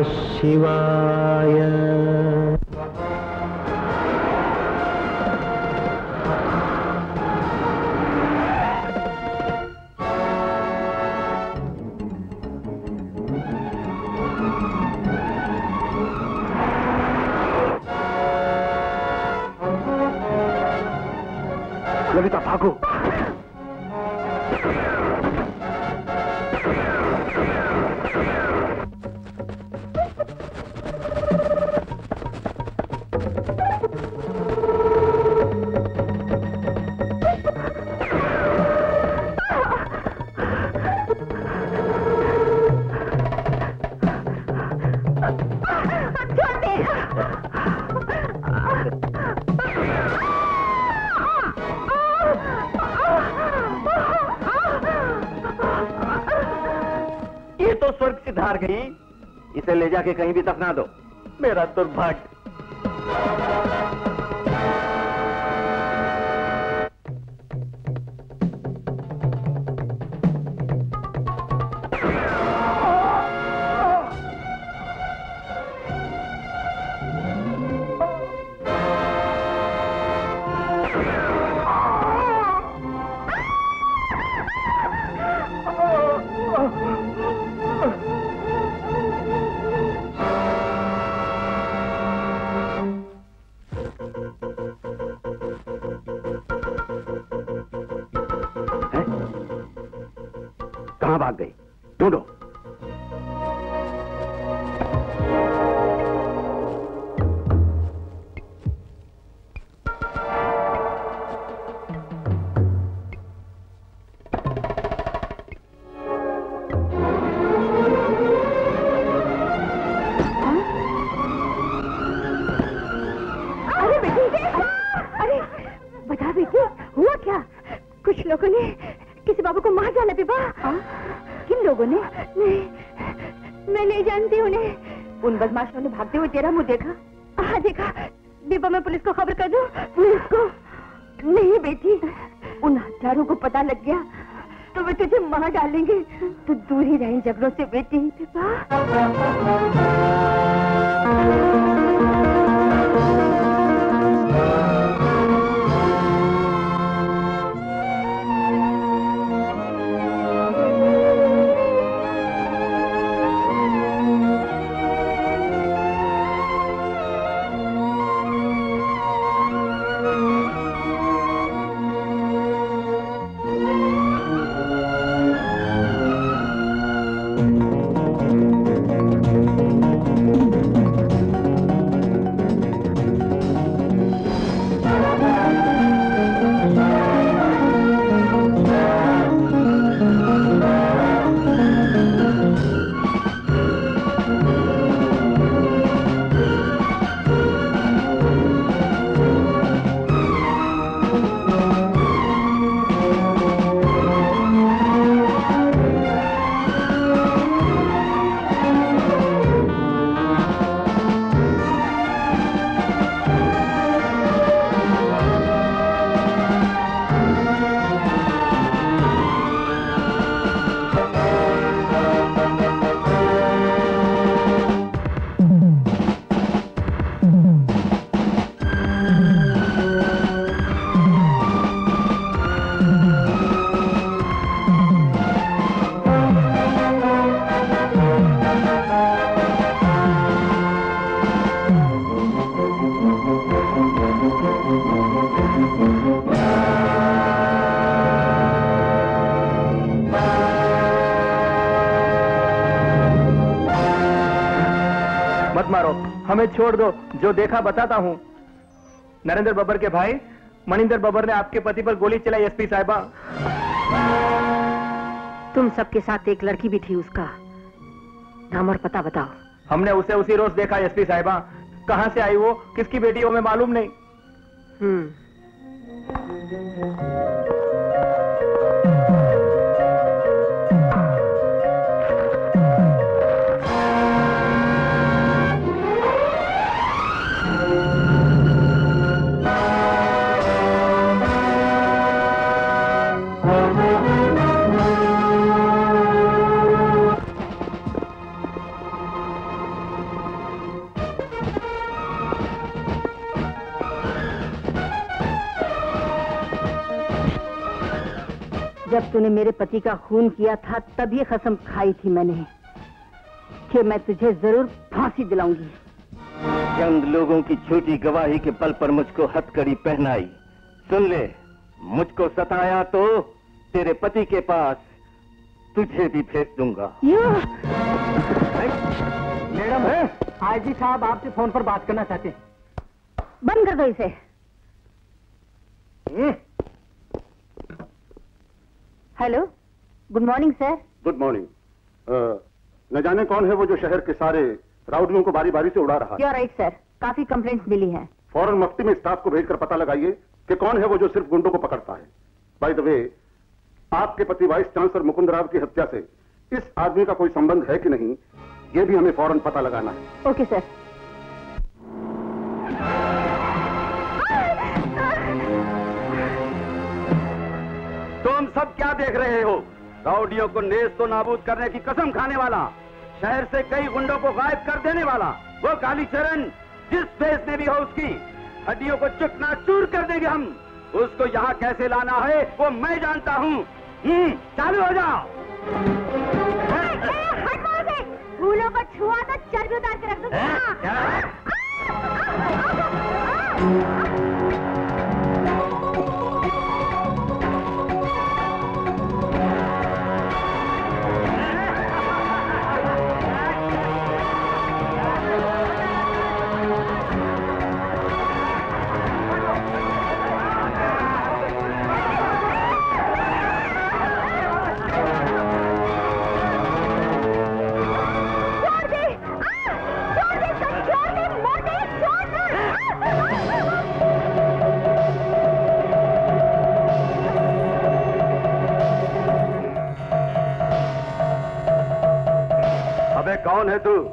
शिवाय। ललिता भागो। ये तो स्वर्ग से धार गई, इसे ले जाके कहीं भी दफना दो। मेरा दुर्भाग्य। कहां भाग गई? ढूंढो। अरे बेटी, अरे बता बेटी, हुआ क्या? कुछ लोगों ने किसी बाबू को मार डाला विभा। किन लोगों ने? मैं नहीं जानती उन्हें। उन बदमाशों ने भागते हुए तेरा मुंह देखा? हाँ देखा। विभा, मैं पुलिस को खबर कर दूं? पुलिस को? नहीं बेटी, उन हत्यारों को पता लग गया तो वे तुझे मार डालेंगे। तो दूर ही रहे झगड़ों से बेटी। विभा, मत मारो, हमें छोड़ दो, जो देखा बताता हूँ। नरेंद्र बब्बर के भाई मनिंदर बब्बर ने आपके पति पर गोली चलाई। एसपी साहिबा, तुम सबके साथ एक लड़की भी थी, उसका नाम और पता बताओ। हमने उसे उसी रोज देखा। एसपी साहिबा, कहाँ से आई वो, किसकी बेटी हो, हमें मालूम नहीं। तूने मेरे पति का खून किया था तब ये कसम खाई थी मैंने कि मैं तुझे जरूर फांसी दिलाऊंगी। चंद लोगों की झूठी गवाही के बल पर मुझको हथकड़ी पहनाई। सुन ले, मुझको सताया तो तेरे पति के पास तुझे भी भेज दूंगा। मैडम है आईजी साहब आपसे फोन पर बात करना चाहते हैं। बंद कर दो इसे। Hello, good morning sir. Good morning. न जाने कौन है वो जो शहर के सारे राउडियों को बारी बारी से उड़ा रहा है। यू आर राइट सर, काफी कंप्लेंट्स मिली हैं। फौरन मफ्ती में स्टाफ को भेजकर पता लगाइए कि कौन है वो जो सिर्फ गुंडों को पकड़ता है। बाय द वे, आपके पति वाइस चांसलर मुकुंद राव की हत्या से इस आदमी का कोई संबंध है कि नहीं, ये भी हमें फौरन पता लगाना है। Okay sir. तुम सब क्या देख रहे हो? राउडियों को नेस्त तो नाबूद करने की कसम खाने वाला, शहर से कई गुंडों को गायब कर देने वाला, वो कालीचरण जिस देश में भी हो उसकी हड्डियों को चकनाचूर कर देंगे हम। उसको यहाँ कैसे लाना है वो मैं जानता हूँ। चालू हो जाओ। फूलों को छुआ तो चर्बी उतार के रख दूंगा। कौन है तू?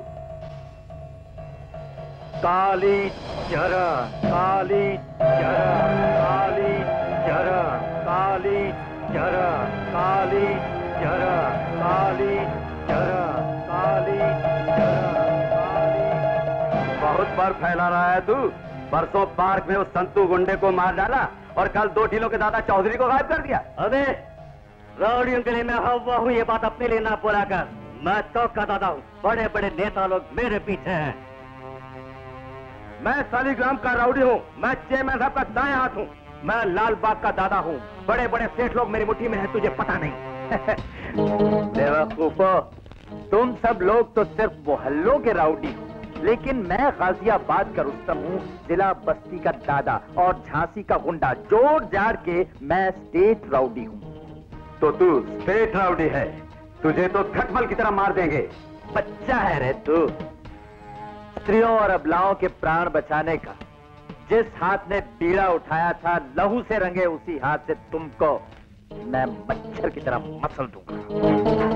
काली चरण, काली चरण, काली चरण, काली चरण, काली चरण, काली चरण, काली चरण, काली। बहुत बार फैला रहा है तू। परसों पार्क में उस संतू गुंडे को मार डाला और कल 2 ढीलों के दादा चौधरी को गायब कर दिया। अबे राउडियों के लिए मैं हवा हूँ, ये बात अपने लिए ना बोला कर। मैं तो का दादा हूँ, बड़े बड़े नेता लोग मेरे पीछे हैं। मैं सालीग्राम का राउडी हूँ, मैं चेयरमैन साहब का दाएं हाथ हूँ। मैं लाल बाग का दादा हूँ, बड़े बड़े सेठ लोग मेरी मुट्ठी में हैं, तुझे पता नहीं। बेवकूफो, तुम सब लोग तो सिर्फ मोहल्लों के राउडी हो, लेकिन मैं गाजियाबाद का रुस्तम हूँ, जिला बस्ती का दादा और झांसी का गुंडा। जोड़ जाड़ के मैं स्टेट राउडी हूँ। तो तू स्टेट राउडी है, तुझे तो खटमल की तरह मार देंगे। बच्चा है रे तू। स्त्रियों और अबलाओं के प्राण बचाने का जिस हाथ ने बीड़ा उठाया था, लहू से रंगे उसी हाथ से तुमको मैं मच्छर की तरह मसल दूंगा।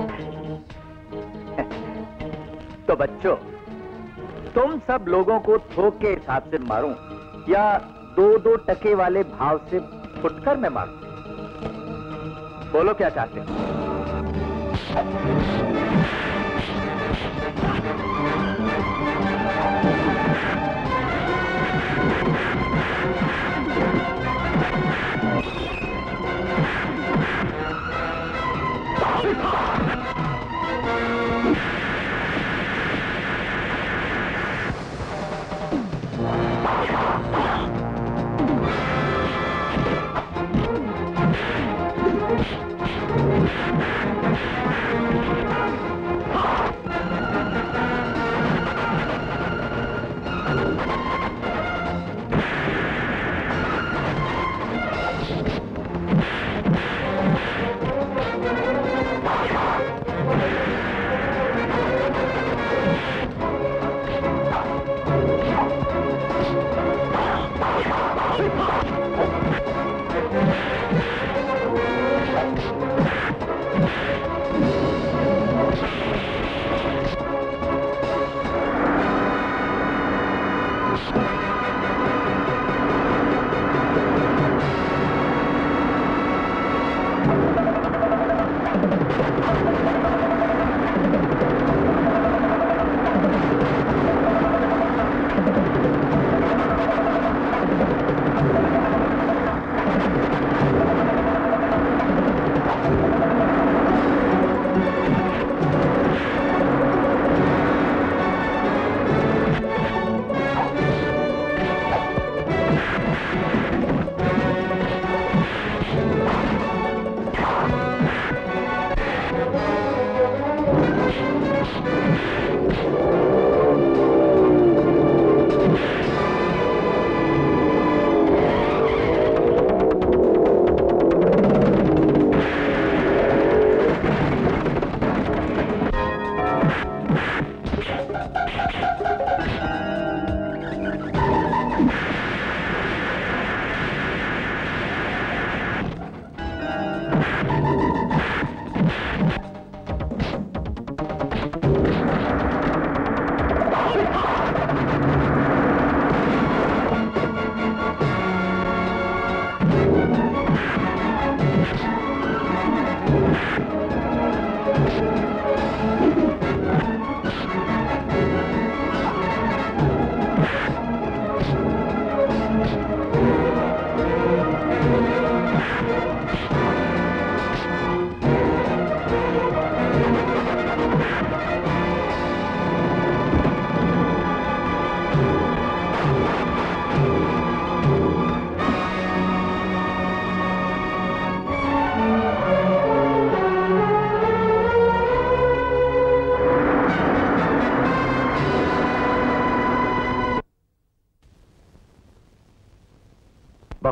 तो बच्चों, तुम सब लोगों को थोक के हिसाब से मारूं या 2-2 टके वाले भाव से फुटकर मैं मारूं? बोलो क्या चाहते हो?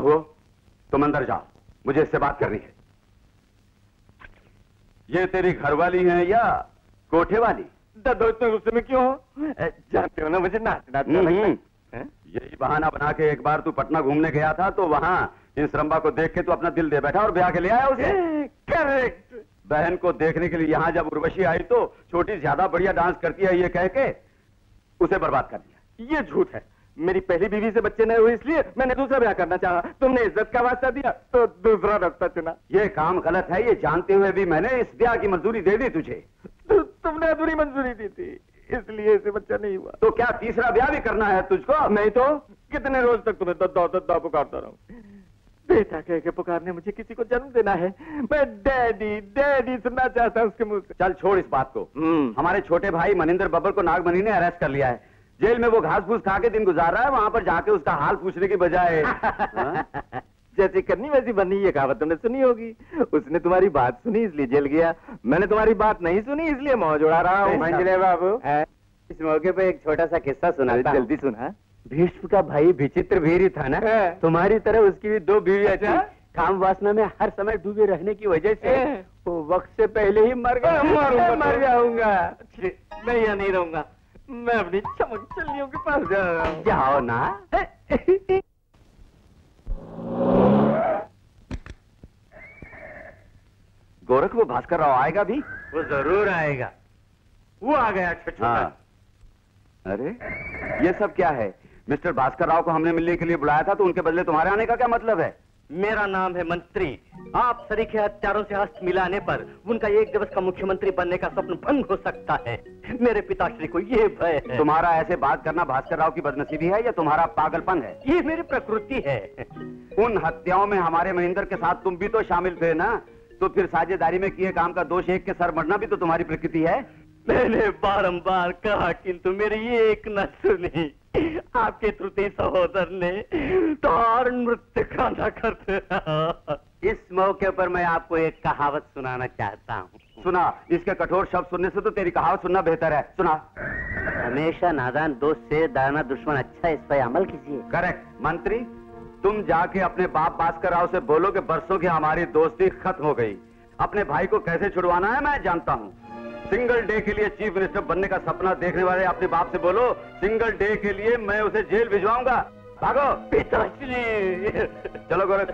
बहुओं, तुम अंदर जाओ, मुझे इससे बात करनी है। ये तेरी घरवाली है या कोठे वाली? दादा इतने गुस्से में क्यों हो? जानते हो ना मुझे नाचना अच्छा लगता है। यही बहाना बना के एक बार तू पटना घूमने गया था तो वहां इन श्रम्बा को देख के तू अपना दिल दे बैठा और ब्याह के ले आया उसे। करेक्ट। बहन को देखने के लिए यहाँ जब उर्वशी आई तो छोटी ज्यादा बढ़िया डांस करती है ये कह के उसे बर्बाद कर दिया। ये झूठ है। मेरी पहली बीवी से बच्चे नहीं हुए इसलिए मैंने दूसरा ब्याह करना चाहा। तुमने इज्जत का वास्ता दिया तो दूसरा रास्ता चुना। ये काम गलत है, ये जानते हुए भी मैंने इस ब्याह की मंजूरी दे दी तुझे। तुमने अधूरी मंजूरी दी थी इसलिए इसे बच्चा नहीं हुआ। तो क्या तीसरा ब्याह भी करना है तुझको? नहीं तो कितने रोज तक तुम्हें दद्दा दद्दा पुकारता रहूं? बेटा कह के पुकारने मुझे किसी को जन्म देना है। मैं डैडी डैडी सुनना चाहता हूं उसके मुंह से। चल छोड़ इस बात को। हमारे छोटे भाई मनिंदर बब्बर को नागमणि ने अरेस्ट कर लिया है। जेल में वो घास फूस खा के दिन गुजार रहा है, वहां पर जाके उसका हाल पूछने की बजाय जैसी करनी वैसी बननी, ये कहावत तुमने सुनी होगी। उसने तुम्हारी बात सुनी इसलिए जेल गया, मैंने तुम्हारी बात नहीं सुनी इसलिए मौज उड़ा रहा हूँ। मंजले बाबू, इस मौके पे एक छोटा सा किस्सा सुनाता हूं। जल्दी सुना। भीष्म का भाई विचित्र भीरी था ना, तुम्हारी तरह उसकी भी 2 बीवियां थी। काम वासना में हर समय डूबे रहने की वजह से वो वक्त से पहले ही मर गया। मर जाऊंगा। मैं यहाँ नहीं रहूंगा, मैं अपनी चमक चलियों के पास जा रहा हूँ। जाओ ना। गोरख वो भास्कर राव आएगा भी? वो जरूर आएगा। वो आ गया छोटा। हाँ। अरे ये सब क्या है? मिस्टर भास्कर राव को हमने मिलने के लिए बुलाया था तो उनके बदले तुम्हारे आने का क्या मतलब है? मेरा नाम है मंत्री। आप सरीखे हत्यारों से हस्त मिलाने पर उनका एक दिवस का मुख्यमंत्री बनने का स्वप्न भंग हो सकता है। मेरे पिताश्री को ये भय है। तुम्हारा ऐसे बात करना भास्कर राव की बदनसीबी है या तुम्हारा पागलपन है? ये मेरी प्रकृति है। उन हत्याओं में हमारे महेंद्र के साथ तुम भी तो शामिल थे ना, तो फिर साझेदारी में किए काम का दोष एक के सर मरना भी तो तुम्हारी प्रकृति है। मैंने बारंबार कहा किंतु मेरी एक न सुनी। आपके त्रुटि सहोदर ने दारुण नृत्य गाना करते। इस मौके पर मैं आपको एक कहावत सुनाना चाहता हूँ। सुना। इसके कठोर शब्द सुनने से तो तेरी कहावत सुनना बेहतर है। सुना। हमेशा नादान दोस्त से दाना दुश्मन अच्छा, इस पर अमल कीजिए। करेक्ट। मंत्री, तुम जाके अपने बाप भास्कर राव से बोलो कि बरसों की हमारी दोस्ती खत्म हो गई। अपने भाई को कैसे छुड़वाना है मैं जानता हूँ। सिंगल डे के लिए चीफ मिनिस्टर बनने का सपना देखने वाले अपने बाप से बोलो सिंगल डे के लिए मैं उसे जेल भिजवाऊंगा। भागो। पिताश्री। चलो गोरख।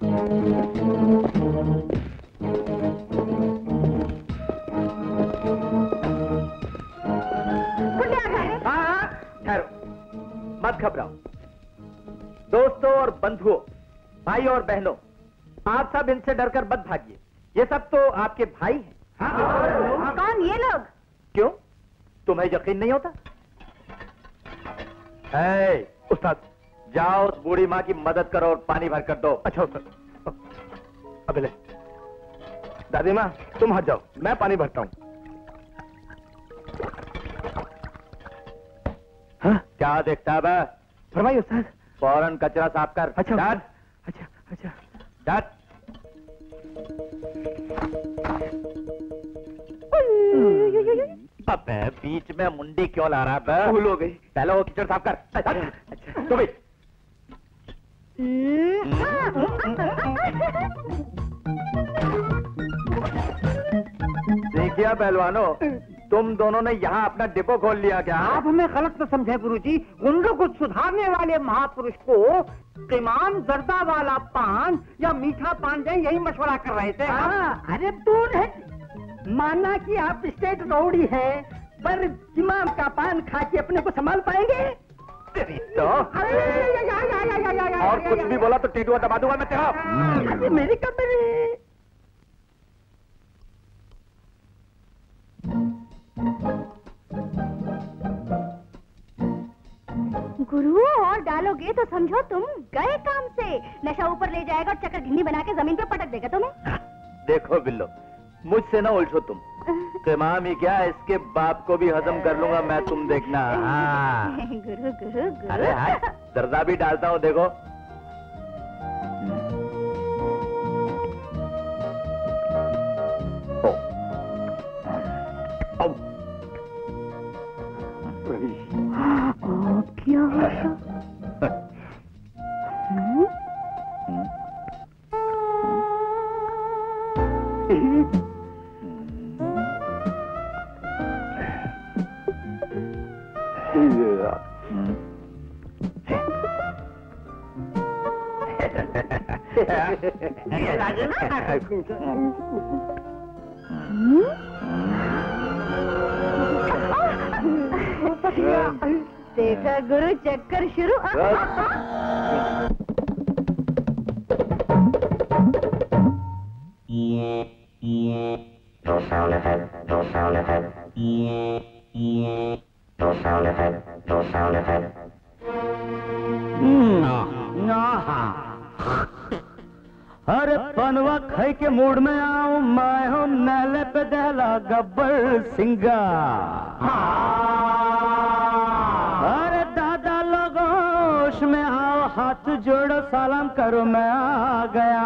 ठहरो, मत घबराओ। दोस्तों और बंधुओं, भाई और बहनों, आप सब इनसे डरकर मत भागिए। ये सब तो आपके भाई हैं। कौन ये लोग? क्यों, तुम्हें यकीन नहीं होता? उस्ताद, जाओ उस बूढ़ी माँ की मदद करो और पानी भर कर दो। अच्छा उस्ताद। अबे ले। दादी माँ, तुम हट जाओ, मैं पानी भरता हूँ। हाँ? क्या देखता है? फरमाइए उस्ताद। फौरन कचरा साफ कर। अच्छा अच्छा अच्छा। डट। अबे बीच में मुंडी क्यों ला रहा है? भूल हो गई। पहले वो कीचड़ साफ कर। अच्छा तो भाई। देखिए पहलवानों, तुम दोनों ने यहाँ अपना डिपो खोल लिया क्या? आप हमें गलत न समझे गुरुजी। गुंडों को सुधारने वाले महापुरुष को कीमान जर्दा वाला पान या मीठा पान दे, यही मशवरा कर रहे थे। अरे तू नहीं माना कि आप स्टेट रौडी है, पर इमाम का पान खा के अपने को संभाल पाएंगे? तो और कुछ भी बोला तो टेटुआ दबा दूंगा मैं तेरा। अरे मेरी कमरे। गुरु और डालोगे तो समझो तुम गए काम से। नशा ऊपर ले जाएगा और चक्कर घिन्नी बना के जमीन पे पटक देगा तुम्हें। देखो बिल्लो, मुझसे ना उलझो तुम। तमाम ही क्या, इसके बाप को भी हजम कर लूंगा मैं, तुम देखना। हाँ। गुरु गुरु गुरु। अरे हाँ, दर्दा भी डालता हूँ देखो। क्या? देखा गुरु, चक्कर शुरू। No sound effect, no sound effect. No sound effect, no sound effect. अरे पनवा खाई के मूड में आऊं, मैं हूं नहले पे दहला गब्बर सिंगा। अरे दादा लोगोश में आओ, हाथ जोड़ो सलाम करो, मैं आ गया।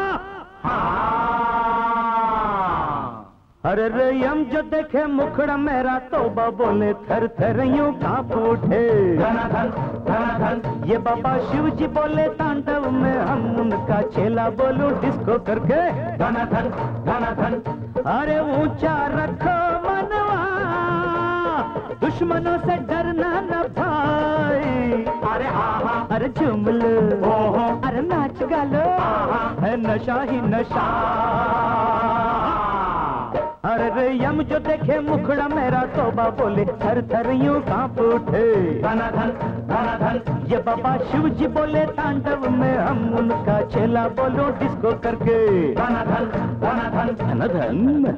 अरे रे यम जो देखे मुखड़ा मेरा, तौबा बोले थर थर यूं कांप उठे। ये बाबा शिव जी बोले तांडव में, हम उनका चेला बोलूं डिस्को करके। अरे ऊंचा रखो मनवा, दुश्मनों से डरना न भाई। अरे झूम लो, अरे नाच गालो, है नशा ही नशा। अरे रे यम जो देखे मुखड़ा मेरा, तौबा बोले थर थर यूं कांप उठे। ये बाबा शिव जी बोले तांडव में, हम उनका चेला बोलो डिस्को करके। धन धन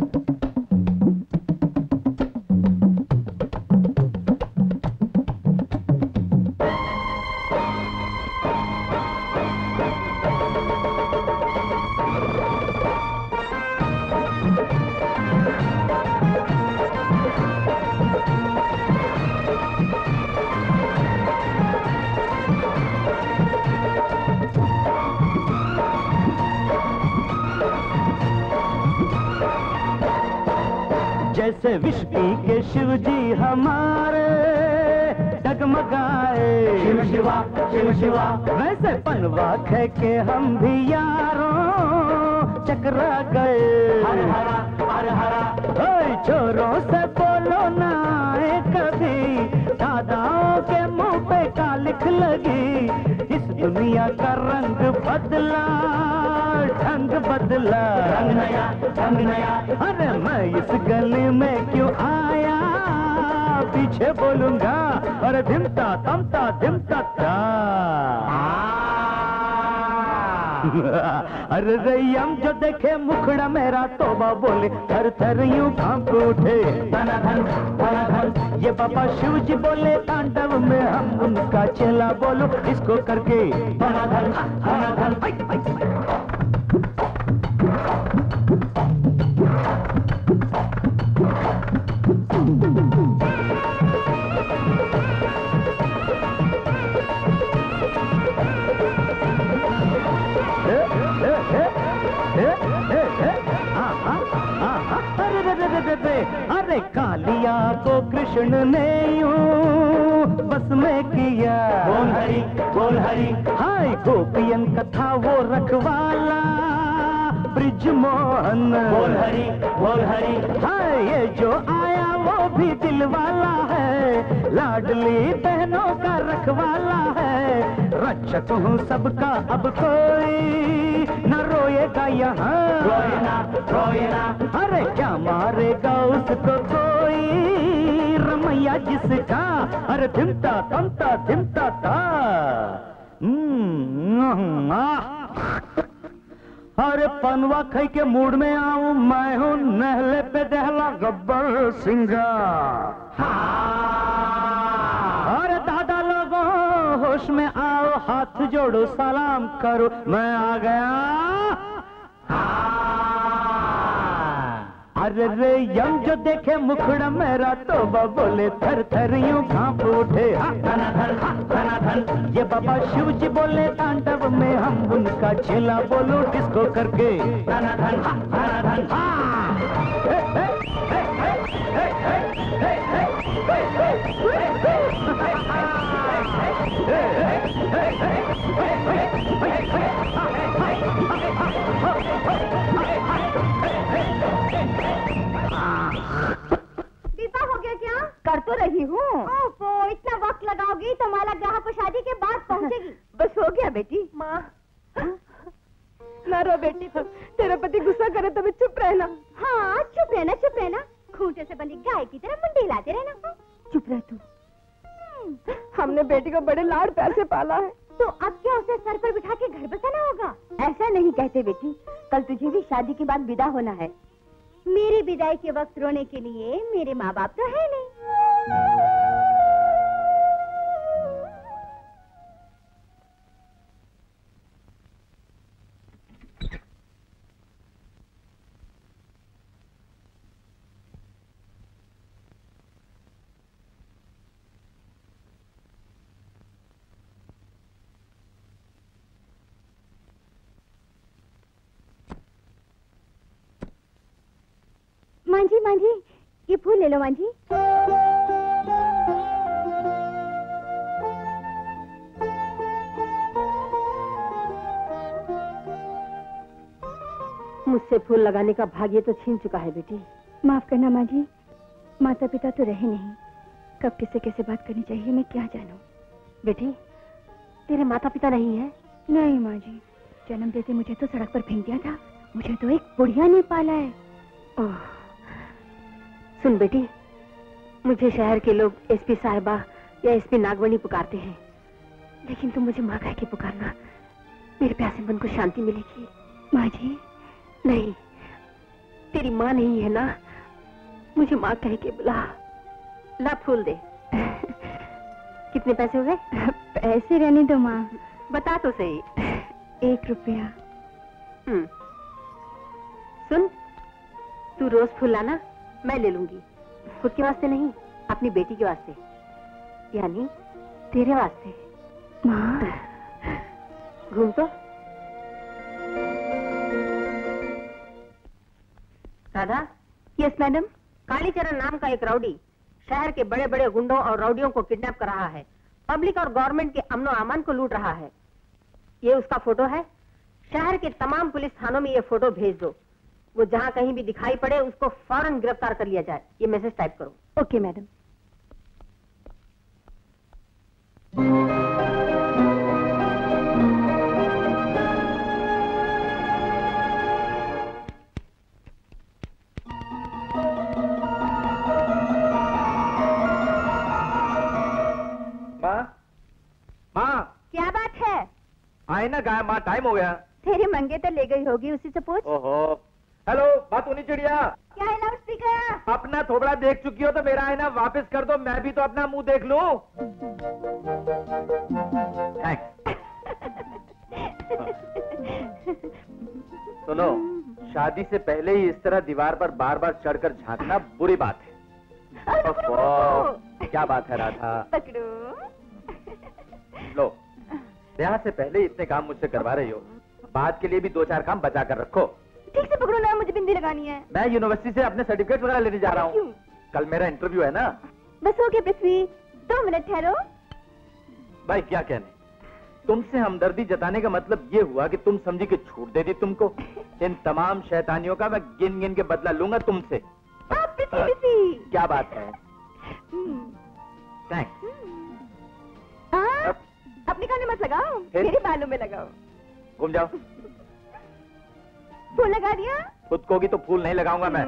जैसे विष्णु के शिव जी हमारे डगमगाए, शिव शिवा शिव शिवा, वैसे पनवा खे के हम भी यारों चकरा गए। हर हरा हर हरा, चोरों से बोलो ना आए कभी, दादाओं के मुंह पे कालिख लगी। इस दुनिया का रंग बदला, ढंग बदला, रंग नया ढंग नया। अरे मैं इस गली में क्यों आया, पीछे बोलूंगा, अरे धिमता तमता धिमता था। अरे रैयम जो देखे मुखड़ा मेरा, तौबा बोले थर थर यूं कांप उठे। ये बाबा शिव जी बोले तांडव में, हम उनका चेला बोलो इसको करके। अरे कालिया को कृष्ण ने यूं बस में किया। बोल हरी बोल हरी, हाय गोपियन कथा वो रखवाला ब्रिज मोहन। बोल हरी, हाय ये जो आया वो भी दिल वाला है, लाडली बहनों का रखवाला है। रक्षक हूँ सबका अब कोई न रोएगा यहाँ। रोएना अरे क्या मारेगा उसको कोई, रमैया जिसका अरे धिमता तमता धिमता था। अरे पनवा खाई के मूड में आऊं, मैं हूँ नहले पे दहला गब्बर सिंगा। अरे दादा लोगों होश में आओ, हाथ जोड़ो सलाम करो, मैं आ गया। अरे रे यम जो देखे मुखड़ा मेरा, तो बोले थर थर यूं कांप उठे। ये बाबा शिव जी बोले तांडव में, हम उनका चेला बोलो डिस्को करके। दीपा हो गया क्या? कर तो रही हूँ। ओफो, इतना वक्त लगाओगी तो माला ग्राहक को शादी के बाद पहुँचेगी। बस हो गया बेटी। माँ ना रो बेटी, तेरा पति गुस्सा करे तो भी चुप रहना। हाँ चुप रहना, चुप रहना। खूंटे से बंधी गाय की तरह मुंडी हिलाते रहना। चुप रह तू। हमने बेटी को बड़े लाड प्यार से पाला है, तो अब क्या उसे सर पर बिठा के घर बसाना होगा? ऐसा नहीं कहते बेटी, कल तुझे भी शादी के बाद विदा होना है। मेरी विदाई के वक्त रोने के लिए मेरे माँ बाप तो है नहीं। मांझी मांझी, ये फूल ले लो मांझी। मुझसे फूल लगाने का भाग्य तो छीन चुका है बेटी। माफ करना माँ जी, माता पिता तो रहे नहीं, कब किससे कैसे बात करनी चाहिए मैं क्या जानूं। बेटी, तेरे माता पिता नहीं है? नहीं माँ जी, जन्म देते मुझे तो सड़क पर फेंक दिया था, मुझे तो एक बुढ़िया ने पाला है। ओह, सुन बेटी, मुझे शहर के लोग एसपी साहिबा या एसपी नागवणी पुकारते हैं, लेकिन तुम मुझे माँ कह के पुकारना, मेरे प्यासे मन को शांति मिलेगी। माँ जी? नहीं, तेरी माँ नहीं है ना, मुझे माँ कह के बुला। ला फूल दे। कितने पैसे हुए? पैसे रहने दो माँ। बता तो सही। 1 रुपया। सुन, तू रोज फूल लाना, मैं ले लूंगी। खुद के वास्ते नहीं, अपनी बेटी के वास्ते, यानी तेरे वास्ते। माँ, घूम तो। राधा? Yes madam. कालीचरण नाम का एक राउडी शहर के बड़े बड़े गुंडों और राउडियों को किडनैप कर रहा है, पब्लिक और गवर्नमेंट के अमनो अमान को लूट रहा है। ये उसका फोटो है। शहर के तमाम पुलिस थानों में ये फोटो भेज दो, वो जहां कहीं भी दिखाई पड़े उसको फौरन गिरफ्तार कर लिया जाए। ये मैसेज टाइप करो। Okay madam. माँ, क्या बात है? आए ना गाय माँ, टाइम हो गया। तेरी मंगेतर ले गई होगी, उसी से पूछ। ओहो, हेलो बात होनी चिड़िया। क्या है लाउड स्पीकर? अपना थोबड़ा देख चुकी हो तो मेरा आईना वापस कर दो, मैं भी तो अपना मुंह देख लूं। सुनो, शादी से पहले ही इस तरह दीवार पर बार बार चढ़कर झांकना बुरी बात है। क्या बात है राधा? पकड़ो। लो, ब्याह से पहले इतने काम मुझसे करवा रही हो, बाद के लिए भी 2-4 काम बचा कर रखो। ठीक से पकड़ो ना, मुझे बिंदी लगानी है। मैं यूनिवर्सिटी से अपने सर्टिफिकेट वगैरह लेने जा रहा हूँ। कल मेरा इंटरव्यू है ना। बस हो गया पृथ्वी, 2 मिनट ठहरो। भाई क्या कहने, तुमसे हमदर्दी जताने का मतलब ये हुआ कि तुम समझी कि छूट दे दी तुमको। इन तमाम शैतानियों का मैं गिन गिन के बदला लूंगा तुमसे। पृथ्वी क्या बात है? थैंक्स। अपने कान में मत लगाओ, फिर? मेरे बालों में लगाओ। घूम जाओ। फूल लगा दिया? खुद को भी तो फूल नहीं लगाऊंगा मैं।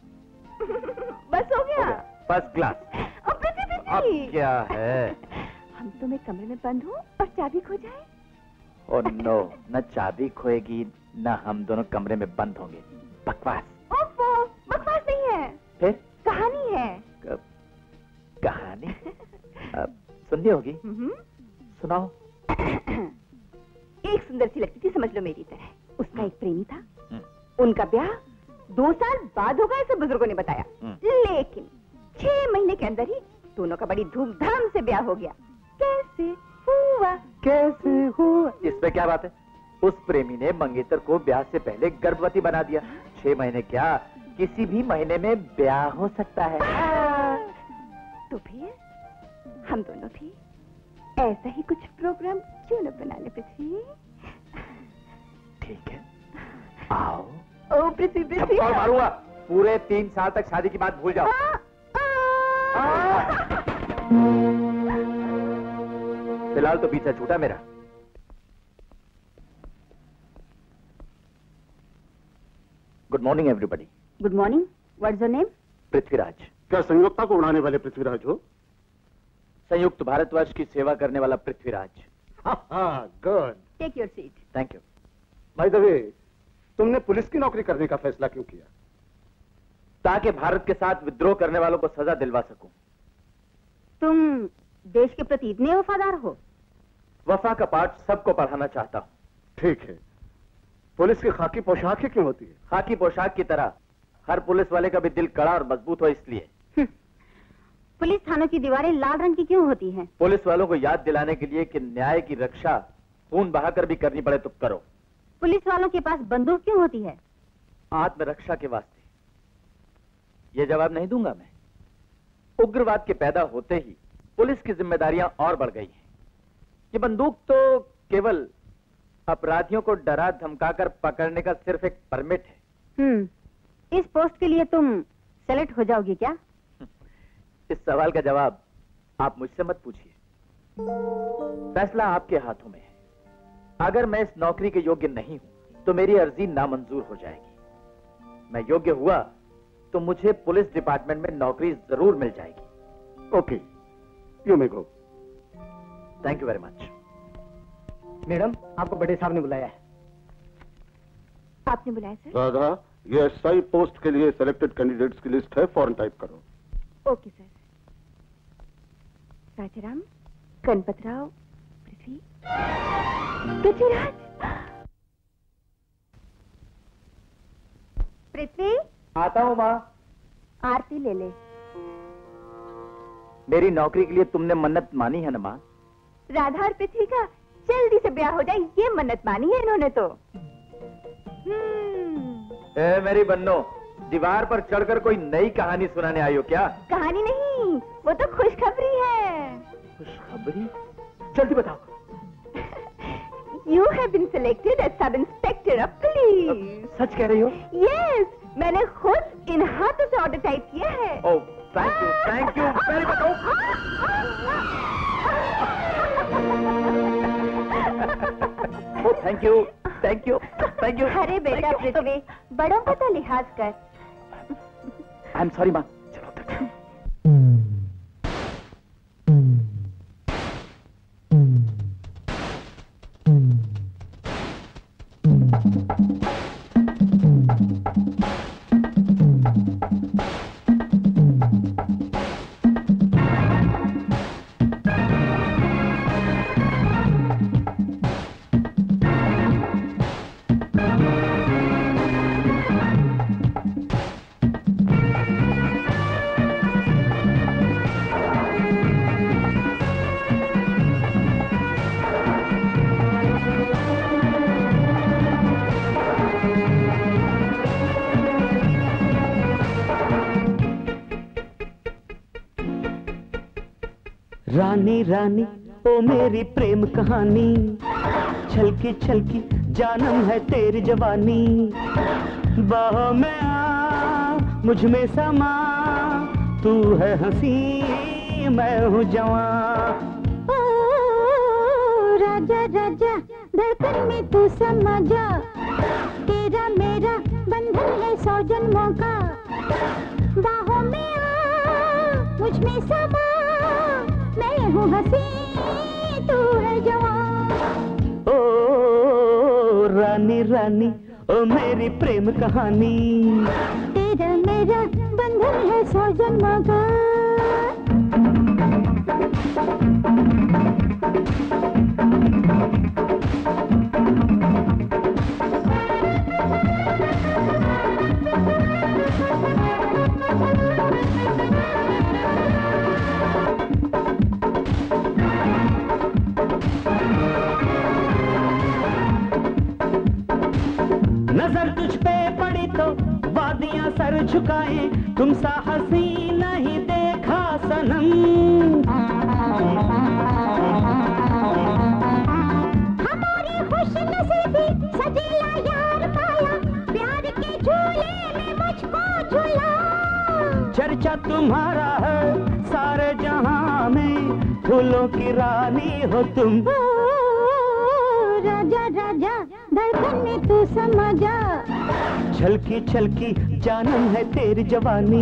बस हो गया? First class. अब क्या है? हम तुम एक कमरे में बंद हो और चाबी खो जाए। ओह नो, न चाबी खोएगी न हम दोनों कमरे में बंद होंगे। बकवास। ओफो, बकवास नहीं है, फिर कहानी है। कहानी? सुननी होगी। सुनाओ। एक सुंदर सी लड़की थी, समझ लो मेरी तरह। उसका एक प्रेमी था। उनका ब्याह 2 साल बाद होगा, ऐसे बुजुर्गों ने बताया। लेकिन 6 महीने के अंदर ही दोनों का बड़ी धूमधाम से ब्याह हो गया। कैसे हुआ? कैसे हुआ? इसमें क्या बात है? उस प्रेमी ने मंगेतर को ब्याह से पहले गर्भवती बना दिया। 6 महीने क्या, किसी भी महीने में ब्याह हो सकता है। तो फिर हम दोनों भी ऐसा ही कुछ प्रोग्राम क्यों न बना ले पृथ्वी? ठीक है, आओ। ओ पृथ्वी, पृथ्वी और मारूंगा। पूरे 3 साल तक शादी की बात भूल जाओ। फिलहाल तो पीछा छूटा मेरा। Good morning everybody. Good morning. What's your name? Prithviraj. क्या संयोक्ता को उड़ाने वाले पृथ्वीराज हो? संयुक्त भारतवर्ष की सेवा करने वाला Prithviraj. Good. Take your seat. Thank you. By the way, तुमने पुलिस की नौकरी करने का फैसला क्यों किया? ताकि भारत के साथ विद्रोह करने वालों को सजा दिलवा सकूं। तुम देश के प्रति इतने वफादार हो? वफा का पाठ सबको पढ़ाना चाहता हूं। ठीक है, पुलिस की खाकी पोशाक ही क्यों होती है? खाकी पोशाक की तरह हर पुलिस वाले का भी दिल कड़ा और मजबूत हो इसलिए। पुलिस थानों की दीवारें लाल रंग की क्यों होती हैं? पुलिस वालों को याद दिलाने के लिए कि न्याय की रक्षा खून बहाकर भी करनी पड़े तो करो। पुलिस वालों के पास बंदूक क्यों होती है? आत्मरक्षा के वास्ते। ये जवाब नहीं दूंगा मैं। उग्रवाद के पैदा होते ही पुलिस की जिम्मेदारियां और बढ़ गई हैं। ये बंदूक तो केवल अपराधियों को डरा धमकाकर पकड़ने का सिर्फ एक परमिट है। इस पोस्ट के लिए तुम सेलेक्ट हो जाओगी क्या? इस सवाल का जवाब आप मुझसे मत पूछिए। फैसला आपके हाथों में है। अगर मैं इस नौकरी के योग्य नहीं हूं तो मेरी अर्जी नामंजूर हो जाएगी। मैं योग्य हुआ तो मुझे पुलिस डिपार्टमेंट में नौकरी जरूर मिल जाएगी। Okay, you may go. Thank you very much. Madam, आपको बड़े साहब ने बुलाया है। आपने बुलाया सर? राधा, ये एसआई पोस्ट के लिए सिलेक्टेड कैंडिडेट्स की लिस्ट है, फौरन टाइप करो। Okay sir. राजाराम, गणपतराव, पृथ्वीराज। पृथ्वी, आता हूं माँ। आरती ले ले। मेरी नौकरी के लिए तुमने मन्नत मानी है ना माँ? राधा और पृथ्वी का जल्दी से ब्याह हो जाए, ये मन्नत मानी है इन्होंने तो। मेरी बन्नो, दीवार पर चढ़कर कोई नई कहानी सुनाने आई हो क्या? कहानी नहीं, वो तो खुशखबरी है। खुशखबरी? जल्दी बताओ। You have been selected as sub inspector of police. सच कह रही हो? Yes, मैंने खुद इन हाथों से ऑर्डर टाइप किया है। Oh, thank you very much. Oh, thank you. अरे बेटा पृथ्वी, बड़ों का तो लिहाज कर। आई एम सॉरी माँ। चलो तक। रानी रानी ओ मेरी प्रेम कहानी, छलकी छलकी जानम है तेरी जवानी। बाहों में आ, मुझ में समा, तू है हंसी मैं हूँ जवां। ओ राजा राजा धड़कन में तू समा जा, तेरा मेरा बंधन है 100 जन्मों का। बाहों में आ, मुझ में समा, मैं हूँ हंसी तू है जवान। ओ रानी रानी ओ मेरी प्रेम कहानी, तेरा मेरा बंधन है 100 जन्मों का। नजर तुझ पे पड़ी तो वादियां सर झुकाए, तुम सा हंसी नहीं देखा सनम। हमारी खुशनसीबी सजीला यार पाया, प्यार के झूले में मुझको झूला। चर्चा तुम्हारा है सारे जहां में, फूलों की रानी हो तुम। राजा राजा धड़कन में तू समा जा, छलकी छलकी जानम है तेरी जवानी।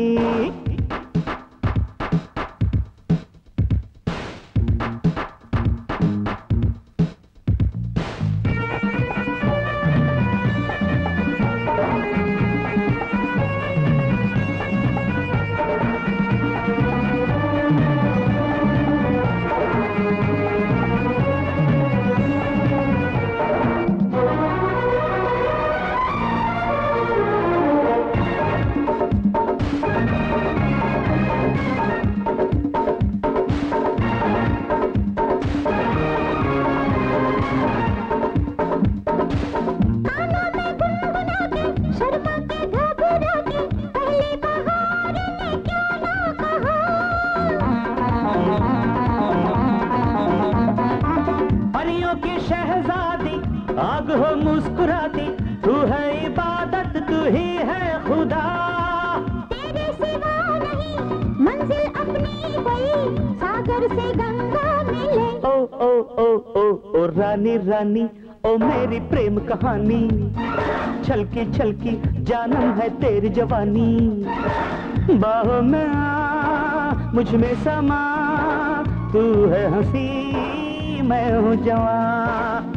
आग हो मुस्कुराती, तू है इबादत, तू ही है खुदा। तेरे सिवा नहीं मंजिल अपनी कोई, सागर से गंगा मिले। ओ ओ ओ ओ ओ रानी रानी, ओ मेरी प्रेम कहानी, छलकी छलकी जानम है तेरी जवानी। बाहों में आ, मुझ में समा, तू है हंसी, मैं हूँ जवां।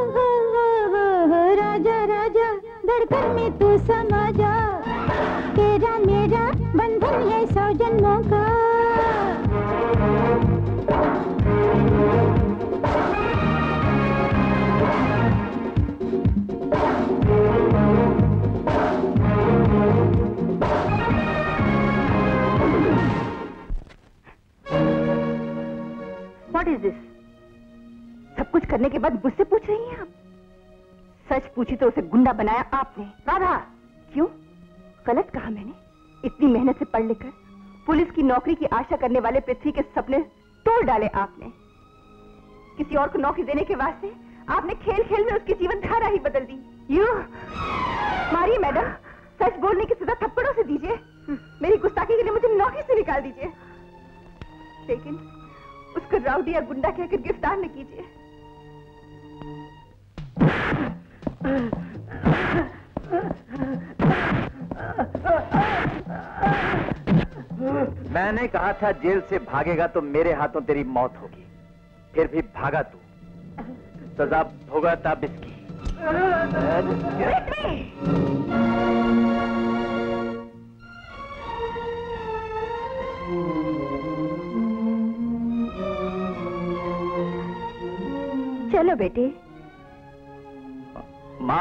राजा राजा धड़कन में तू समा जा, तेरा मेरा बंधन है 100 जन्मों का। What is this? सब कुछ करने के बाद मुझसे पूछ रही हैं आप? सच पूछी तो उसे गुंडा बनाया आपने। राधा, क्यों? गलत कहा मैंने? इतनी मेहनत से पढ़ लिखकर पुलिस की नौकरी की आशा करने वाले पृथ्वी के सपने तोड़ डाले आपने। किसी और को नौकरी देने के वास्ते आपने खेल खेल में उसकी जीवन धारा ही बदल दी। यू मारिए मैडम, सच बोलने की सजा थप्पड़ों से दीजिए, मेरी गुस्ताखी के लिए मुझे नौकरी से निकाल दीजिए, लेकिन उसको राउडी या गुंडा कहकर गिरफ्तार न कीजिए। मैंने कहा था जेल से भागेगा तो मेरे हाथों तेरी मौत होगी, फिर भी भागा तू, सजा भुगत अब इसकी। चलो बेटे। माँ,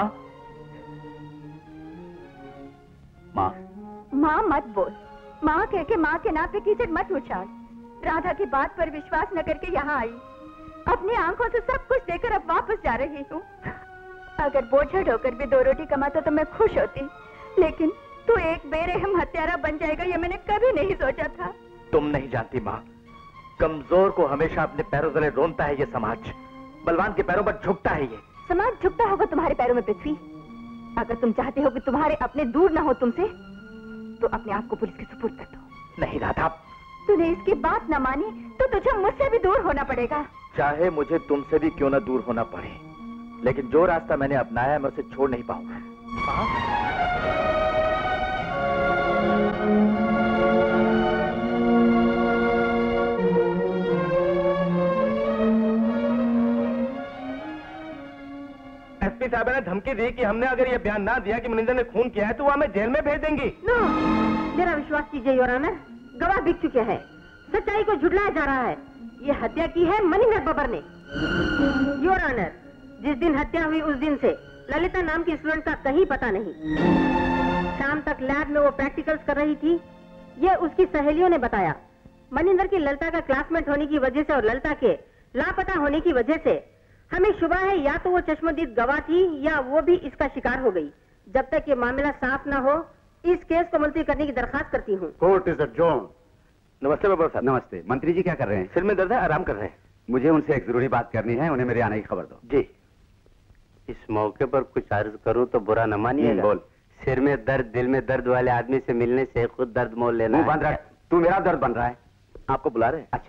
माँ, माँ मत बोल, माँ कह के माँ के नाम पे कीचड़ मत उछाल। राधा की बात पर विश्वास न करके यहाँ आई, अपनी आंखों से सब कुछ देकर अब वापस जा रही हूँ। अगर बोझा ढोकर भी 2 रोटी कमाता तो मैं खुश होती, लेकिन तू एक बेरहम हत्यारा बन जाएगा ये मैंने कभी नहीं सोचा था। तुम नहीं जानती माँ, कमजोर को हमेशा अपने पैरों तले रोनता है ये समाज, बलवान के पैरों पर झुकता है ये समाज। झुकता होगा तुम्हारे पैरों में पृथ्वी। अगर तुम चाहते हो कि तुम्हारे अपने दूर ना हो तुमसे, तो अपने आप को पुलिस के सुपुर्द कर दो। नहीं राधा, तूने इसकी बात न मानी तो तुझे मुझसे भी दूर होना पड़ेगा। चाहे मुझे तुमसे भी क्यों ना दूर होना पड़े, लेकिन जो रास्ता मैंने अपनाया है मैं उसे छोड़ नहीं पाऊंगा। एसपी साहब ने धमकी दी कि हमने अगर ये बयान ना दिया कि मनिंदर ने खून किया है तो वो हमें जेल में भेज देंगी। नो, मेरा विश्वास कीजिए योर ऑनर, गवाह बिक चुके हैं, सच्चाई को झुठलाया जा रहा है। ये हत्या की है मनिंदर बब्बर ने। योर ऑनर, जिस दिन हत्या हुई उस दिन से ललिता नाम की स्टूडेंट का कहीं पता नहीं। शाम तक लैब में वो प्रैक्टिकल्स कर रही थी, ये उसकी सहेलियों ने बताया। मनिंदर की ललिता का क्लासमेट होने की वजह से और ललिता के लापता होने की वजह से हमें शुबा है या तो वो चश्मदीद गवाह थी या वो भी इसका शिकार हो गई। जब तक ये मामला साफ न हो, इस केस को मुलतवी करने की दरखास्त करती हूँ। Court is adjourned. नमस्ते बाबा साहब। नमस्ते। मंत्री जी क्या कर रहे हैं? सिर में दर्द है, आराम कर रहे हैं। मुझे उनसे एक जरूरी बात करनी है, उन्हें मेरे आने की खबर दो। जी। इस मौके पर कुछ अर्ज करूं तो बुरा न मानिएगा। बोल। सिर में दर्द, दिल में दर्द वाले आदमी से मिलने से खुद दर्द मोल लेना। मुंह बंद रख, तू मेरा दर्द बन रहा है। आपको बुला रहे हैं। अच्छा,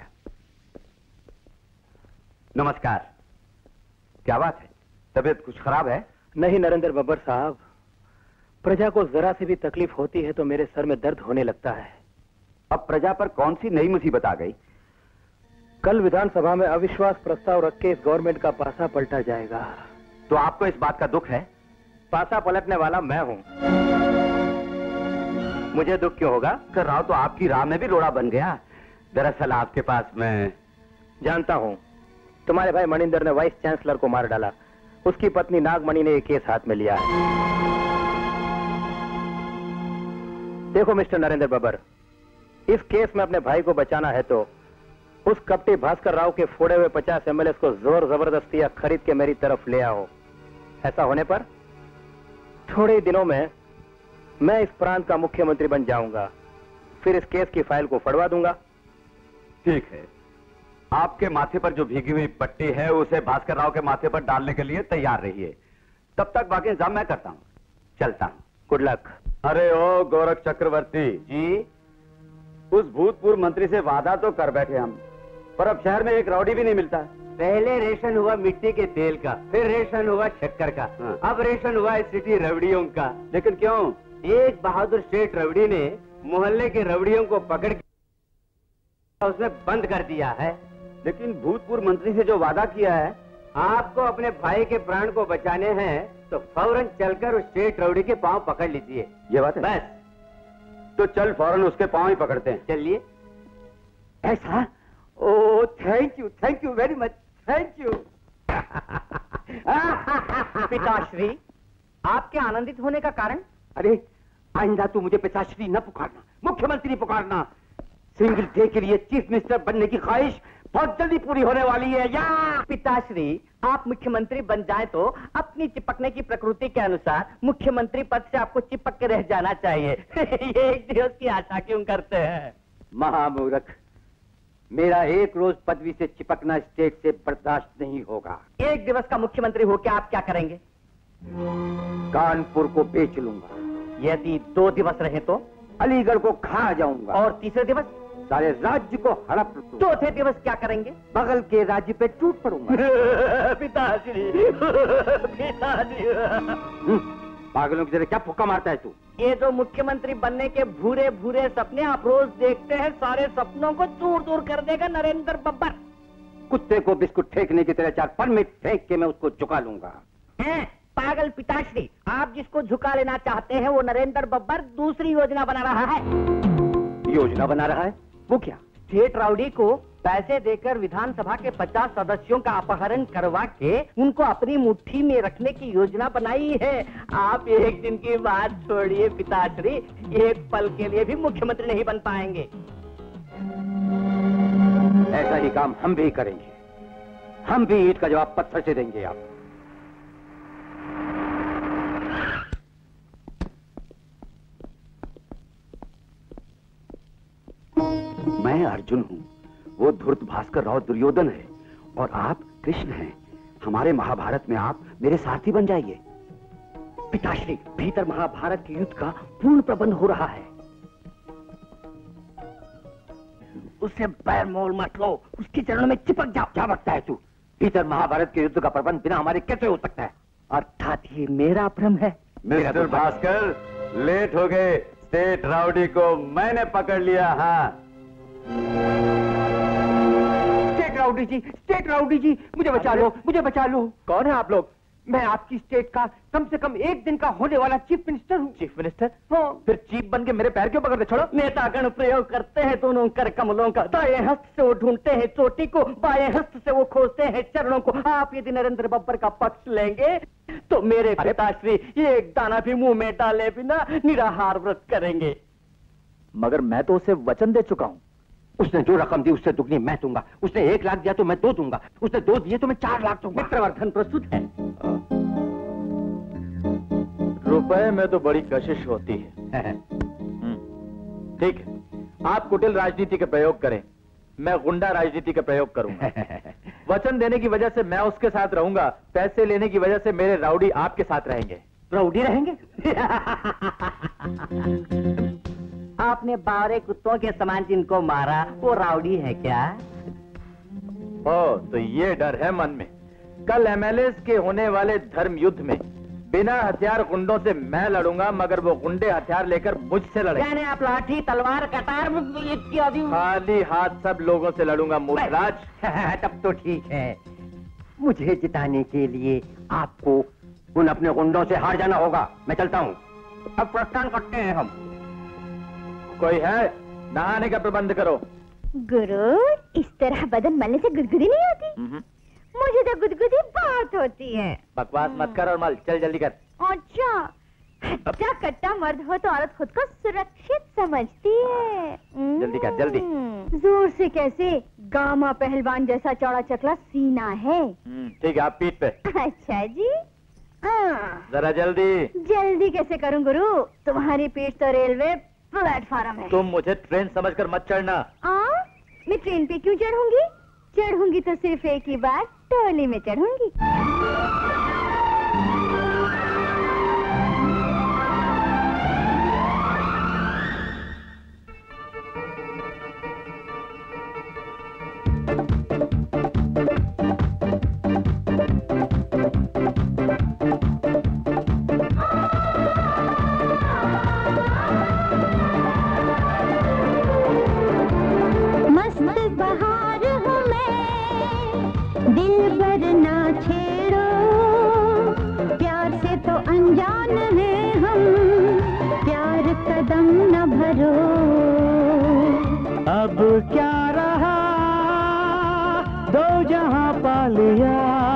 नमस्कार। क्या बात है, तबीयत कुछ खराब है? नहीं नरेंद्र बब्बर साहब, प्रजा को जरा से भी तकलीफ होती है तो मेरे सर में दर्द होने लगता है। अब प्रजा पर कौन सी नई मुसीबत आ गई? कल विधानसभा में अविश्वास प्रस्ताव रख के इस गवर्नमेंट का पासा पलटा जाएगा। तो आपको इस बात का दुख है? पासा पलटने वाला मैं हूं, मुझे दुख क्यों होगा? कर राव तो आपकी राह में भी लोड़ा बन गया। दरअसल आपके पास मैं जानता हूं, तुम्हारे भाई मणिंदर ने वाइस चांसलर को मार डाला। उसकी पत्नी नागमणि ने ये केस हाथ में लिया है। देखो मिस्टर नरेंद्र बब्बर, इस केस में अपने भाई को बचाना है तो उस कपटी भास्कर राव के फोड़े हुए 50 एमएलए को जोर जबरदस्ती या खरीद के मेरी तरफ ले आओ। ऐसा होने पर थोड़े ही दिनों में मैं इस प्रांत का मुख्यमंत्री बन जाऊंगा। फिर इस केस की फाइल को फड़वा दूंगा। ठीक है, आपके माथे पर जो भीगी हुई पट्टी है उसे भास्कर राव के माथे पर डालने के लिए तैयार रहिए। तब तक बाकी इंतजाम मैं करता हूं। चलता हूं। Good luck. अरे ओ गोरख चक्रवर्ती जी, उस भूतपूर्व मंत्री से वादा तो कर बैठे हम, पर अब शहर में एक रौडी भी नहीं मिलता। पहले रेशन हुआ मिट्टी के तेल का, फिर रेशन हुआ शक्कर का, अब रेशन हुआ इस सिटी रवड़ियों का। लेकिन क्यों? एक बहादुर शेठ रवड़ी ने मोहल्ले के रवड़ियों को पकड़ के उसमें बंद कर दिया है। लेकिन भूतपूर्व मंत्री से जो वादा किया है, आपको अपने भाई के प्राण को बचाने हैं तो फौरन चलकर उस शेठ रवड़ी के पांव पकड़ लीजिए। ये बात है? बस। तो चल फौरन उसके पांव ही पकड़ते हैं। चलिए। ऐसा? Oh thank you very much, thank you. पिताश्री, आपके आनंदित होने का कारण? अरे आइंदा तू मुझे पिताश्री न पुकारना, मुख्यमंत्री पुकारना। सिंगल डे के लिए चीफ मिनिस्टर बनने की ख्वाहिश बहुत जल्दी पूरी होने वाली है। या पिताश्री, आप मुख्यमंत्री बन जाए तो अपनी चिपकने की प्रकृति के अनुसार मुख्यमंत्री पद से आपको चिपक के रह जाना चाहिए। ये एक दिवस की आशा क्यों करते हैं? महामूर्ख, मेरा एक रोज पदवी से चिपकना स्टेट से बर्दाश्त नहीं होगा। एक दिवस का मुख्यमंत्री होकर आप क्या करेंगे? कानपुर को बेच लूंगा। यदि 2 दिवस रहे तो अलीगढ़ को खा जाऊंगा। और तीसरे दिवस सारे राज्य को हड़प लूंगा। चौथे दिवस क्या करेंगे? बगल के राज्य पे टूट पड़ूंगा। पिताश्री, पिताश्री। पागलों की तरह क्या फुक्का मारता है तू? ये जो मुख्यमंत्री बनने के भूरे भूरे सपने आप रोज देखते हैं, सारे सपनों को दूर दूर कर देगा नरेंद्र बब्बर। कुत्ते को बिस्कुट फेंकने की तरह 4 परमिट फेंक के मैं उसको झुका लूंगा। पागल पिताश्री, आप जिसको झुका लेना चाहते हैं वो नरेंद्र बब्बर दूसरी योजना बना रहा है। योजना बना रहा है? वो क्या? स्टेट राउडी को पैसे देकर विधानसभा के 50 सदस्यों का अपहरण करवा के उनको अपनी मुट्ठी में रखने की योजना बनाई है। आप एक दिन की बात छोड़िए पिताश्री, एक पल के लिए भी मुख्यमंत्री नहीं बन पाएंगे। ऐसा ही काम हम भी करेंगे। हम भी ईंट का जवाब पत्थर से देंगे। आप मैं अर्जुन हूँ, वो धूर्त भास्कर राव दुर्योधन है और आप कृष्ण हैं। हमारे महाभारत में आप मेरे साथी बन जाइए। पिताश्री, भीतर महाभारत के युद्ध का पूर्ण प्रबंध हो रहा है। उससे बैर मोल मत लो, उसके चरणों में चिपक जाओ। क्या बकता है तू? भीतर महाभारत के युद्ध का प्रबंध बिना हमारे कैसे हो सकता है? अर्थात ये मेरा भ्रम है। मिस्टर भास्कर, लेट हो गए। स्टेट राउडी को मैंने पकड़ लिया। हाँ, स्टेट राउडी जी, मुझे बचा लो, मुझे बचा लो। कौन है आप लोग? मैं आपकी स्टेट का कम से कम 1 दिन का होने वाला चीफ मिनिस्टर हूँ। Chief minister? हाँ। फिर चीफ बन के मेरे पैर क्यों पकड़ते? छोड़ो। नेतागण प्रयोग करते हैं दोनों कर कमलों का। दाएं हस्त से वो ढूंढते हैं चोटी को, बाएं हस्त से वो खोजते हैं चरणों को। आप यदि नरेंद्र बब्बर का पक्ष लेंगे तो मेरे पिताश्री एक दाना भी मुंह में डाले बिना निराहार व्रत करेंगे। मगर मैं तो उसे वचन दे चुका हूँ। उसने जो रकम दी उससे दुगनी मैं दूंगा। उसने 1 लाख दिया तो मैं 2 दूंगा। उसने 2 दिए तो मैं 4 लाख दूंगा। मित्रवर्धन प्रस्तुत है। रुपए में तो बड़ी कशिश होती है। ठीक है, आप कुटिल राजनीति का प्रयोग करें, मैं गुंडा राजनीति का प्रयोग करूंगा। वचन देने की वजह से मैं उसके साथ रहूंगा, पैसे लेने की वजह से मेरे राउडी आपके साथ रहेंगे। राउडी रहेंगे? आपने 12 कुत्तों के समान जिनको मारा वो राउडी है क्या? तो ये डर है मन में। कल एमएलए के होने वाले धर्म युद्ध में बिना हथियार गुंडों से मैं लड़ूंगा, मगर वो गुंडे हथियार लेकर मुझसे लड़ेंगे। यानी आप लाठी तलवार कटार इत्यादि? खाली हाथ सब लोगों से लड़ूंगा मूर्खराज। तब तो ठीक है। मुझे जिताने के लिए आपको उन अपने गुंडों से हार जाना होगा। मैं चलता हूँ, अब प्रस्थान करते हैं हम। कोई है? नहाने का प्रबंध करो। गुरु, इस तरह बदन मलने से गुदगुदी नहीं होती? मुझे तो गुदगुदी बहुत होती है। बकवास मत कर और मल, चल जल्दी कर। अच्छा, हट्टा कट्टा मर्द हो तो औरत खुद को सुरक्षित समझती है। जल्दी कर, जल्दी। जोर से कैसे? गामा पहलवान जैसा चौड़ा चकला सीना है। ठीक है, आप पीठ पे। अच्छा जी। जरा जल्दी। जल्दी कैसे करूं गुरु? तुम्हारी पीठ तो रेलवे प्लेटफार्म है। तुम मुझे ट्रेन समझकर मत चढ़ना। मैं ट्रेन पे क्यों चढ़ूंगी? चढ़ूंगी तो सिर्फ एक ही बार, टोली में चढ़ूंगी। अब क्या रहा, दो जहां पा लिया,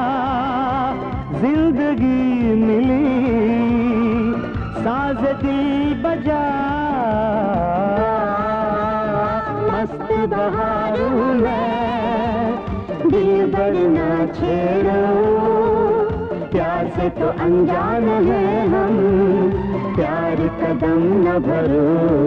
जिंदगी मिली, साज़ दिल बजा, मस्त बहार हूँ मैं, दिल भर ना छेड़ो, प्यार से तो अनजान है हम, प्यार कदम न भरो।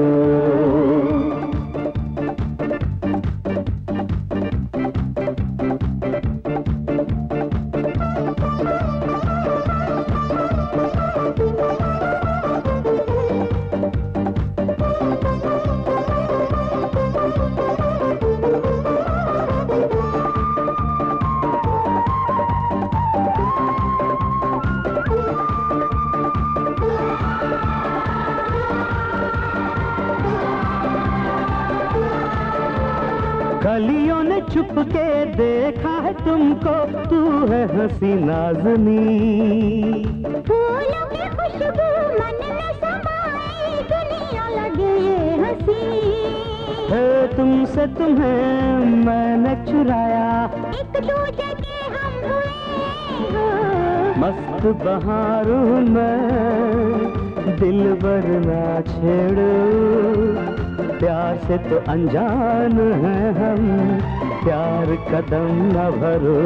कलियों ने छुप के देखा है तुमको, तू है हंसी नाज़नी, फूलों की खुशबू मन में समाई, दुनिया लगे ये हंसी, है तुमसे तुम्हें मैंने चुराया, एक दूजे के हम हुए, मस्त बहार हूँ मैं, दिल भर ना छेड़ो, प्यार से तो अनजान हैं हम, प्यार कदम न भरो।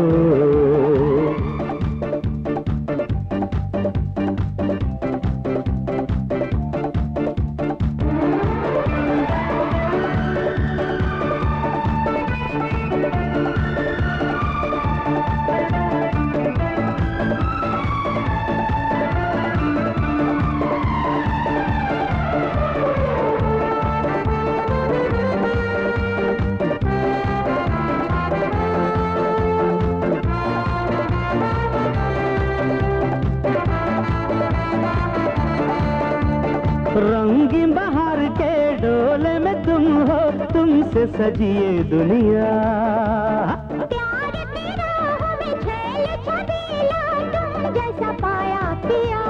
रंगीन बहार के डोले में तुम हो, तुमसे सजी ये दुनिया, प्यार तेरा हमें छैल छबीला, तुम जैसा पाया पिया,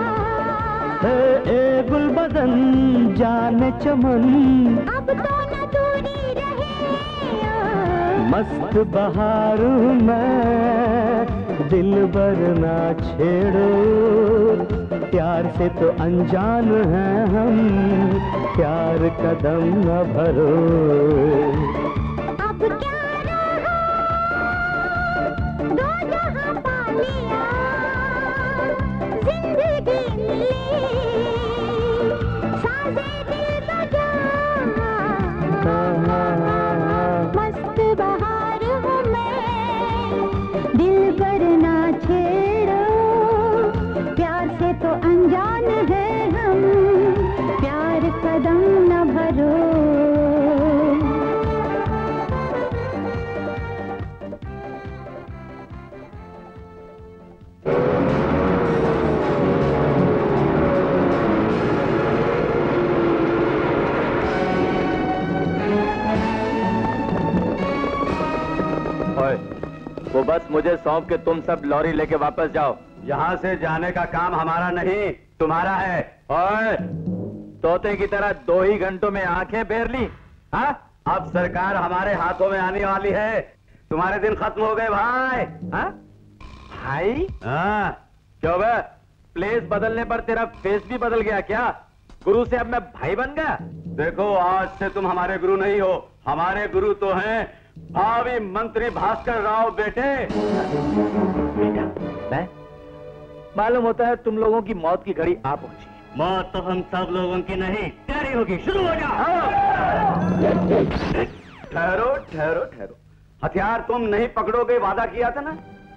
ए गुलबदन जाने चमन, अब तो न दूरी रहे, मस्त बहार मैं, दिल भर ना छेड़ो, प्यार से तो अनजान हैं हम, प्यार कदम न भरो। अब क्या रहा, दो जहां पा लिया, जिंदगी मिली, साज़े दिल बजा, मस्त बहार हूँ मैं, दिल पर ना छेड़ो, प्यार से तो अनजान है हम, प्यार कदम न भरो। बस मुझे सौंप के तुम सब लॉरी लेके वापस जाओ। यहाँ से जाने का काम हमारा नहीं, तुम्हारा है। और तोते की तरह 2 ही घंटों में आंखें फेर ली? हाँ, अब सरकार हमारे हाथों में आने वाली है, तुम्हारे दिन खत्म हो गए भाई। हाँ भाई? हाँ। क्यों बे, प्लेस बदलने पर तेरा फेस भी बदल गया क्या? गुरु से अब मैं भाई बन गया? देखो, आज से तुम हमारे गुरु नहीं हो, हमारे गुरु तो हैं भावी मंत्री भास्कर राव बेटे। बेटा, मैं मालूम होता है तुम लोगों की मौत की घड़ी आ पहुंची। मौत तो हम सब लोगों की नहीं, तेरी होगी। शुरू हो जा। ठहरो ठहरो ठहरो, हथियार तुम नहीं पकड़ोगे, वादा किया था ना।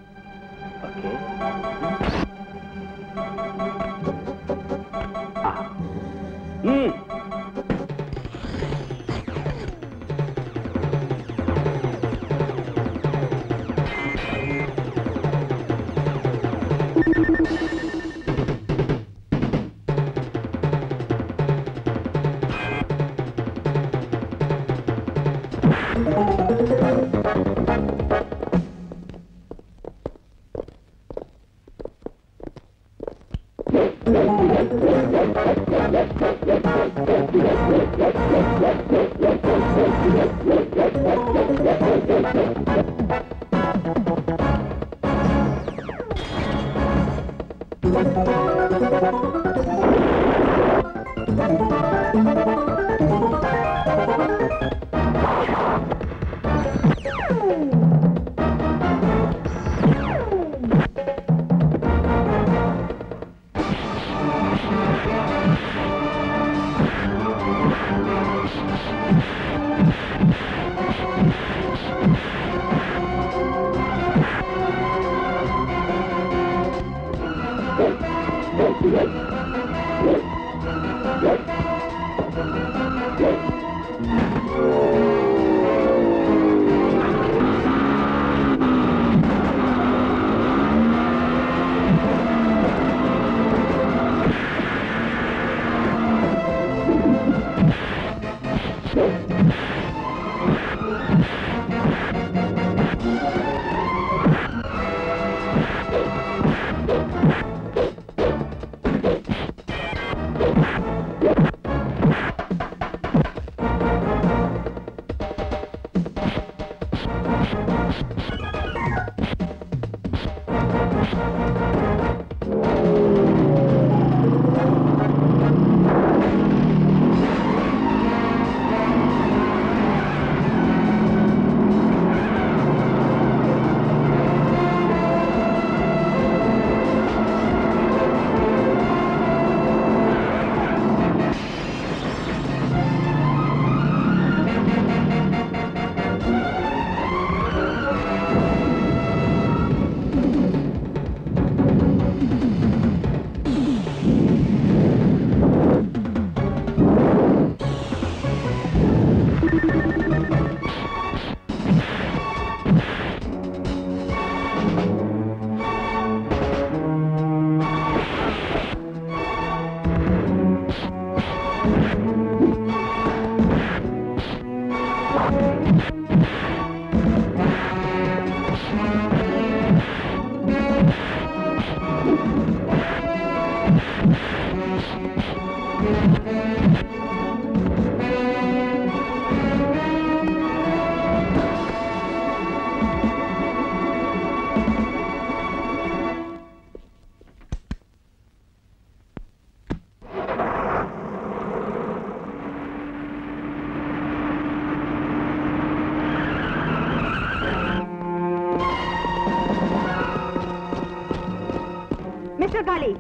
मिस्टर काली,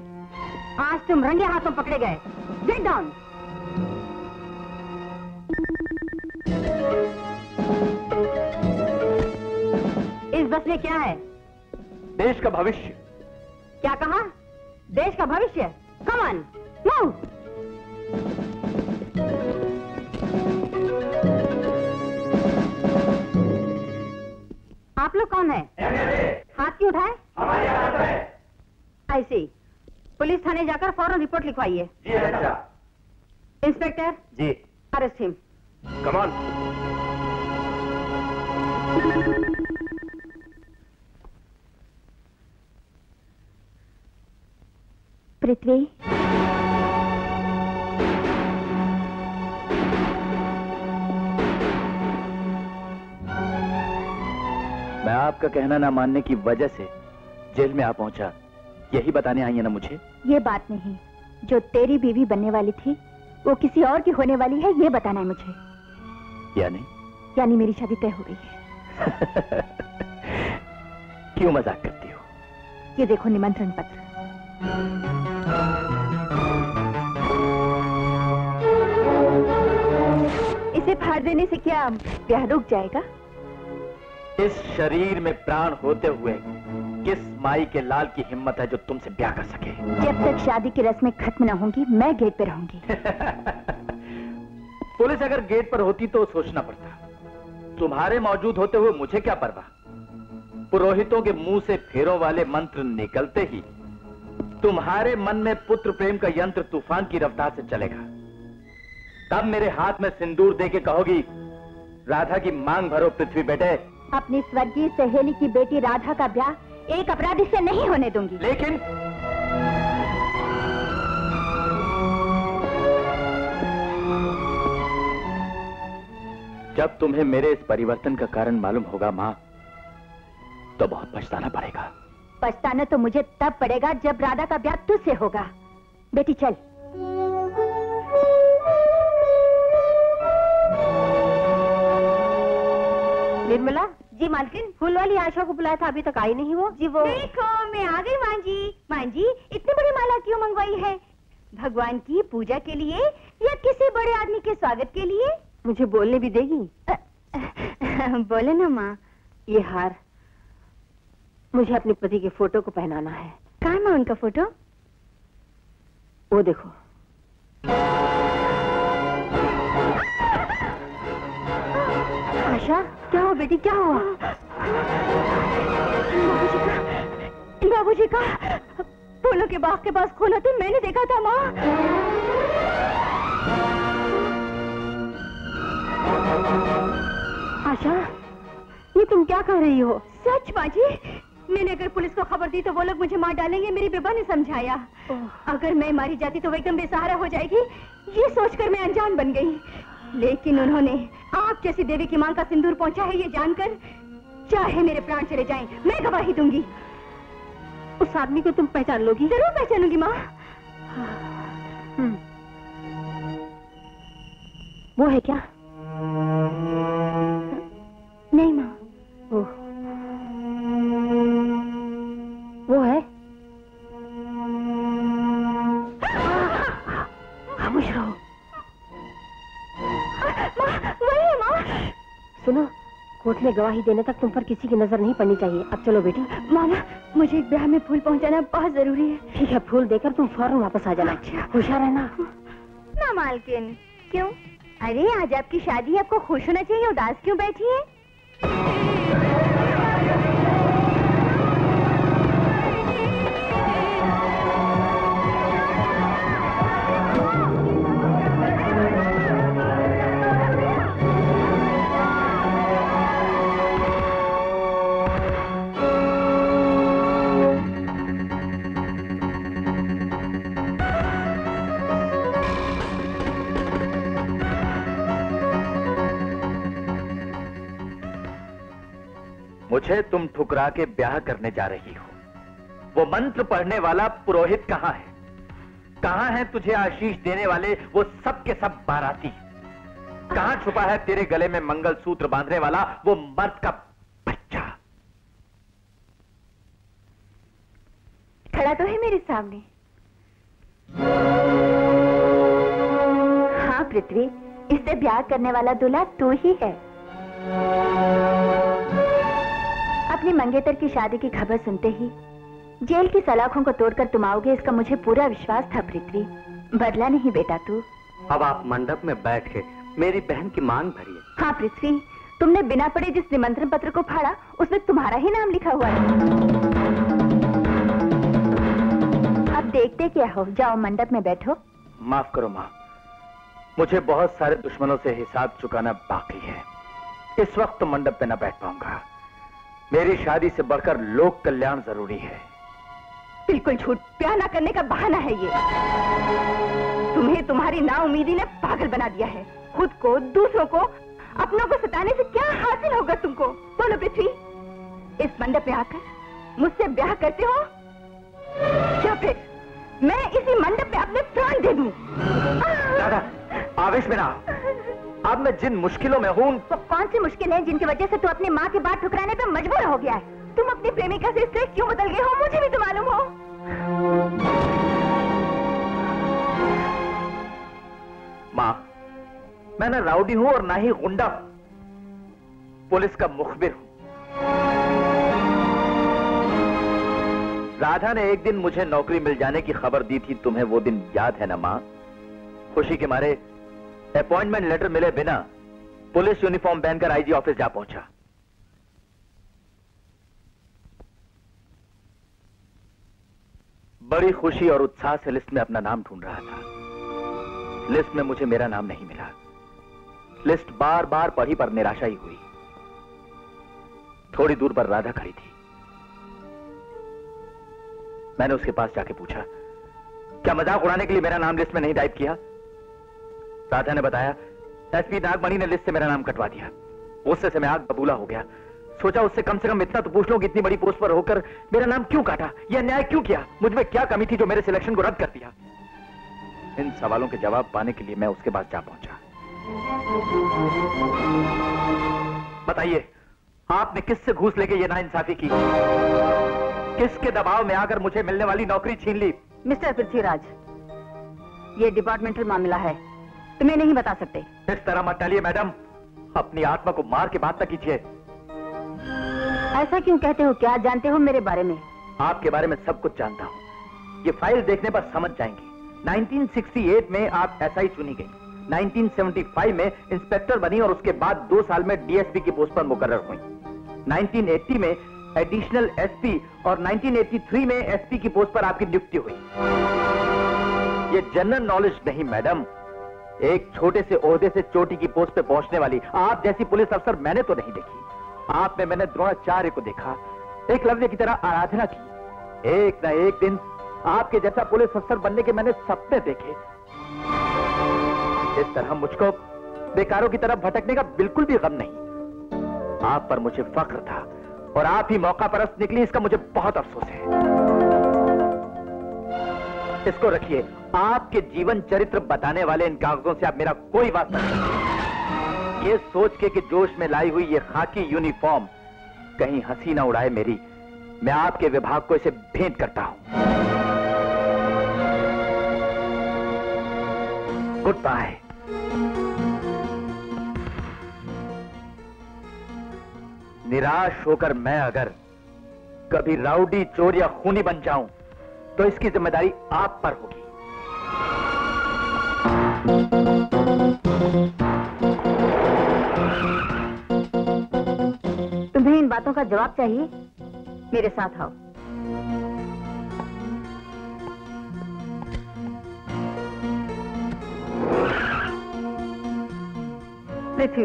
आज तुम रंगे हाथों पकड़े गए। Get down. इस बस में क्या है? देश का भविष्य। क्या कहा? देश का भविष्य? Come on, move. आप लोग कौन है? हाथ क्यों उठाए? हमारे हाथ में। ऐसे पुलिस थाने जाकर फौरन रिपोर्ट लिखवाइए। जी अच्छा। इंस्पेक्टर जी। Arrest him. Come on. Prithvi, मैं आपका कहना ना मानने की वजह से जेल में आ पहुंचा, यही बताने आई है ना मुझे? ये बात नहीं, जो तेरी बीवी बनने वाली थी वो किसी और की होने वाली है, ये बताना है मुझे। यानी मेरी शादी तय हो गई है। क्यों मजाक करती हो? ये देखो निमंत्रण पत्र। इसे फाड़ देने से क्या ब्याह रुक जाएगा? इस शरीर में प्राण होते हुए किस माई के लाल की हिम्मत है जो तुमसे ब्याह कर सके? जब तक शादी की रस्में खत्म न होंगी मैं गेट पे रहूंगी। पुलिस अगर गेट पर होती तो सोचना पड़ता, तुम्हारे मौजूद होते हुए मुझे क्या परवाह? पुरोहितों के मुंह से फेरों वाले मंत्र निकलते ही तुम्हारे मन में पुत्र प्रेम का यंत्र तूफान की रफ्तार से चलेगा। तब मेरे हाथ में सिंदूर दे के कहोगी, राधा की मांग भरो पृथ्वी बेटे। अपनी स्वर्गीय सहेली की बेटी राधा का ब्याह एक अपराधी से नहीं होने दूंगी। लेकिन जब तुम्हें मेरे इस परिवर्तन का कारण मालूम होगा मां, तो बहुत पछताना पड़ेगा। पछताना तो मुझे तब पड़ेगा जब राधा का ब्याह तुझसे होगा। बेटी चल। निर्मला जी मालकिन, फूल वाली आशा को बुलाया था, अभी तक आई नहीं वो। जी वो देखो मैं आ गई। मां जी, मां जी इतनी बड़ी माला क्यों मंगवाई है? भगवान की पूजा के लिए या किसी बड़े आदमी के स्वागत के लिए? मुझे बोलने भी देगी? बोले ना माँ। ये हार मुझे अपने पति के फोटो को पहनाना है। कहाँ है उनका फोटो? वो देखो। आशा क्या हुआ बेटी, क्या हुआ? बाबूजी का फूलों के बाग के पास खोला तो मैंने देखा था माँ। आशा ये तुम क्या कह रही हो? सच माँ जी, मैंने अगर पुलिस को खबर दी तो वो लोग मुझे मार डालेंगे, मेरी बेबा ने समझाया। अगर मैं मारी जाती तो वो एकदम बेसहारा हो जाएगी, ये सोचकर मैं अनजान बन गई। लेकिन उन्होंने आप जैसी देवी की मांग का सिंदूर पहुंचा है ये जानकर, चाहे मेरे प्राण चले जाएं, मैं गवाही दूंगी। उस आदमी को तुम पहचान लोगी? जरूर पहचानूंगी माँ। वो है क्या? नहीं माँ। वो है? खामोश रहो। वही है माँ। सुनो, कोर्ट में गवाही देने तक तुम पर किसी की नजर नहीं पड़नी चाहिए। अब चलो बेटी। मामा मुझे एक ब्याह में फूल पहुंचाना बहुत जरूरी है। ठीक है, फूल देकर तुम फौरन वापस आ जाना। होशियार रहना। ना मालकिन, क्यों? अरे आज आपकी शादी है, आपको खुश होना चाहिए, उदास क्यों बैठी है? मुझे तुम ठुकरा के ब्याह करने जा रही हो। वो मंत्र पढ़ने वाला पुरोहित कहाँ है? कहाँ है तुझे आशीष देने वाले वो सब के सब बाराती? कहाँ छुपा है तेरे गले में मंगलसूत्र बांधने वाला वो मर्द का बच्चा? खड़ा तो है मेरे सामने। हाँ पृथ्वी, इससे ब्याह करने वाला दूल्हा तू ही है। अपनी मंगेतर की शादी की खबर सुनते ही जेल की सलाखों को तोड़कर तुम आओगे, इसका मुझे पूरा विश्वास था पृथ्वी। बदला नहीं बेटा तू। अब आप मंडप में बैठ के मेरी बहन की मांग भरिए। हाँ पृथ्वी, तुमने बिना पढ़े जिस निमंत्रण पत्र को फाड़ा उसमें तुम्हारा ही नाम लिखा हुआ है। अब देखते क्या हो, जाओ मंडप में बैठो। माफ करो माँ, मुझे बहुत सारे दुश्मनों से हिसाब चुकाना बाकी है। इस वक्त मंडप पे न बैठ पाऊंगा। मेरी शादी से बढ़कर लोक कल्याण जरूरी है। बिल्कुल झूठ, प्यार ना करने का बहाना है ये। तुम्हें तुम्हारी नाउमीदी ने पागल बना दिया है। खुद को, दूसरों को, अपनों को सताने से क्या हासिल होगा तुमको? बोलो पृथ्वी, इस मंडप में आकर मुझसे ब्याह करते हो या फिर मैं इसी मंडप में अपने प्राण दे दूं? दादा, आवेश में ना। अब मैं जिन मुश्किलों में हूँ। तो कौन सी मुश्किल है जिनकी वजह से तू अपनी माँ की बात ठुकराने पे मजबूर हो गया है? तुम अपनी प्रेमिका से इसलिए क्यों बदल गए हो, मुझे भी तो मालूम हो। माँ, मैं ना राउडी हूँ और ना ही गुंडा, पुलिस का मुखबिर हूँ। राधा ने एक दिन मुझे नौकरी मिल जाने की खबर दी थी। तुम्हें वो दिन याद है ना माँ? खुशी के मारे अपॉइंटमेंट लेटर मिले बिना पुलिस यूनिफॉर्म पहनकर आईजी ऑफिस जा पहुंचा। बड़ी खुशी और उत्साह से लिस्ट में अपना नाम ढूंढ रहा था। लिस्ट में मुझे मेरा नाम नहीं मिला। लिस्ट बार बार पढ़ी पर निराशा ही हुई। थोड़ी दूर पर राधा खड़ी थी। मैंने उसके पास जाके पूछा, क्या मजाक उड़ाने के लिए मेरा नाम लिस्ट में नहीं टाइप किया? राधा ने बताया, एसपी नागमणि ने लिस्ट से मेरा नाम कटवा दिया। उससे से मैं आग बबूला हो गया। सोचा उससे कम से कम इतना तो पूछ लो कि इतनी बड़ी पोस्ट पर होकर मेरा नाम क्यों काटा, यह अन्याय क्यों किया, मुझ में क्या कमी थी जो मेरे सिलेक्शन को रद्द कर दिया। इन सवालों के जवाब पाने के लिए मैं उसके पास जा पहुंचा। बताइए, आपने किससे घूस लेके ये नाइंसाफी की? किसके दबाव में आकर मुझे मिलने वाली नौकरी छीन ली? मिस्टर पृथ्वीराज, ये डिपार्टमेंटल मामला है, तुम्हें नहीं बता सकते। इस तरह मत टालिए मैडम, अपनी आत्मा को मार के बात तक कीजिए। ऐसा क्यों कहते हो? क्या जानते हो मेरे बारे में? आपके बारे में सब कुछ जानता हूँ। ये फाइल देखने पर समझ जाएंगे। 1968 में आप एसआई चुनी गई, 1975 में इंस्पेक्टर बनी और उसके बाद 2 साल में डीएसपी की पोस्ट पर मुकर्रर हुई। 1980 में एडिशनल एसपी और 1983 में एसपी की पोस्ट पर आपकी नियुक्ति हुई। ये जनरल नॉलेज नहीं मैडम, एक छोटे से ओहदे से चोटी की पोस्ट पे पहुंचने वाली आप जैसी पुलिस अफसर मैंने तो नहीं देखी। आप में मैंने द्रोणाचार्य को देखा, एकलव्य की तरह आराधना की। एक न एक दिन आपके जैसा पुलिस अफसर बनने के मैंने सपने देखे। इस तरह मुझको बेकारों की तरफ भटकने का बिल्कुल भी गम नहीं। आप पर मुझे फख्र था और आप ही मौका परस्त निकली, इसका मुझे बहुत अफसोस है। इसको रखिए, आपके जीवन चरित्र बताने वाले इन कागजों से आप मेरा कोई वास्ता नहीं। ये सोच के कि जोश में लाई हुई ये खाकी यूनिफॉर्म कहीं हंसी ना उड़ाए मेरी, मैं आपके विभाग को इसे भेंट करता हूं। Goodbye. निराश होकर मैं अगर कभी राउडी, चोर या खूनी बन जाऊं तो इसकी जिम्मेदारी आप पर होगी। तुम्हें इन बातों का जवाब चाहिए? मेरे साथ आओ। पृथ्वी,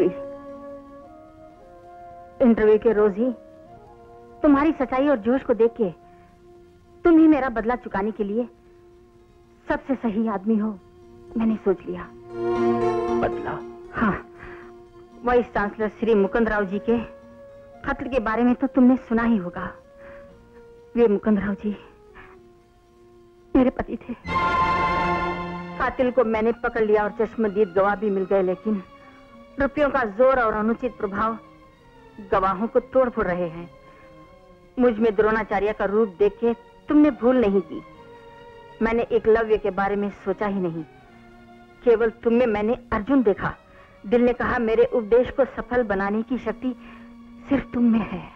इंटरव्यू के रोज ही तुम्हारी सच्चाई और जोश को देख के तुम ही मेरा बदला चुकाने के लिए सबसे सही आदमी हो, मैंने सोच लिया। बदला? हाँ, वाइस चांसलर श्री मुकुंद राव जी के कत्ल के बारे में तो तुमने सुना ही होगा। वे मुकुंद राव जी मेरे पति थे। कातिल को मैंने पकड़ लिया और चश्मदीद गवाह भी मिल गए, लेकिन रुपयों का जोर और अनुचित प्रभाव गवाहों को तोड़ फोड़ रहे हैं। मुझ में द्रोणाचार्य का रूप देख के तुमने भूल नहीं की। मैंने एकलव्य के बारे में सोचा ही नहीं, केवल तुम में मैंने अर्जुन देखा। दिल ने कहा मेरे उपदेश को सफल बनाने की शक्ति सिर्फ तुम में है।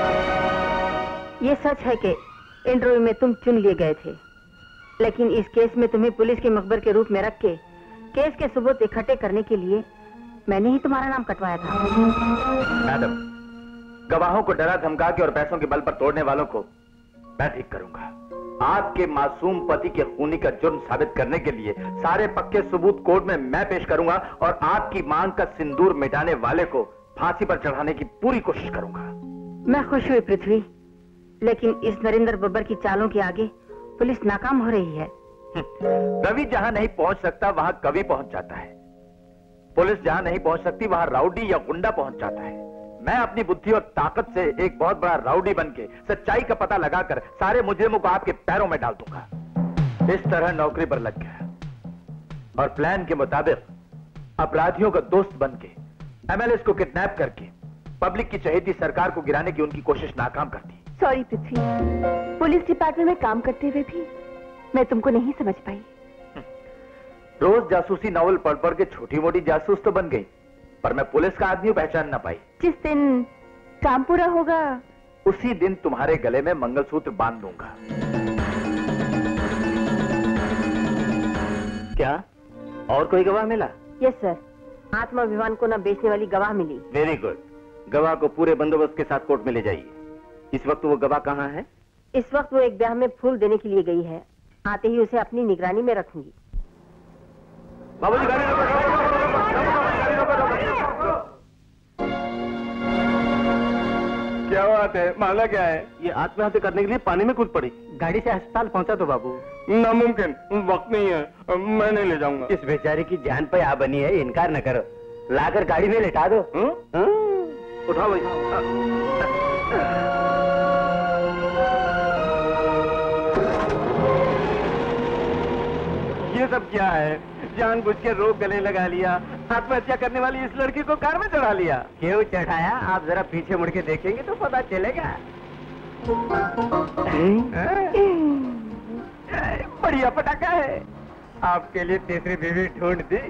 ये सच है कि इंटरव्यू में तुम चुन लिए गए थे, लेकिन इस केस में तुम्हें पुलिस के मकबर के रूप में रख के केस के सबूत इकट्ठे करने के लिए मैंने ही तुम्हारा नाम कटवाया था। मैडम, गवाहों को डरा धमका के और पैसों के बल पर तोड़ने वालों को मैं ठीक करूंगा। आपके मासूम पति के खूनी का जुर्म साबित करने के लिए सारे पक्के सबूत कोर्ट में मैं पेश करूंगा और आपकी मांग का सिंदूर मिटाने वाले को फांसी पर चढ़ाने की पूरी कोशिश करूंगा। मैं खुश हुई पृथ्वी, लेकिन इस नरेंद्र बब्बर की चालों के आगे पुलिस नाकाम हो रही है। रवि जहां नहीं पहुंच सकता वहां कवि पहुंच जाता है। पुलिस जहां नहीं पहुंच सकती वहां राउडी या गुंडा पहुंच जाता है। मैं अपनी बुद्धि और ताकत से एक बहुत बड़ा राउडी बनके सच्चाई का पता लगाकर सारे मुजरिमों को आपके पैरों में डाल दूंगा। इस तरह नौकरी पर लग गया और प्लान के मुताबिक अपराधियों का दोस्त बनके एमएलएस को किडनैप करके पब्लिक की चहेती सरकार को गिराने की उनकी कोशिश नाकाम कर दी। सॉरी पृथ्वी, पुलिस डिपार्टमेंट में काम करते हुए भी मैं तुमको नहीं समझ पाई। रोज जासूसी नॉवल पढ़ पढ़ के छोटी मोटी जासूस तो बन गई, पर मैं पुलिस का आदमी पहचान ना पाई। जिस दिन काम पूरा होगा उसी दिन तुम्हारे गले में मंगलसूत्र बांध दूंगा। क्या और कोई गवाह मिला? यस सर, आत्माभिमान को न बेचने वाली गवाह मिली। Very good. गवाह को पूरे बंदोबस्त के साथ कोर्ट में ले जाइए। इस वक्त वो गवाह कहाँ है? इस वक्त वो एक ब्याह में फूल देने के लिए गई है। आते ही उसे अपनी निगरानी में रखूंगी। बाबूजी गाड़ी क्या बात है? मामला क्या है? ये आत्महत्या करने के लिए पानी में कूद पड़ी। गाड़ी से अस्पताल पहुंचा दो बाबू। नामुमकिन, वक्त नहीं है, मैं नहीं ले जाऊंगा। इस बेचारे की जान पे आ बनी है, इनकार न करो। लाकर गाड़ी में लेटा दो। उठाओ भाई। ये सब क्या है? जानबूझ के रोक गले लगा लिया। आत्महत्या करने वाली इस लड़की को कार में चढ़ा लिया। क्यों चढ़ाया? आप जरा पीछे मुड़ के देखेंगे तो पता चलेगा। बढ़िया पटाखा है। आपके लिए तीसरी बीवी ढूंढ दी।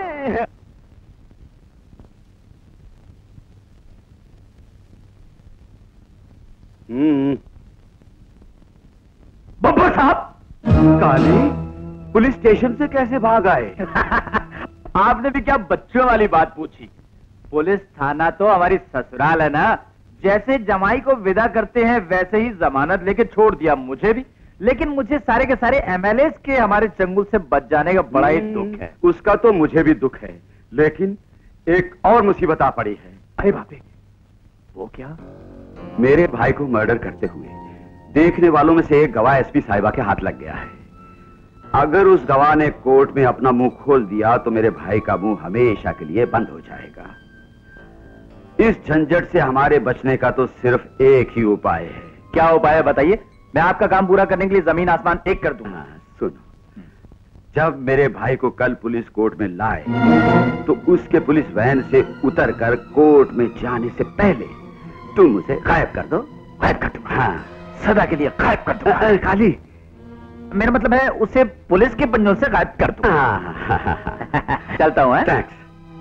बब्बर साहब, काली पुलिस स्टेशन से कैसे भाग आए? आपने भी क्या बच्चों वाली बात पूछी? पुलिस थाना तो हमारी ससुराल है ना। जैसे जमाई को विदा करते हैं वैसे ही जमानत लेके छोड़ दिया मुझे भी। लेकिन मुझे सारे के सारे एमएलए के हमारे चंगुल से बच जाने का बड़ा ही दुख है। उसका तो मुझे भी दुख है, लेकिन एक और मुसीबत आ पड़ी है। अरे बापे, वो क्या? मेरे भाई को मर्डर करते हुए देखने वालों में से एक गवाह एसपी साहिबा के हाथ लग गया है। अगर उस गवाह ने कोर्ट में अपना मुंह खोल दिया तो मेरे भाई का मुंह हमेशा के लिए बंद हो जाएगा। इस झंझट से हमारे बचने का तो सिर्फ एक ही उपाय है। क्या उपाय है बताइए? मैं आपका काम पूरा करने के लिए जमीन आसमान एक कर दूंगा। सुनो, जब मेरे भाई को कल पुलिस कोर्ट में लाए तो उसके पुलिस वैन से उतरकर कोर्ट में जाने से पहले तुम उसे गायब कर दो। गायब कर दो। हाँ, सदा के लिए गायब कर दो। काली, मेरा मतलब है उसे पुलिस के पंजों से गायब कर दो। चलता हूँ। थैंक्स।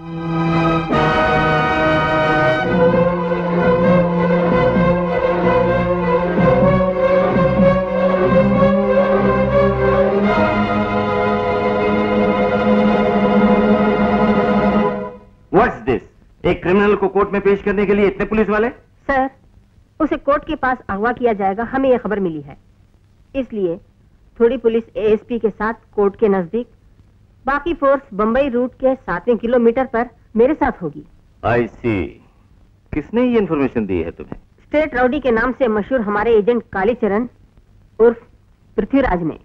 What's this? एक क्रिमिनल को कोर्ट में पेश करने के लिए इतने पुलिस वाले? सर, उसे कोर्ट के पास अगवा किया जाएगा, हमें यह खबर मिली है। इसलिए थोड़ी पुलिस एएसपी के साथ कोर्ट के नजदीक, बाकी फोर्स बंबई रूट के 7वें किलोमीटर पर मेरे साथ होगी। आई सी। किसने ये इन्फॉर्मेशन दी है तुम्हें? स्टेट राउडी के नाम से मशहूर हमारे एजेंट कालीचरण उर्फ पृथ्वीराज ने।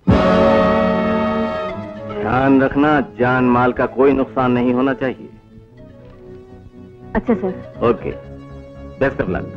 ध्यान रखना, जान माल का कोई नुकसान नहीं होना चाहिए। अच्छा sir. Okay, best of luck.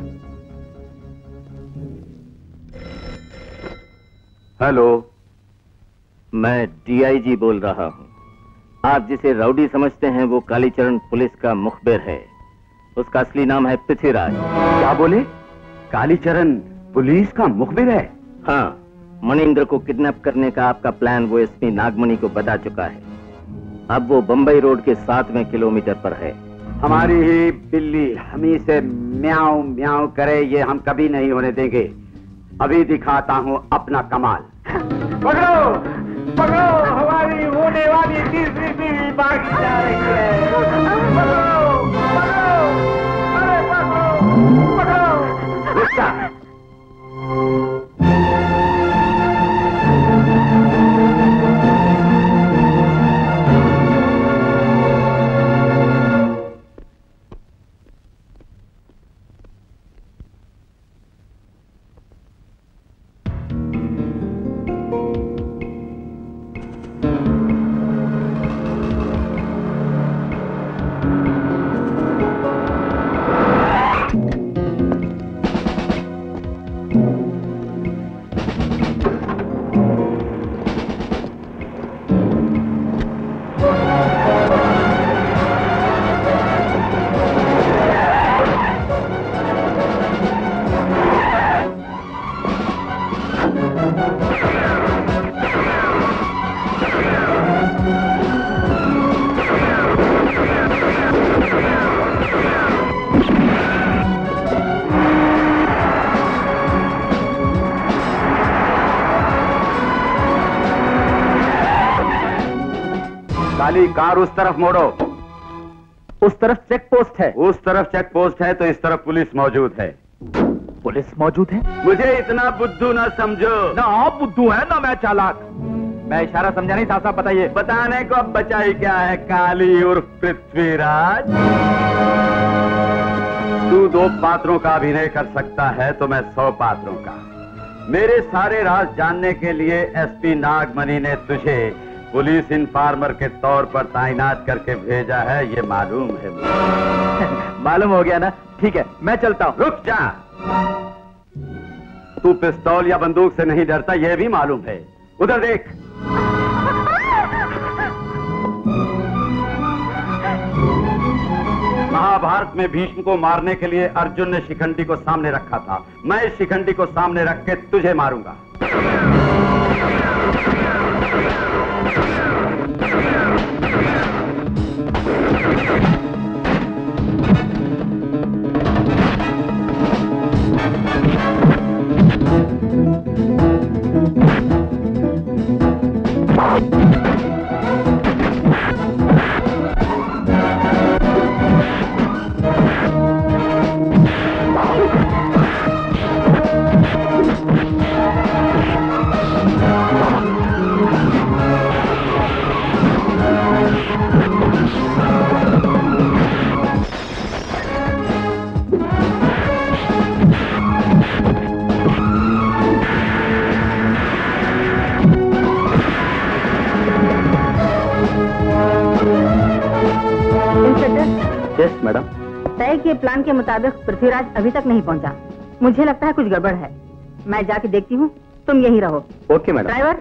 Hello, मैं डीआईजी बोल रहा हूं। आप जिसे राउडी समझते हैं वो कालीचरण पुलिस का मुखबिर है। उसका असली नाम है पृथ्वीराज। क्या बोले? कालीचरण पुलिस का मुखबिर है? हाँ, मणिंद्र को किडनैप करने का आपका प्लान वो एसपी नागमणि को बता चुका है। अब वो बंबई रोड के 7वें किलोमीटर पर है। हमारी ही बिल्ली हमी से म्याऊं म्याऊं करे, ये हम कभी नहीं होने देंगे। अभी दिखाता हूँ अपना कमाल। पकड़ो पकड़ो, हमारी होने वाली तीसरी बीवी भागी जा रही है। पकड़ो पकड़ो, अरे पकड़ो पकड़ो। रुक। काली कार उस तरफ मोड़ो। उस तरफ चेक पोस्ट है। उस तरफ चेक पोस्ट है तो इस तरफ पुलिस मौजूद है। पुलिस मौजूद है? मुझे इतना बुद्धू ना समझो। ना आप बुद्धू है ना मैं चालाक। मैं इशारा समझा नहीं, साफ साफ बताइए। बताने को अब बचा ही क्या है, काली उर्फ पृथ्वीराज। तू 2 पात्रों का अभिनय कर सकता है तो मैं 100 पात्रों का। मेरे सारे राज जानने के लिए एसपी नागमणि ने तुझे पुलिस इन्फॉर्मर के तौर पर तैनात करके भेजा है, ये मालूम है मुझे। मालूम हो गया ना? ठीक है, मैं चलता हूं। रुक जा। तू पिस्तौल या बंदूक से नहीं डरता, यह भी मालूम है। उधर देख। महाभारत में भीष्म को मारने के लिए अर्जुन ने शिखंडी को सामने रखा था। मैं इस शिखंडी को सामने रख के तुझे मारूंगा। मैडम, तय के प्लान के मुताबिक पृथ्वीराज अभी तक नहीं पहुंचा। मुझे लगता है कुछ गड़बड़ है। मैं जाके देखती हूँ, तुम यहीं रहो। Okay madam. ड्राइवर।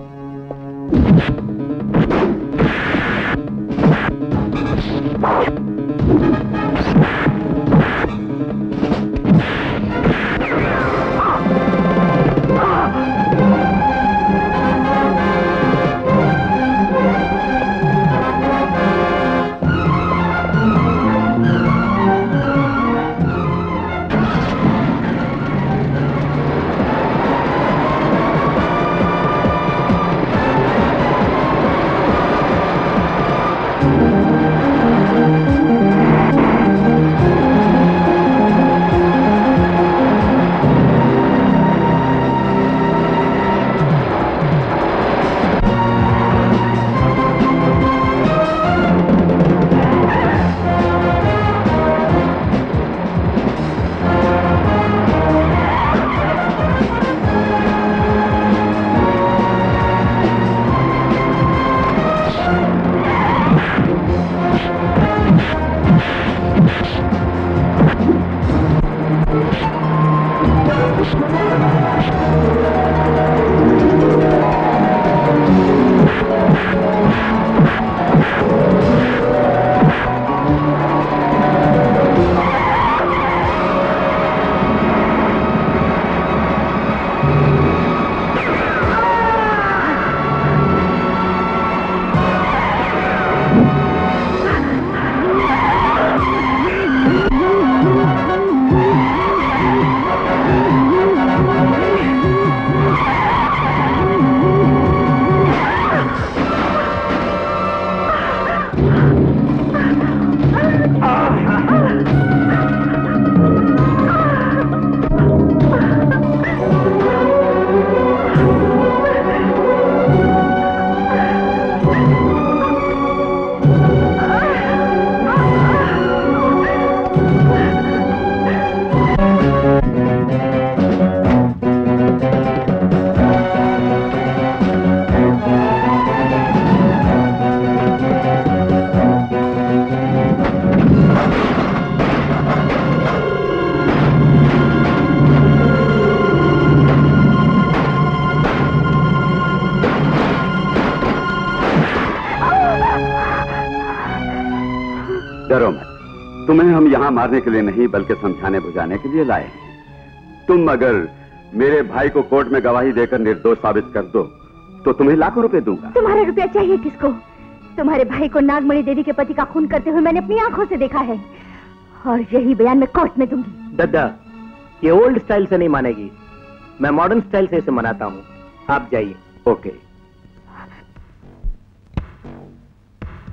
डरो मत, तुम्हें हम यहाँ मारने के लिए नहीं बल्कि समझाने बुझाने के लिए लाए हैं। तुम अगर मेरे भाई को कोर्ट में गवाही देकर निर्दोष साबित कर दो तो तुम्हें लाखों रुपए दूंगा। तुम्हारा रुपया चाहिए किसको? तुम्हारे भाई को नागमणि देवी के पति का खून करते हुए मैंने अपनी आंखों से देखा है और यही बयान मैं कोर्ट में दूंगी। दद्दा, ये ओल्ड स्टाइल से नहीं मानेगी, मैं मॉडर्न स्टाइल से इसे मनाता हूँ। आप जाइए। ओके।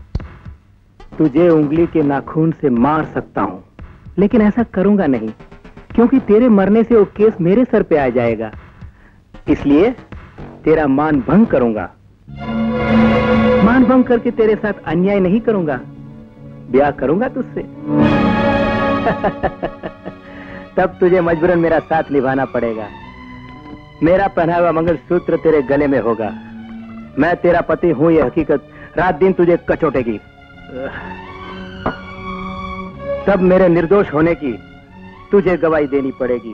तुझे उंगली के नाखून से मार सकता हूं, लेकिन ऐसा करूंगा नहीं, क्योंकि तेरे मरने से वो केस मेरे सर पे आ जाएगा। इसलिए तेरा मान भंग करूंगा। मान भंग करके तेरे साथ अन्याय नहीं करूंगा, ब्याह करूंगा तुझसे। तब तुझे मजबूरन मेरा साथ निभाना पड़ेगा। मेरा पहना हुआ मंगलसूत्र तेरे गले में होगा। मैं तेरा पति हूं, ये हकीकत रात दिन तुझे कचोटेगी। तब मेरे निर्दोष होने की तुझे गवाही देनी पड़ेगी।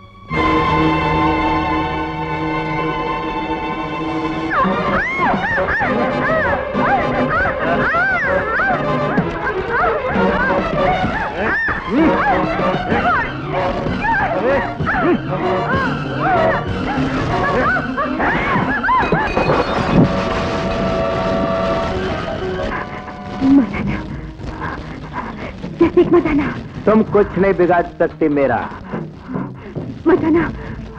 मदाना, तुम कुछ नहीं बिगाड़ सकती मेरा। मदाना,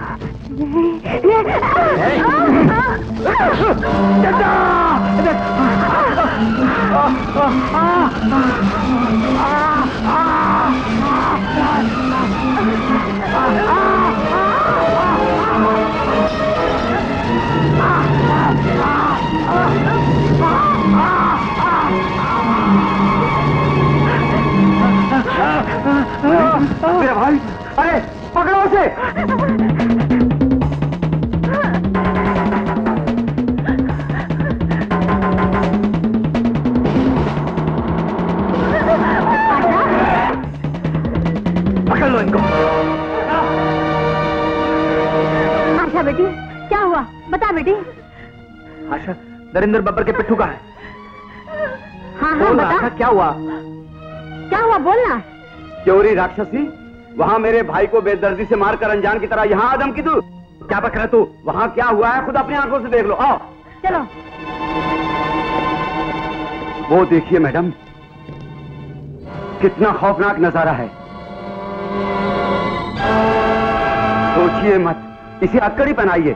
मेरा भाई, अरे पकड़ो उसे। पकड़ लो इनको। आशा बेटी, क्या हुआ? बता बेटी। आशा, नरेंद्र बब्बर के पिट्ठू का है। हाँ हाँ बोल बता। आशा, क्या हुआ? क्या हुआ बोलना। चोरी राक्षसी, वहाँ मेरे भाई को बेदर्दी से मारकर अनजान की तरह यहाँ आदम की तू क्या पकड़ा तू? वहाँ क्या हुआ है खुद अपनी आंखों से देख लो। आओ चलो। वो देखिए मैडम, कितना खौफनाक नजारा है। सोचिए मत, इसे अक्कड़ी पहनाइए।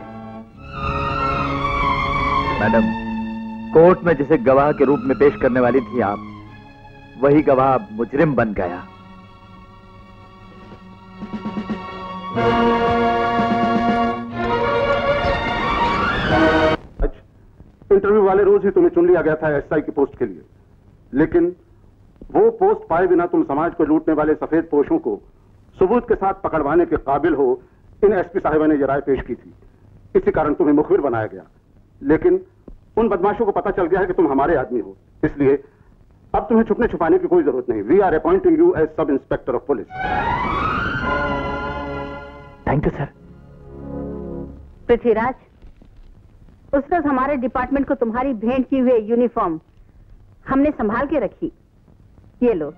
मैडम, कोर्ट में जिसे गवाह के रूप में पेश करने वाली थी आप, वही गवाह मुजरिम बन गया। इंटरव्यू वाले रोज ही तुम्हें चुन लिया गया था एसआई की पोस्ट के लिए, लेकिन वो पोस्ट पाए बिना तुम समाज को लूटने वाले सफेद पोशों को सबूत के साथ पकड़वाने के काबिल हो, इन एसपी साहिबा ने यह राय पेश की थी। इसी कारण तुम्हें मुखबिर बनाया गया, लेकिन उन बदमाशों को पता चल गया है कि तुम हमारे आदमी हो, इसलिए अब तुम्हें छुपने छुपाने की कोई जरूरत नहीं। We are appointing you as sub inspector of police. Thank you sir. Prithviraj, उस रोज हमारे डिपार्टमेंट को तुम्हारी भेंट की हुई यूनिफॉर्म हमने संभाल के रखी। ये लो।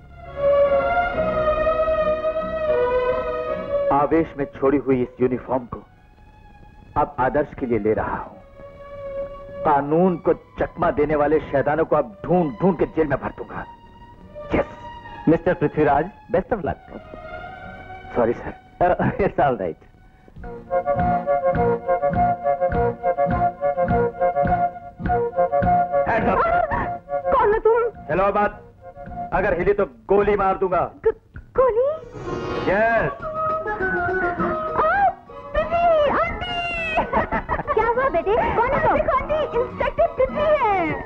आवेश में छोड़ी हुई इस यूनिफॉर्म को अब आदर्श के लिए ले रहा हूं। कानून को चकमा देने वाले शैतानों को अब ढूंढ ढूंढ के जेल में भर दूंगा। Yes mister Prithviraj, best of luck. Sorry sir, it's all right. कौन हो तुम? चलो बात, अगर हिली तो गोली मार दूंगा। गोली? यस। क्या हुआ बेटे? कौन है तुम? आंटी, इंस्पेक्टर पृथ्वी है।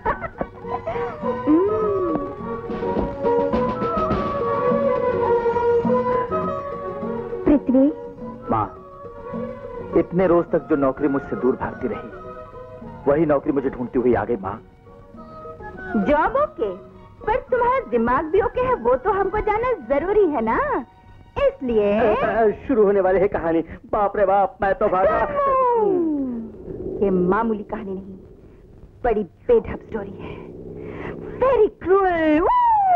पृथ्वी। माँ, इतने रोज तक जो नौकरी मुझसे दूर भागती रही, वही नौकरी मुझे ढूंढती हुई आ गई। माँ, जॉब ओके, पर तुम्हारा दिमाग भी ओके है, वो तो हमको जानना जरूरी है ना, इसलिए। शुरू होने वाली है कहानी। बाप रे बाप, मैं तो भागा। ये मामूली कहानी नहीं, बड़ी बेढब स्टोरी है। Very cruel.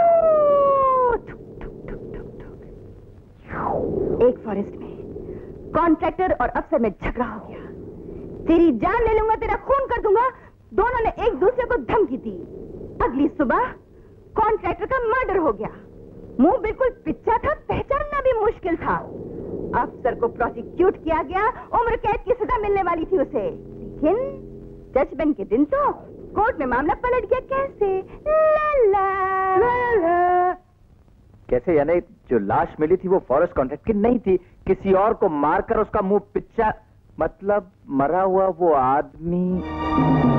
एक फॉरेस्ट में कॉन्ट्रैक्टर और अफसर में झगड़ा हो गया। तेरी जान ले लूंगा, तेरा खून कर दूंगा, दोनों ने एक दूसरे को धमकी दी। अगली सुबह कॉन्ट्रैक्टर का मर्डर हो गया। मुंह बिल्कुल पिच्चा था, पहचानना भी मुश्किल था। अफसर को प्रोसिक्यूट किया गया, उम्र कैद की सजा मिलने वाली थी उसे, लेकिन जजमेंट के दिन तो कोर्ट में मामला पलट गया कैसे? ला। कैसे? यानी जो लाश मिली थी वो फॉरेस्ट कॉन्ट्रैक्ट की नहीं थी, किसी और को मारकर उसका मुंह पिच्चा, मतलब मरा हुआ वो आदमी।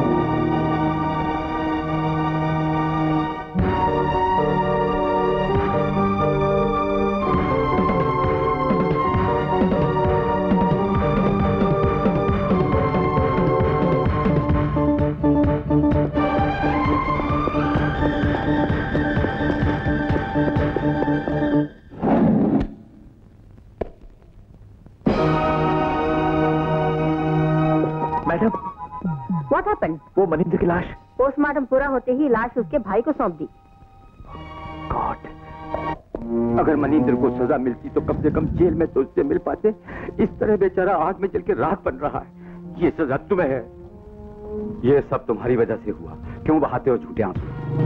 Madam, What happened? वो मनिंद्र की लाश। पोस्टमार्टम पूरा होते ही लाश उसके भाई को सौंप दी। गॉड, अगर मनिंद्र को सजा मिलती तो कम से कम जेल में तो उससे मिल पाते। इस तरह बेचारा आग में जल के राख बन रहा है। ये सजा तुम्हें है। ये सब तुम्हारी वजह से हुआ। क्यों बहाते हो झूठे आंसू?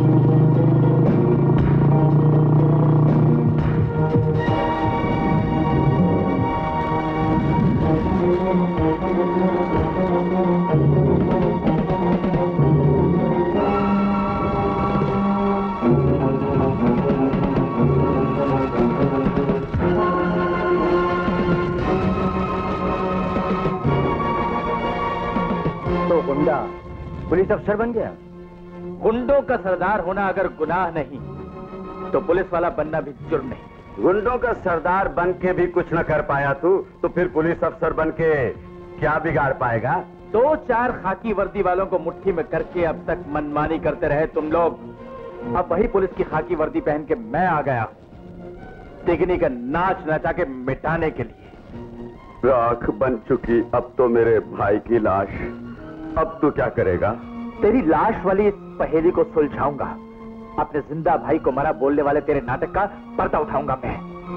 तो गुंडा पुलिस अफसर बन गया। गुंडों का सरदार होना अगर गुनाह नहीं तो पुलिस वाला बनना भी जुर्म नहीं। गुंडों का सरदार बन के भी कुछ न कर पाया तू, तो फिर पुलिस अफसर बन के क्या बिगाड़ पाएगा? 2-4 खाकी वर्दी वालों को मुट्ठी में करके अब तक मनमानी करते रहे तुम लोग। अब वही पुलिस की खाकी वर्दी पहन के मैं आ गया तिगनी का नाच नचा के मिटाने के लिए। राख बन चुकी अब तो मेरे भाई की लाश। अब तू क्या करेगा? तेरी लाश वाली इस पहेली को सुलझाऊंगा। अपने जिंदा भाई को मरा बोलने वाले तेरे नाटक का पर्दा उठाऊंगा मैं।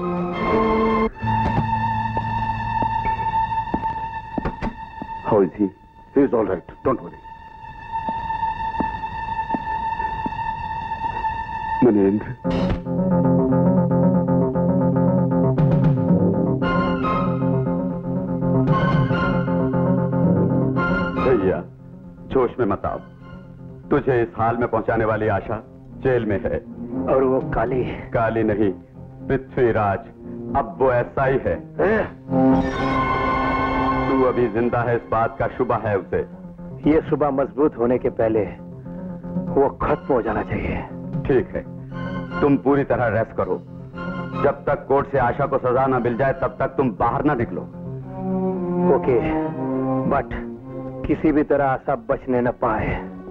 How is he? He is all right. Don't worry. Manendra, भैया जोश में मत आओ। तुझे इस हाल में पहुंचाने वाली आशा जेल में है। और वो काली काली नहीं, पृथ्वीराज। अब वो ऐसा ही है। तू अभी जिंदा है इस बात का शुबा है उसे। ये सुबह मजबूत होने के पहले वो खत्म हो जाना चाहिए। ठीक है, तुम पूरी तरह रेस्ट करो। जब तक कोर्ट से आशा को सजा ना मिल जाए तब तक तुम बाहर ना निकलो। ओके, बट किसी भी तरह आशा बचने न पाए।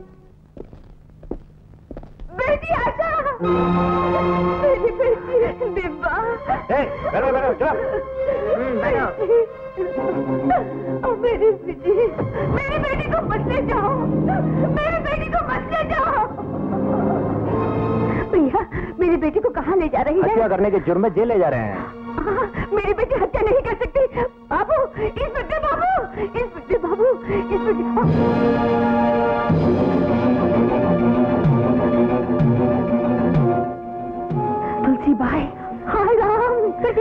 बेटी आशा, मेरी बेटी दिव्या। बैठो बैठो, चलो मेरी बेटी को मत ले जाओ। मेरी बेटी को मत ले जाओ। भैया, मेरी बेटी को कहाँ ले जा रही है? हत्या करने के जुर्म में जेल ले जा रहे हैं। मेरी बेटी हत्या नहीं कर सकती। बाबू, इंस्पेक्टर बाबू, इंस्पेक्टर बाबू, तुलसी भाई। हाय राम,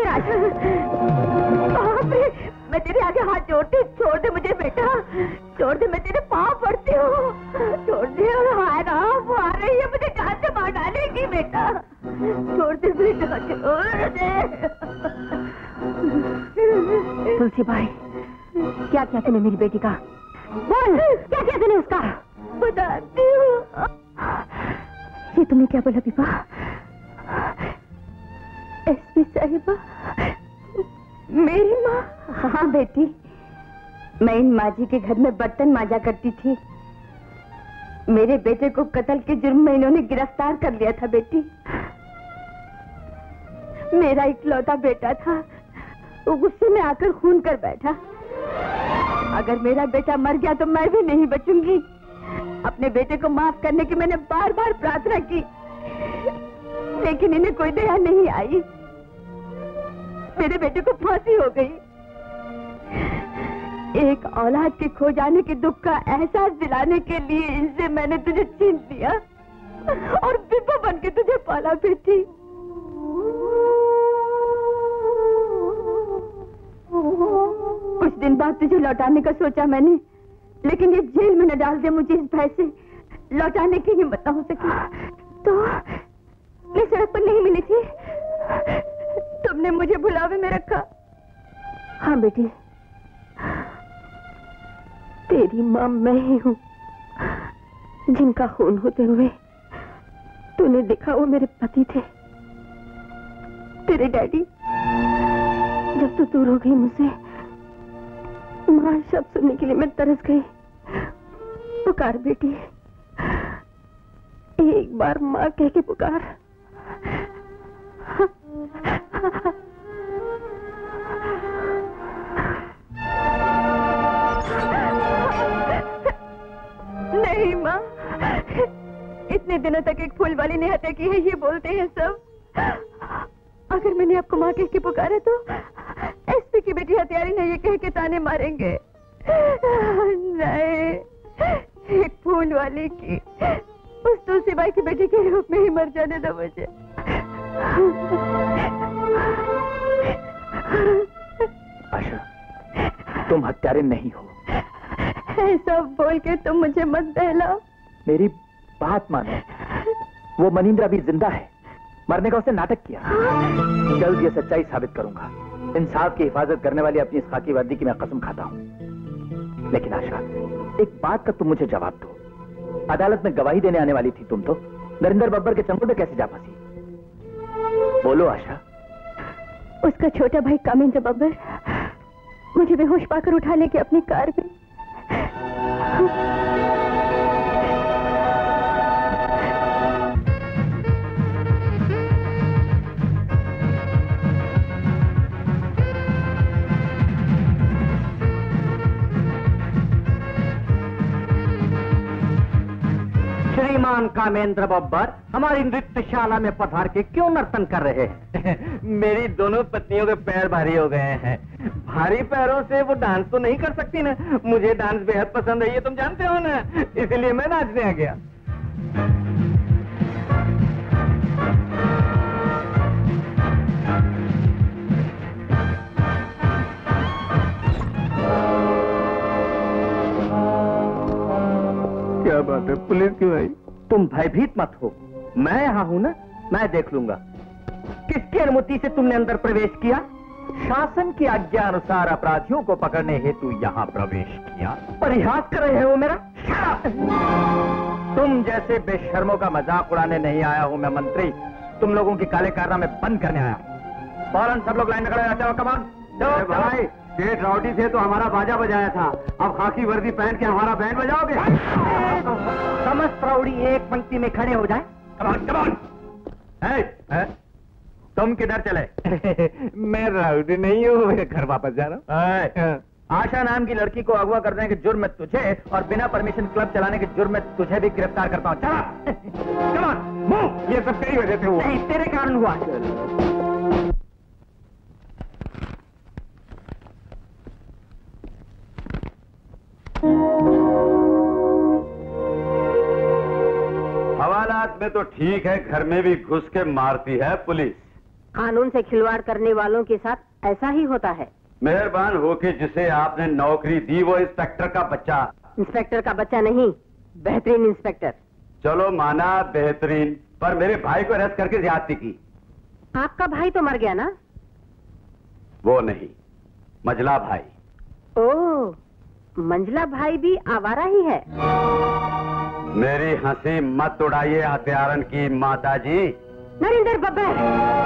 बाप रे, मैं तेरे आगे हाथ जोड़ती, छोड़ दे मुझे बेटा, छोड़ दे, मैं तेरे पाँव पड़ती हूँ, छोड़ दे। हाय राम, वो आ रही है, मुझे जान से मार डालेगी बेटा, छोड़ दे बेटा, छोड़ दे। तुलसी भाई, क्या क्या तूने मेरी बेटी का? बोल, क्या क्या तूने उसका? बताती हूँ। ये तुमने क्या बोला पीपा? एसपी साहिबा, मेरी माँ? हाँ बेटी, मैं इन माँ जी के घर में बर्तन मांजा करती थी। मेरे बेटे को कत्ल के जुर्म में इन्होंने गिरफ्तार कर लिया था बेटी। मेरा इकलौता बेटा था, वो गुस्से में आकर खून कर बैठा। अगर मेरा बेटा मर गया तो मैं भी नहीं बचूंगी। अपने बेटे को माफ करने की मैंने बार बार प्रार्थना की, लेकिन इन्हें कोई दया नहीं आई। मेरे बेटे को फांसी हो गई। एक औलाद के खो जाने के दुख का एहसास दिलाने के लिए इनसे मैंने तुझे छीन लिया और विधवा बन के तुझे पाला बेटी। कुछ दिन बाद तुझे लौटाने का सोचा मैंने, लेकिन ये जेल में न डाल दे मुझे इस भय से। लौटाने की हिम्मत न हो सकी तो मैं सड़क पर नहीं मिली थी। तुमने मुझे बुलावे में रखा। हाँ बेटी, तेरी मां मैं ही हूं, जिनका खून होते हुए तूने देखा वो मेरे पति थे। तेरे डैडी जब तू दूर हो गई मुझसे, मां शब्द सुनने के लिए मैं तरस गई। पुकार बेटी, एक बार मां कह के पुकार। नहीं मां, इतने दिनों तक एक फूल वाली ने हत्या की है ये बोलते हैं सब। अगर मैंने आपको मां कह के पुकारा तो एसपी की बेटी हत्यारी ने ये कह के ताने मारेंगे। नहीं, एक फूल वाली की उस तुलसी बाई की बेटी के रूप में ही मर जाने दो मुझे। आशा, तुम हत्यारे नहीं हो। ऐसा बोल के तुम मुझे मत बहलाओ। मेरी बात मानो, वो मनिंद्र अभी जिंदा है। मरने का उसने नाटक किया। जल्द ये सच्चाई साबित करूंगा। इंसाफ की हिफाजत करने वाली अपनी इस खाकी वर्दी की मैं कसम खाता हूं। लेकिन आशा, एक बात का तुम मुझे जवाब दो। अदालत में गवाही देने आने वाली थी तुम तो नरेंद्र बब्बर के चंगुल में कैसे जा फंसी? बोलो आशा। उसका छोटा भाई कामेंद्र बब्बर मुझे बेहोश पाकर उठा लेके अपनी कार में श्रीमान कामेंद्र बब्बर हमारी नृत्यशाला में पधार के क्यों नर्तन कर रहे हैं? मेरी दोनों पत्नियों के पैर भारी हो गए हैं। भारी पैरों से वो डांस तो नहीं कर सकती ना। मुझे डांस बेहद पसंद है, ये तुम जानते हो ना, इसलिए मैं नाचने आ गया। क्या बात है, पुलिस क्यों आई? तुम भयभीत मत हो, मैं यहाँ हूँ ना, मैं देख लूंगा। किसकी अनुमति से तुमने अंदर प्रवेश किया? शासन की आज्ञा अनुसार अपराधियों को पकड़ने हेतु यहाँ प्रवेश किया। परिहास कर रहे हो मेरा? तुम जैसे बेशर्मों का मजाक उड़ाने नहीं आया हूँ मैं मंत्री, तुम लोगों की काले कारनामे बंद करने आया। फौरन सब लोग लाइन में खड़े रहते हो। कमान भाई, स्टेट राउडी से तो हमारा बाजा बजाया था, अब खाकी वर्दी पहन के हमारा बैंड बजाओगे? समस्त राउडी एक पंक्ति में खड़े हो जाए। कमान कमान। तुम किधर चले? मैं राउडी नहीं हूँ, मैं घर वापस जा रहा हूँ। आशा नाम की लड़की को अगवा करने के जुर्म में तुझे और बिना परमिशन क्लब चलाने के जुर्म में तुझे भी गिरफ्तार करता हूँ। चला, ये सब तेरी वजह से हुआ। नहीं, तेरे कारण हुआ। हवालात में तो ठीक है, घर में भी घुस के मारती है पुलिस। कानून से खिलवाड़ करने वालों के साथ ऐसा ही होता है। मेहरबान होके जिसे आपने नौकरी दी वो इंस्पेक्टर का बच्चा। इंस्पेक्टर का बच्चा नहीं, बेहतरीन इंस्पेक्टर। चलो माना बेहतरीन, पर मेरे भाई को अरेस्ट करके ज्यादती की। आपका भाई तो मर गया ना? वो नहीं, मझला भाई। ओह, मंझला भाई भी आवारा ही है। मेरी हंसी मत उड़ाइए हत्यारन की माता जी। नरेंद्र बब्बर,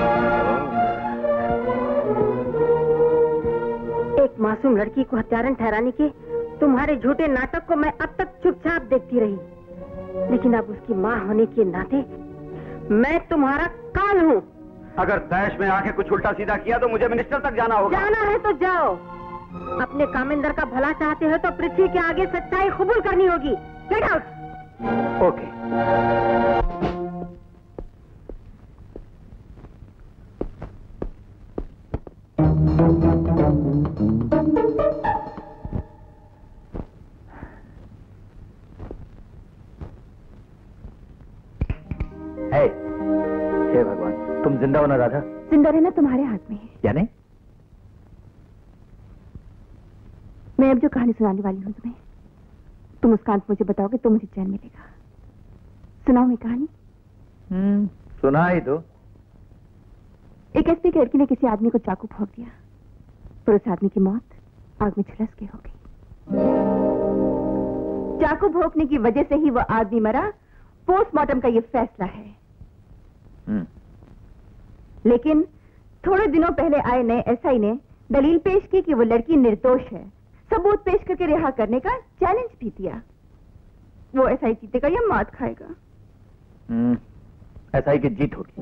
एक मासूम लड़की को हत्यारन ठहराने के तुम्हारे झूठे नाटक को मैं अब तक चुपचाप देखती रही, लेकिन अब उसकी मां होने के नाते मैं तुम्हारा काल हूँ। अगर तैश में आके कुछ उल्टा सीधा किया तो मुझे मिनिस्टर तक जाना होगा। जाना है तो जाओ। अपने कामेंद्र का भला चाहते हो तो पृथ्वी के आगे सच्चाई कबूल करनी होगी। Get out. ओके। हे भगवान, तुम जिंदा हो ना राधा? जिंदा रहना तुम्हारे हाथ में है। यानी? मैं अब जो कहानी सुनाने वाली हूँ तुम्हें, तुम उसका अंत मुझे बताओगे तो मुझे चैन मिलेगा। सुनाओ मैं कहानी। सुना ही दो। एक एसपी की लड़की ने किसी आदमी को चाकू भोंक दिया, पर उस आदमी की मौत आग में झुलस के हो गई। चाकू भोंकने की वजह से ही वो आदमी मरा, पोस्टमार्टम का ये फैसला है। लेकिन थोड़े दिनों पहले आए नए एसआई ने दलील पेश की कि वो लड़की निर्दोष है। सबूत पेश करके रिहा करने का चैलेंज भी दिया। वो एसआई जीतेगा या मात खाएगा? एसआई की जीत होगी।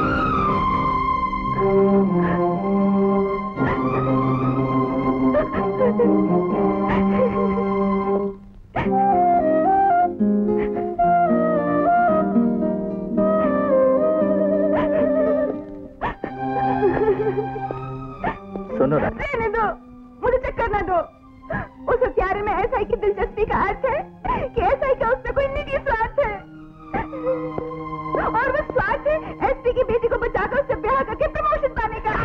सुनो रहने दो, मुझे चक्कर ना दो। उस हत्यारे में एसआई की दिलचस्पी का अर्थ है कि एसआई का उसमें कोई निजी स्वार्थ है, और वो स्वार्थ है एसपी की बेटी को बचाकर उससे ब्याह करके प्रमोशन पाने का।